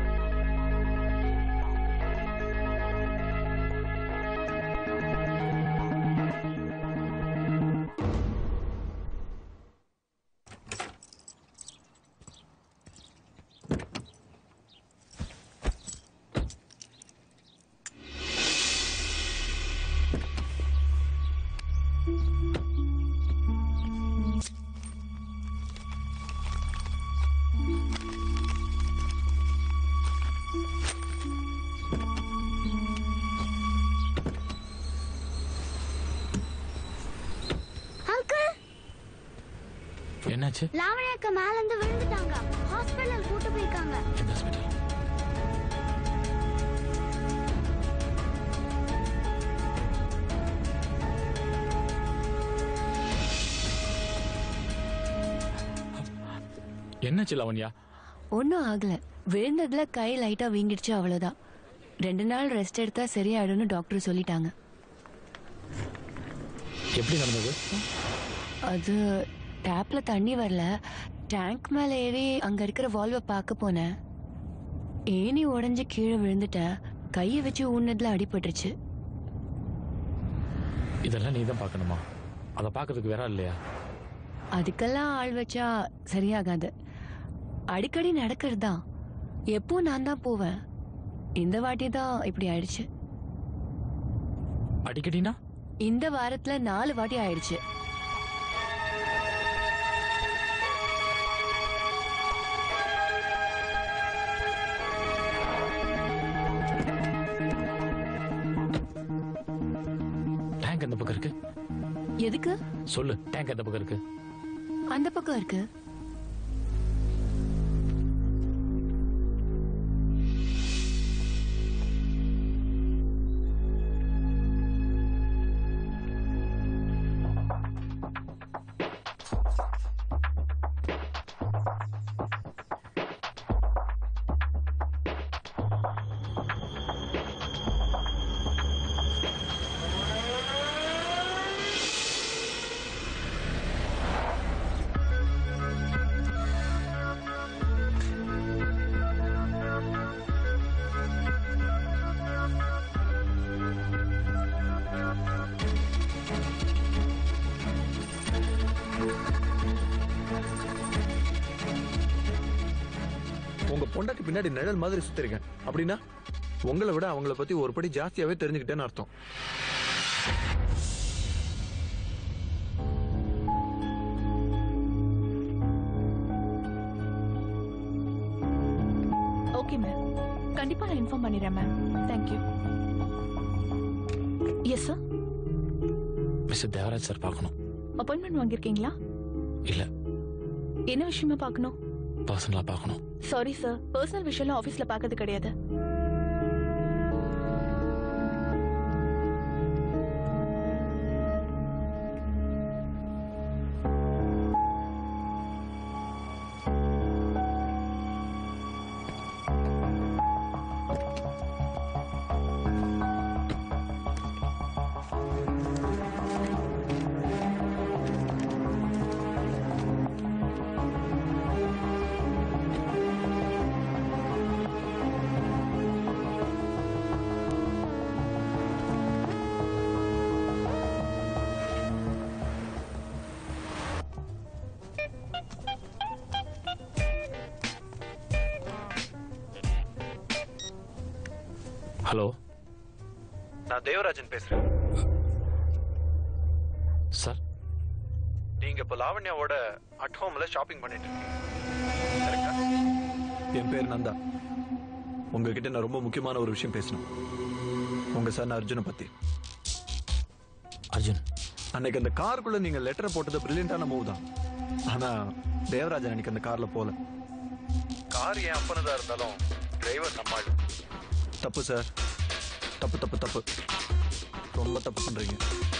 என்னாச்சு? லாவண்யாக்கு மேல இருந்து விழுந்துட்டாங்க, ஹாஸ்பிடல் கூட்டி போயிருக்காங்க. எந்த ஹாஸ்பிடல்? என்னாச்சு லாவண்யா? ஒன்னும் ஆகல, விழுந்ததுல கை லைட்டா வீங்கிடுச்சு, அவ்வளவுதான். ரெண்டு நாள் ரெஸ்ட் எடுத்தா சரியாயிடும்னு டாக்டர் சொல்லிட்டாங்க. எப்படி நடந்தது? அது டேப்ல தண்ணி வரல, டேங்க் மேல ஏறி அங்க இருக்கிற வால்வை பார்க்க போனேன். ஏனி உடஞ்சு கீழே விழுந்துட்டேன், கையை வச்சு ஊன்னதுல அடிபட்டுருச்சு. இதெல்லாம் நீ தான் பார்க்கணுமா? அதை பார்க்கறதுக்கு வேற இல்லையா? அதுக்கெல்லாம் ஆள் வச்சா சரியாகாது. அடிக்கடி நடக்கிறது தான், எப்போ நான் தான் போவேன். இந்த வாட்டி தான் இப்படி ஆயிடுச்சு. அடிக்கடினா? இந்த வாரத்துல நாலு வாட்டி ஆயிடுச்சு. டேங்க் எந்த பக்கம் இருக்கு? எதுக்கு சொல்லு. டேங்க் எந்த பக்கம் இருக்கு? அந்த பக்கம் இருக்கு. பொண்டாட்டி பின்னாடி நிழல் மாதிரி சுத்திருக்கேன் அப்படின்னா உங்களை விட அவங்கள பத்தி ஒரு படி ஜாஸ்தியாவே தெரிஞ்சுக்கிட்டேன்னு அர்த்தம். ஓகே மேம், கண்டிப்பா நான் இன்ஃபார்ம் பண்ணிடுறேன் ma'am. Thank you. Yes sir. Mister Devaraj sir பார்க்கணும். அப்பாயின்மெண்ட் வாங்கியிருக்கீங்களா? இல்ல. என்ன விஷயமா பார்க்கணும்? பர்சனலா பார்க்கணும். சாரி சார், பர்சனல் விஷயம்லாம் ஆஃபீஸ்ல பார்க்கறது கிடையாது. ஹலோ, நான் தேவராஜன் பேசுறேன் சார். நீங்க இப்ப லாவண்யாவோட அட் ஹோம்ல ஷாப்பிங் பண்ணிட்டு இருக்கீங்க. என் பேர் நந்தா. உங்ககிட்ட நான் ரொம்ப முக்கியமான ஒரு விஷயம் பேசணும். உங்க சன் அர்ஜுனை பத்தி. அர்ஜுன், அன்னைக்கு அந்த காருக்குள்ள நீங்க லெட்டர் போட்டது பிரில்லியண்டான மூவ் தான். ஆனா தேவராஜன் அன்னைக்கு அந்த கார்ல போல. கார் ஏன் அப்பனதா இருந்தாலும் டிரைவர் நம்மாள். தப்பு சார், தப்பு தப்பு தப்பு, ரொம்ப தப்பு பண்றீங்க.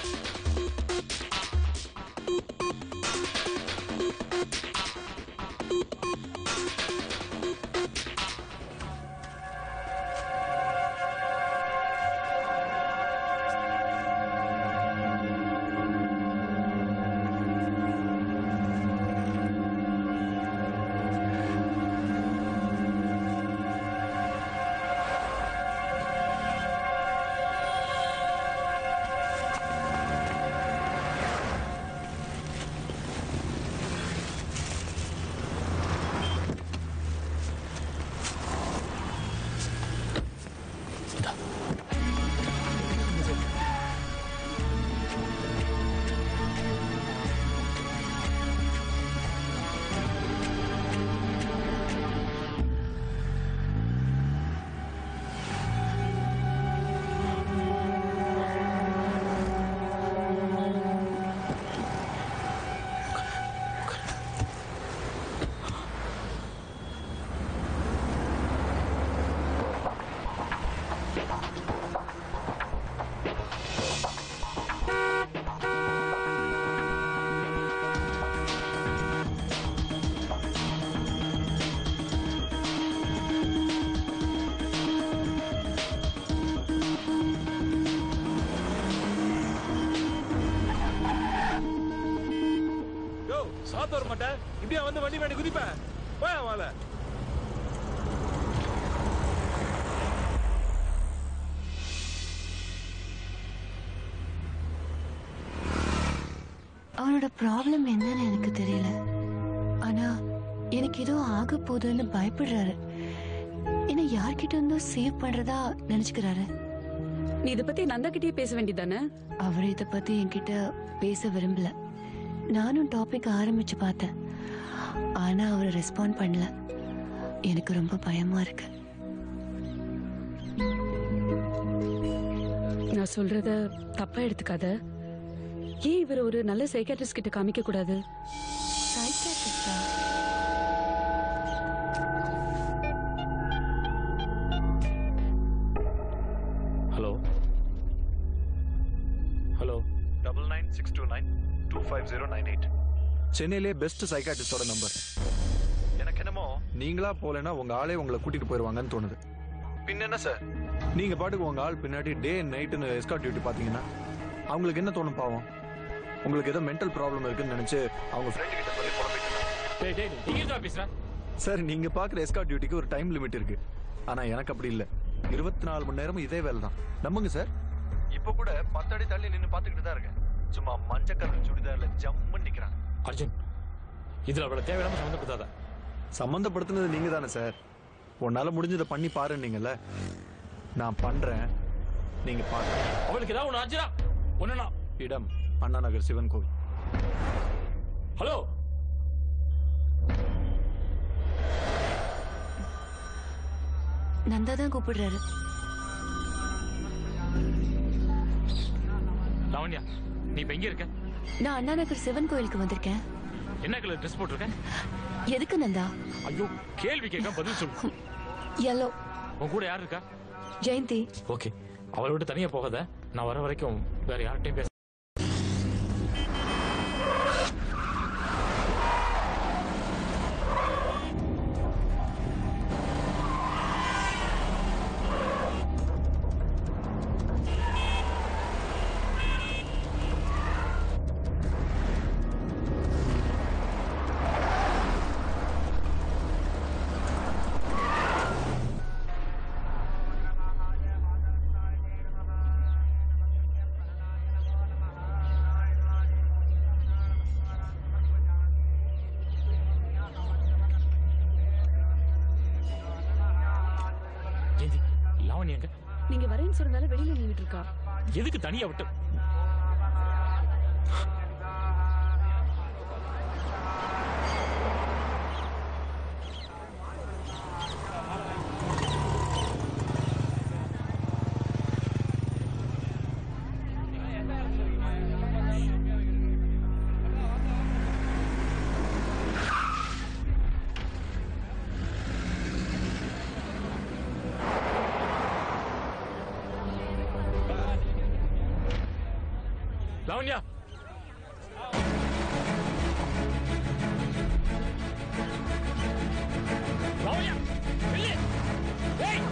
சாத்து வர மாட்டேன், இப்படியா வந்து வண்டி வேண்டி குதிப்பேன். போயா வாழ. அவனோட ப்ராப்ளம் என்னன்னு எனக்கு தெரியல. ஆனா எனக்கு ஏதோ ஆக போகுதுன்னு பயப்படுறாரு. என்ன யார்கிட்ட இருந்தோ சேவ் பண்றதா நினைச்சுக்கிறாரு. நீ இத பத்தி நந்தா கிட்டே பேச வேண்டியதானே? அவர் இத பத்தி என்கிட்ட பேச விரும்பல. நானும் டாபிக் ஆரம்பிச்சு பார்த்தேன், ஆனா அவர் ரெஸ்பாண்ட் பண்ணல. எனக்கு ரொம்ப பயமா இருக்கு. நான் சொல்றத தப்பா எடுத்துக்காத. ஏன் இவர் ஒரு நல்ல சைக்காட்ரிஸ்ட் கிட்ட காமிக்க கூடாது? சைக்காட்ரிஸ்டா? Hello hello double nine six two nine two five zero nine eight. சென்னையிலே பெஸ்ட் சைக்காட்ரிஸ்டோட நம்பர். எனக்கு என்னமோ நீங்களா போலன்னா உங்க ஆளே உங்களை கூட்டிட்டு போயிருவாங்கன்னு தோணுது. பின்ன என்ன சார், நீங்க பாட்டுக்கு உங்க ஆள் பின்னாடி டே அண்ட் நைட்னு எஸ்கார்ட் டியூட்டி பாத்தீங்கன்னா அவங்களுக்கு என்ன தோணும் பாவம்? உங்களுக்கு ஏதோ மென்டல் ப்ராப்ளம் இருக்குன்னு நினைச்சு அவங்க ஃப்ரெண்ட் கிட்ட சொல்லி புலம்பிட்டு. சார், நீங்க பாக்குற எஸ்கார்ட் டியூட்டிக்கு ஒரு டைம் லிமிட் இருக்கு. ஆனா எனக்கு அப்படி இல்ல. இருபத்தி நாலு மணி நேரமும் இதே வேலை தான். நம்புங்க சார். இப்ப கூட பத்து அடி தள்ளி நின்னு பாத்துக்கிட்டு தான் இருக்கேன். சும்மா மஞ்சக்கரு சுடிதார்ல ஜம்முன்னு நிக்கிறாங்க. அர்ஜுன், இதுல அவளை தேவையில்லாம சம்மந்தப்படுத்தாத. சம்பந்தப்படுத்தினது நீங்க தானே சார். உன்னால முடிஞ்சதை பண்ணி பாருன்னீங்கல்ல, நான் பண்றேன், நீங்க பாருங்க. அவளுக்கு ஏதாவது ஒன்று ஆச்சுனா ஒண்ணுனா இடம் அண்ணா நகர் சிவன் கோவில். ஹலோ, நந்தா தான் கூப்பிடுறாரு. லாவண்யா, நீ இப்ப எங்க இருக்க? நான் அண்ணா நகர் சிவன் கோயிலுக்கு வந்திருக்கேன். என்ன கலர் ட்ரெஸ் போட்டிருக்க? எதுக்கு நந்தா? ஐயோ, கேள்வி கேட்க பதில் சொல்லு. எல்லோ. உன் கூட யார் இருக்கா? ஜெயந்தி. ஓகே, அவளை விட்டு தனியா போகாத. நான் வர வரைக்கும் வேற யார்கிட்டயும் பேச. நீங்க வரேன்னு சொன்னதால வெளியில நின்னுட்டு இருக்கா. எதுக்கு தனியா விட்டு? லாவண்யா, லாவண்யா, வெளியே. ஏய்,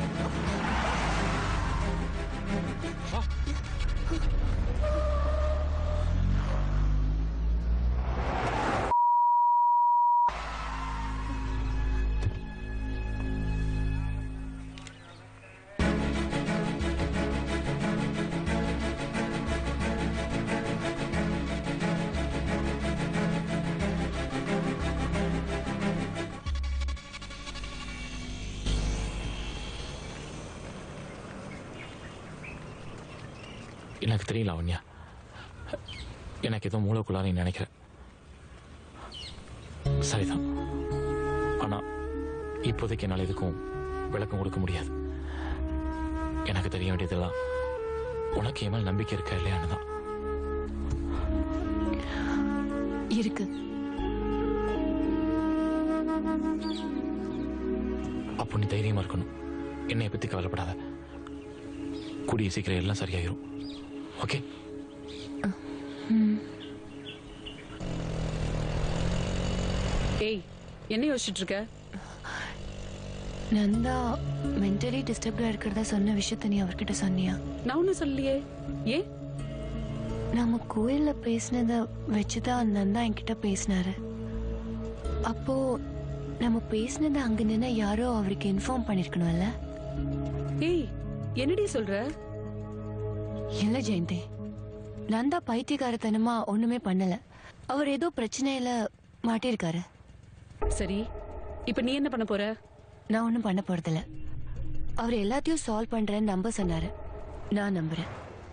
எனக்கு தெரியல லாவண்யா, எனக்கு ஏதோ மூளைக்குள்ளார நினைக்கிறேன். சரிதான், ஆனா இப்போதைக்கு என்னால் எதுக்கும் விளக்கம் கொடுக்க முடியாது. எனக்கு தெரிய வேண்டியதெல்லாம் உனக்கு என் மேல் நம்பிக்கை இருக்கா இல்லையான்னு தான். இருக்கு. அப்போ நீ தைரியமா இருக்கணும். என்னைய பத்தி கவலைப்படாத. கூடிய சீக்கிரம் எல்லாம் சரியாயிரும். ஓகே? ஏய், என்ன யோசிச்சுட்டு இருக்க? நந்தா மென்டலி டிஸ்டர்ப்டா இருக்கிறதா சொன்ன விஷயத்த நீ அவர்கிட்ட சொன்னியா? நான் ஒன்னும் சொல்லலையே. ஏன்? நம்ம கோயில்ல பேசினத வச்சுதான் நந்தா என்கிட்ட பேசினாரு. அப்போ நம்ம பேசினத அங்க நின்று யாரோ அவருக்கு இன்ஃபார்ம் பண்ணிருக்கணும்ல? ஏய், என்னடி சொல்ற? இல்ல ஜெயந்தி, நந்தா பைத்தியக்காரத்தனமா ஒண்ணுமே பண்ணல. அவர் ஏதோ பிரச்சனையில மாட்டிருக்காரு. சரி, இப்ப நீ என்ன பண்ண போற? நான் ஒண்ணும் பண்ண போறதில்ல. அவர் எல்லாத்தையும் சால்வ் பண்றேன்னு நம்ப சொன்னாரு. நான் நம்புறேன்.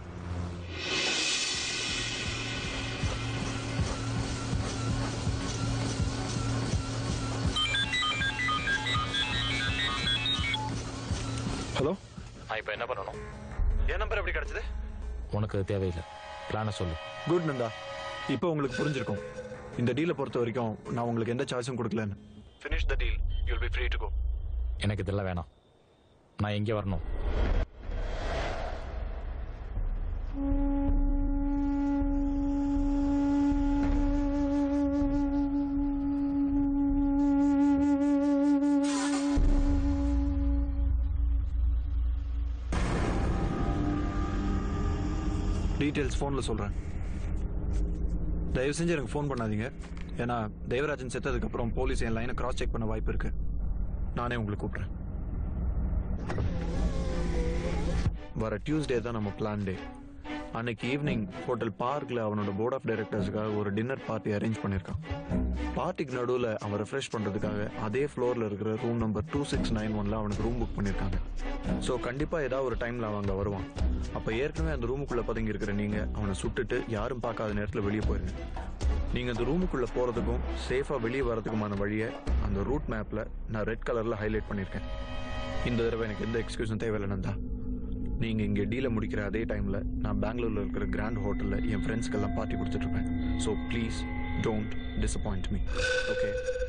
ஹலோ, நான் இப்ப என்ன பண்ணணும்? என் நம்பர் எப்படி கிடைச்சது? உனக்கு அது தேவையில்லை. பிளான சொல்லு. குட் நந்தா, இப்போ உங்களுக்கு புரிஞ்சிருக்கும். இந்த டீலை பொறுத்த வரைக்கும் நான் உங்களுக்கு எந்த சாய்ஸும் கொடுக்கலன்னு. Finish the deal, you will be free to go. எனக்கு இதெல்லாம் வேணாம். நான் எங்கே வரணும்? டீட்டெயில்ஸ் ஃபோனில் சொல்கிறேன். தயவு செஞ்சு எனக்கு ஃபோன் பண்ணாதீங்க. ஏன்னா தேவராஜன் செத்ததுக்கப்புறம் போலீஸ் என் லைனை கிராஸ் செக் பண்ண வாய்ப்பு இருக்கு. நானே உங்களுக்கு கூப்பிட்றேன். வர டியூஸ்டே தான் நம்ம பிளான் டே. அன்னைக்கு ஈவினிங் ஹோட்டல் பார்க்ல அவனோட போர்ட் ஆஃப் டைரக்டர்ஸ்க்காக ஒரு டின்னர் பார்ட்டி அரேஞ்ச் பண்ணியிருக்கான். பார்ட்டிக்கு நடுவில் அவன் ரெஃப்ரெஷ் பண்ணுறதுக்காக அதே ஃப்ளோரில் இருக்கிற room number two six nine ஒன்ல அவனுக்கு ரூம் புக் பண்ணியிருக்காங்க. ஸோ கண்டிப்பாக ஏதாவது ஒரு டைமில் அவன் அங்கே வருவான். அப்போ ஏற்கனவே அந்த ரூமுக்குள்ளே பதுங்கி இருக்கிற நீங்கள் அவனை சுட்டுட்டு யாரும் பார்க்காத நேரத்தில் வெளியே போயிருங்க. நீங்கள் அந்த ரூமுக்குள்ளே போகிறதுக்கும் சேஃபாக வெளியே வரதுக்குமான வழியை அந்த ரூட் மேப்பில் நான் ரெட் கலரில் ஹைலைட் பண்ணியிருக்கேன். இந்த தடவை எனக்கு எந்த எக்ஸ்கியூஸும் தேவையில்லைன்னு தான். நீங்கள் இங்கே டீலை முடிக்கிற அதே டைமில் நான் பெங்களூரில் இருக்கிற கிராண்ட் ஹோட்டலில் என் ஃப்ரெண்ட்ஸ்க்கெல்லாம் பார்ட்டி கொடுத்துட்ருப்பேன். So please don't disappoint me. Okay?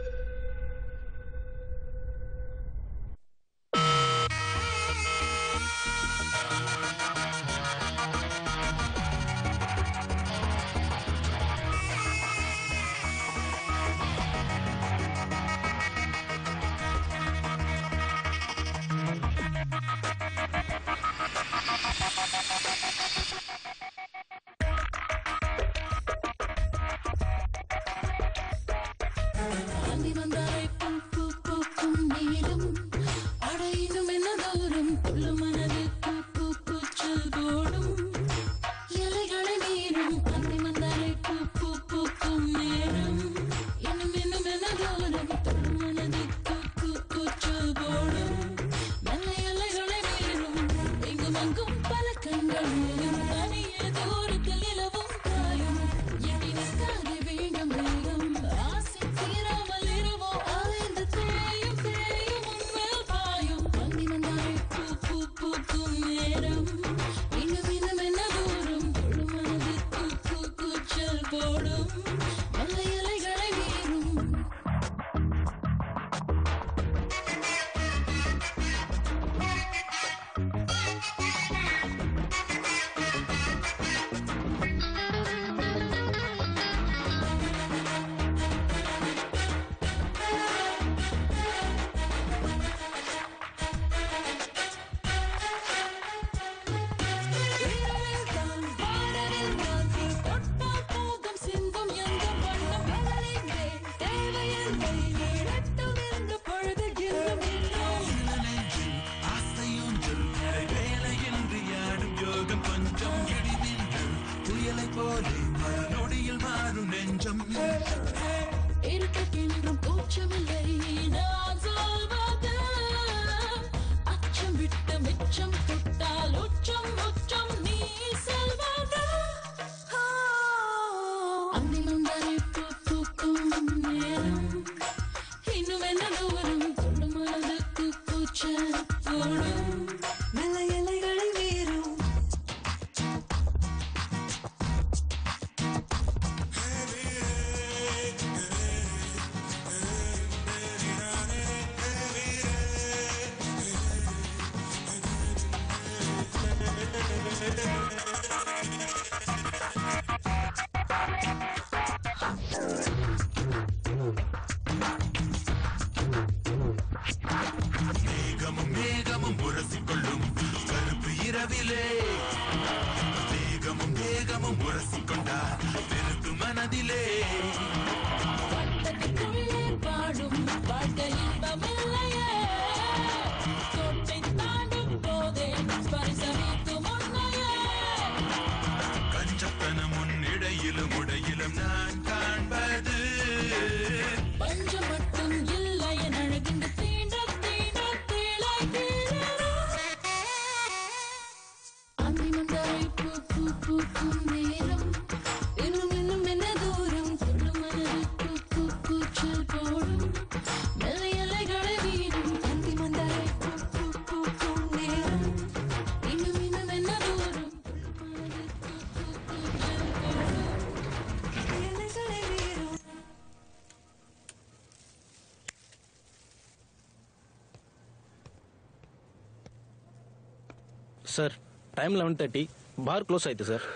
Sir time eleven thirty bar close ஆயிடுது சார்.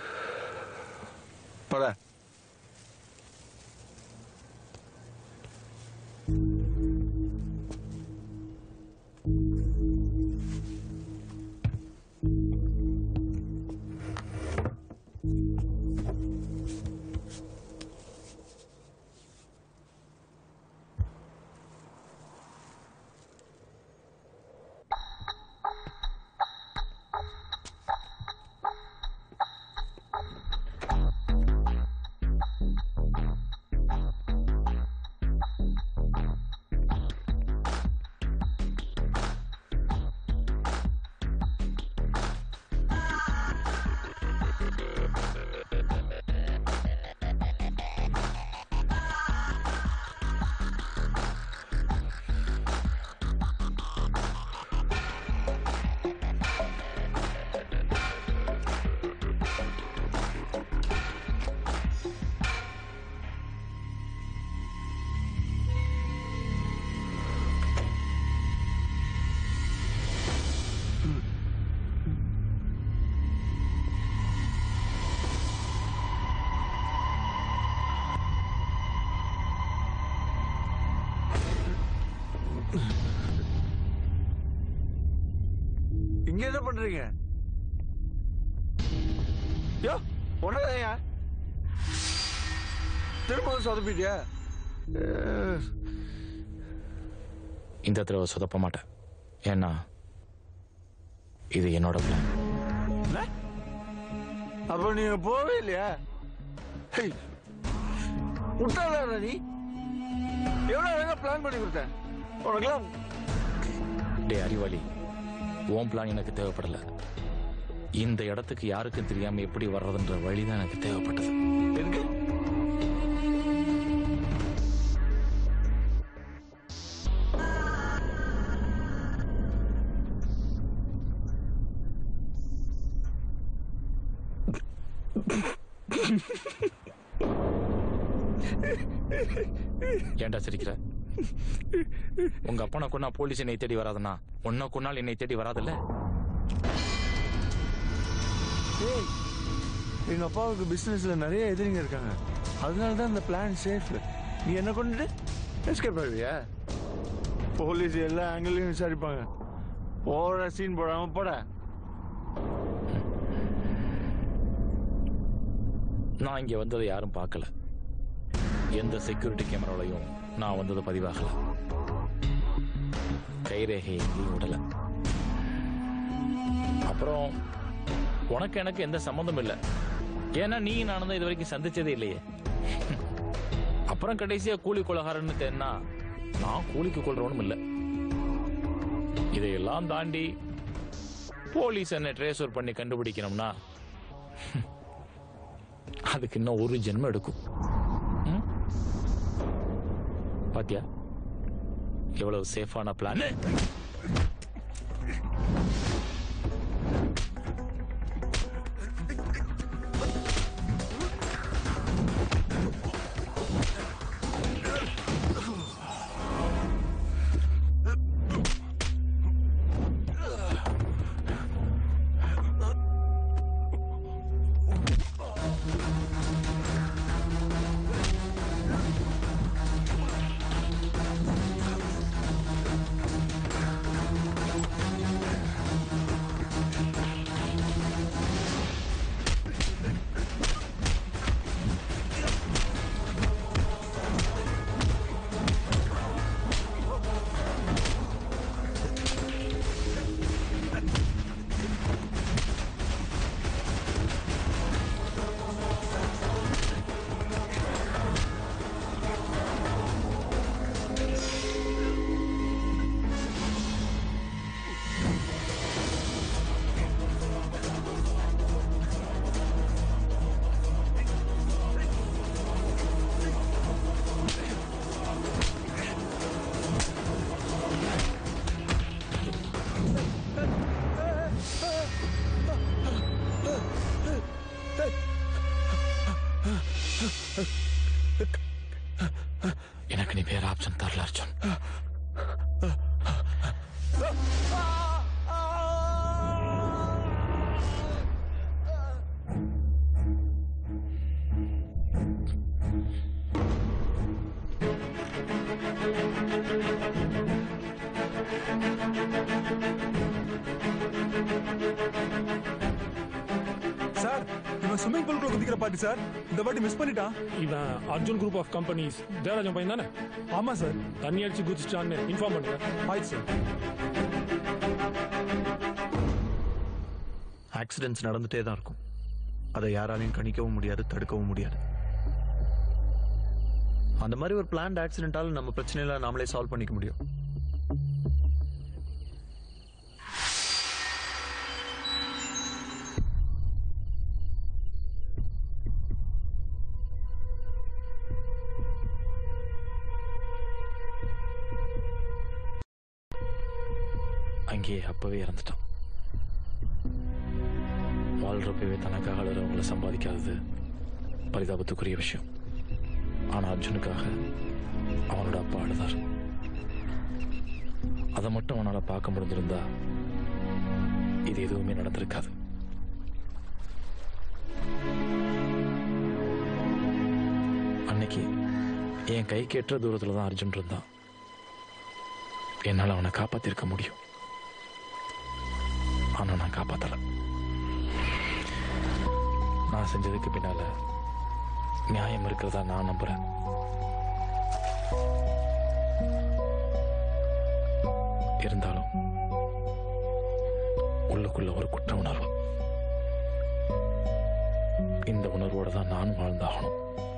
பட பண்றீங்க? யோ ஒன்னதையா திரும்ப சொதப்பிட்டியா? இந்த தடவை சொதப்ப மாட்டேன். ஏன்னா இது என்னோட பிளான். அப்ப நீங்க போவே இல்லையா? விட்டாளா நீ? எவ்வளவு அழகா பிளான் பண்ணி கொடுத்தேன் உனக்கெல்லாம். டே அறிவாளி, ஓம் பிளான் எனக்கு தேவைப்படல. இந்த இடத்துக்கு யாருக்கும் தெரியாம எப்படி வர்றதுன்ற வழிதான் எனக்கு தேவைப்பட்டது. எதுக்கு? ஏன்டா சிரிக்கிற? உங்க அப்பனை கொன்னா போலீஸ் என்னை தேடி வராதுன்னா உன்ன கொன்னால் என்னை தேடி வராதுல்ல? எங்க அப்பாவுக்கு பிசினஸ்ல நிறைய எதிரிங்க இருக்காங்க. அதனாலதான் இந்த பிளான் சேஃப். நீ என்ன கொண்டுட்டு எஸ்கேப் ஆகுவியா? போலீஸ் எல்லா ஆங்கிளையும் விசாரிப்பாங்க. போற சீன் போடாம போட. நான் இங்க வந்ததை யாரும் பார்க்கல. எந்த செக்யூரிட்டி கேமராலையும் நான் வந்தது பதிவாகல. கைரேகை எங்கேயும் விடல. அப்புறம் உனக்கு எனக்கு எந்த சம்மந்தம் இல்லை. ஏன்னா நீ நானும் இது வரைக்கும் சந்திச்சதே இல்லையே. அப்புறம் கடைசியா கூலி கொலகாரன்னு தேன்னா நான் கூலிக்கு கொள்றவனும் இல்லை. இதையெல்லாம் தாண்டி போலீஸ் என்ன ட்ரேஸ் பண்ணி கண்டுபிடிக்கணும்னா அதுக்கு இன்னும் ஒரு ஜென்மம் எடுக்கும். பாத்தியா எவ்வளவு சேஃபான பிளான். எனக்கு நீ வேற ஆப்ஷன் தரல அர்ஜுன். சார், இவன் ஸ்விம்மிங் பூலுக்குள்ள குதிக்கிற பாட்டி சார். இந்த வாட்டி மிஸ் பண்ணிட்டான். இவன் Arjun group of companies Jayarajan பையன் தானே? ஆமா சார். தண்ணி அடிச்சு குதிச்சிட்டான்னு இன்ஃபார்ம் பண்ணுங்க. ஆயிடுச்சு சார். ஆக்சிடென்ட்ஸ் நடந்துட்டே தான் இருக்கும். அதை யாராலையும் கணிக்கவும் முடியாது, தடுக்கவும் முடியாது. அந்த மாதிரி ஒரு பிளான்ட் ஆக்சிடென்ட்டால நம்ம பிரச்சனையில நாமளே சால்வ் பண்ணிக்க முடியும். அங்கேயே அப்பவே இறந்துட்டான். வாழ்றப்பவே தனக்காக அழுறவங்களை சம்பாதிக்காதது பரிதாபத்துக்குரிய விஷயம். ஆனா அர்ஜுனுக்காக அவனோட அப்பா அழுதார். அதை மட்டும் அவனால பார்க்க முடிஞ்சிருந்தா இது எதுவுமே நடந்திருக்காது. அன்னைக்கு என் கை கெட்டுற தூரத்துல தான் அர்ஜுன் இருந்தான். என்னால் அவனை காப்பாத்திருக்க முடியும். ஆனா நான் காப்பாத்தல. நான் செஞ்சதுக்கு பின்னால நியாயம் இருக்கிறதா நான் நம்புறேன். இருந்தாலும் உள்ளுக்குள்ள ஒரு குற்ற உணர்வு. இந்த உணர்வோட தான் நானும் வாழ்ந்தாகணும்.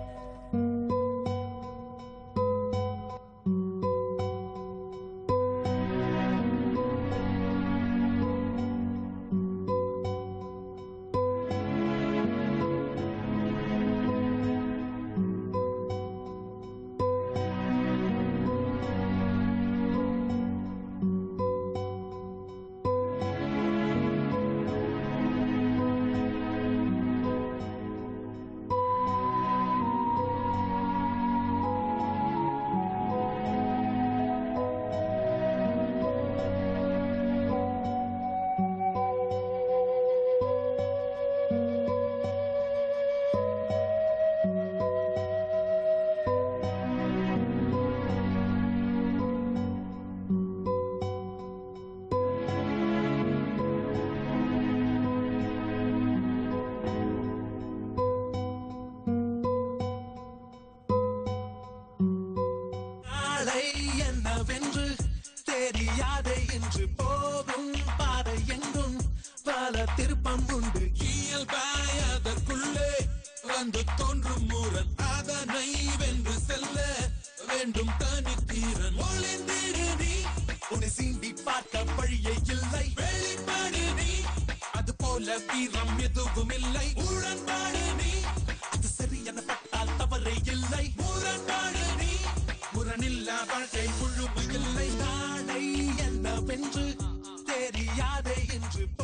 என்னவென்று தெரியாதே என்று போகும் பாதை எங்கும் பல திருப்பம் உண்டு. இயல்பாய் அதற்குள்ளே வந்து தோன்றும் முரண், அதனை வென்று செல்ல வேண்டும் தனித்தீரன். ஒளிந்திரு நீ, உன்னை சீண்டி பார்க்க வழியே இல்லை. வெளிப்பாடு நீ, அது போல வீரம் எதுவும் இல்லை. உடன்பாடு நீ, அது சரியென பட்டால் தவறே இல்லை. முரண்பாடு நீ, முரணில்லா வாழ்க்கை முழுமையில்லை. நாளை என்னவென்று தெரியாதே என்று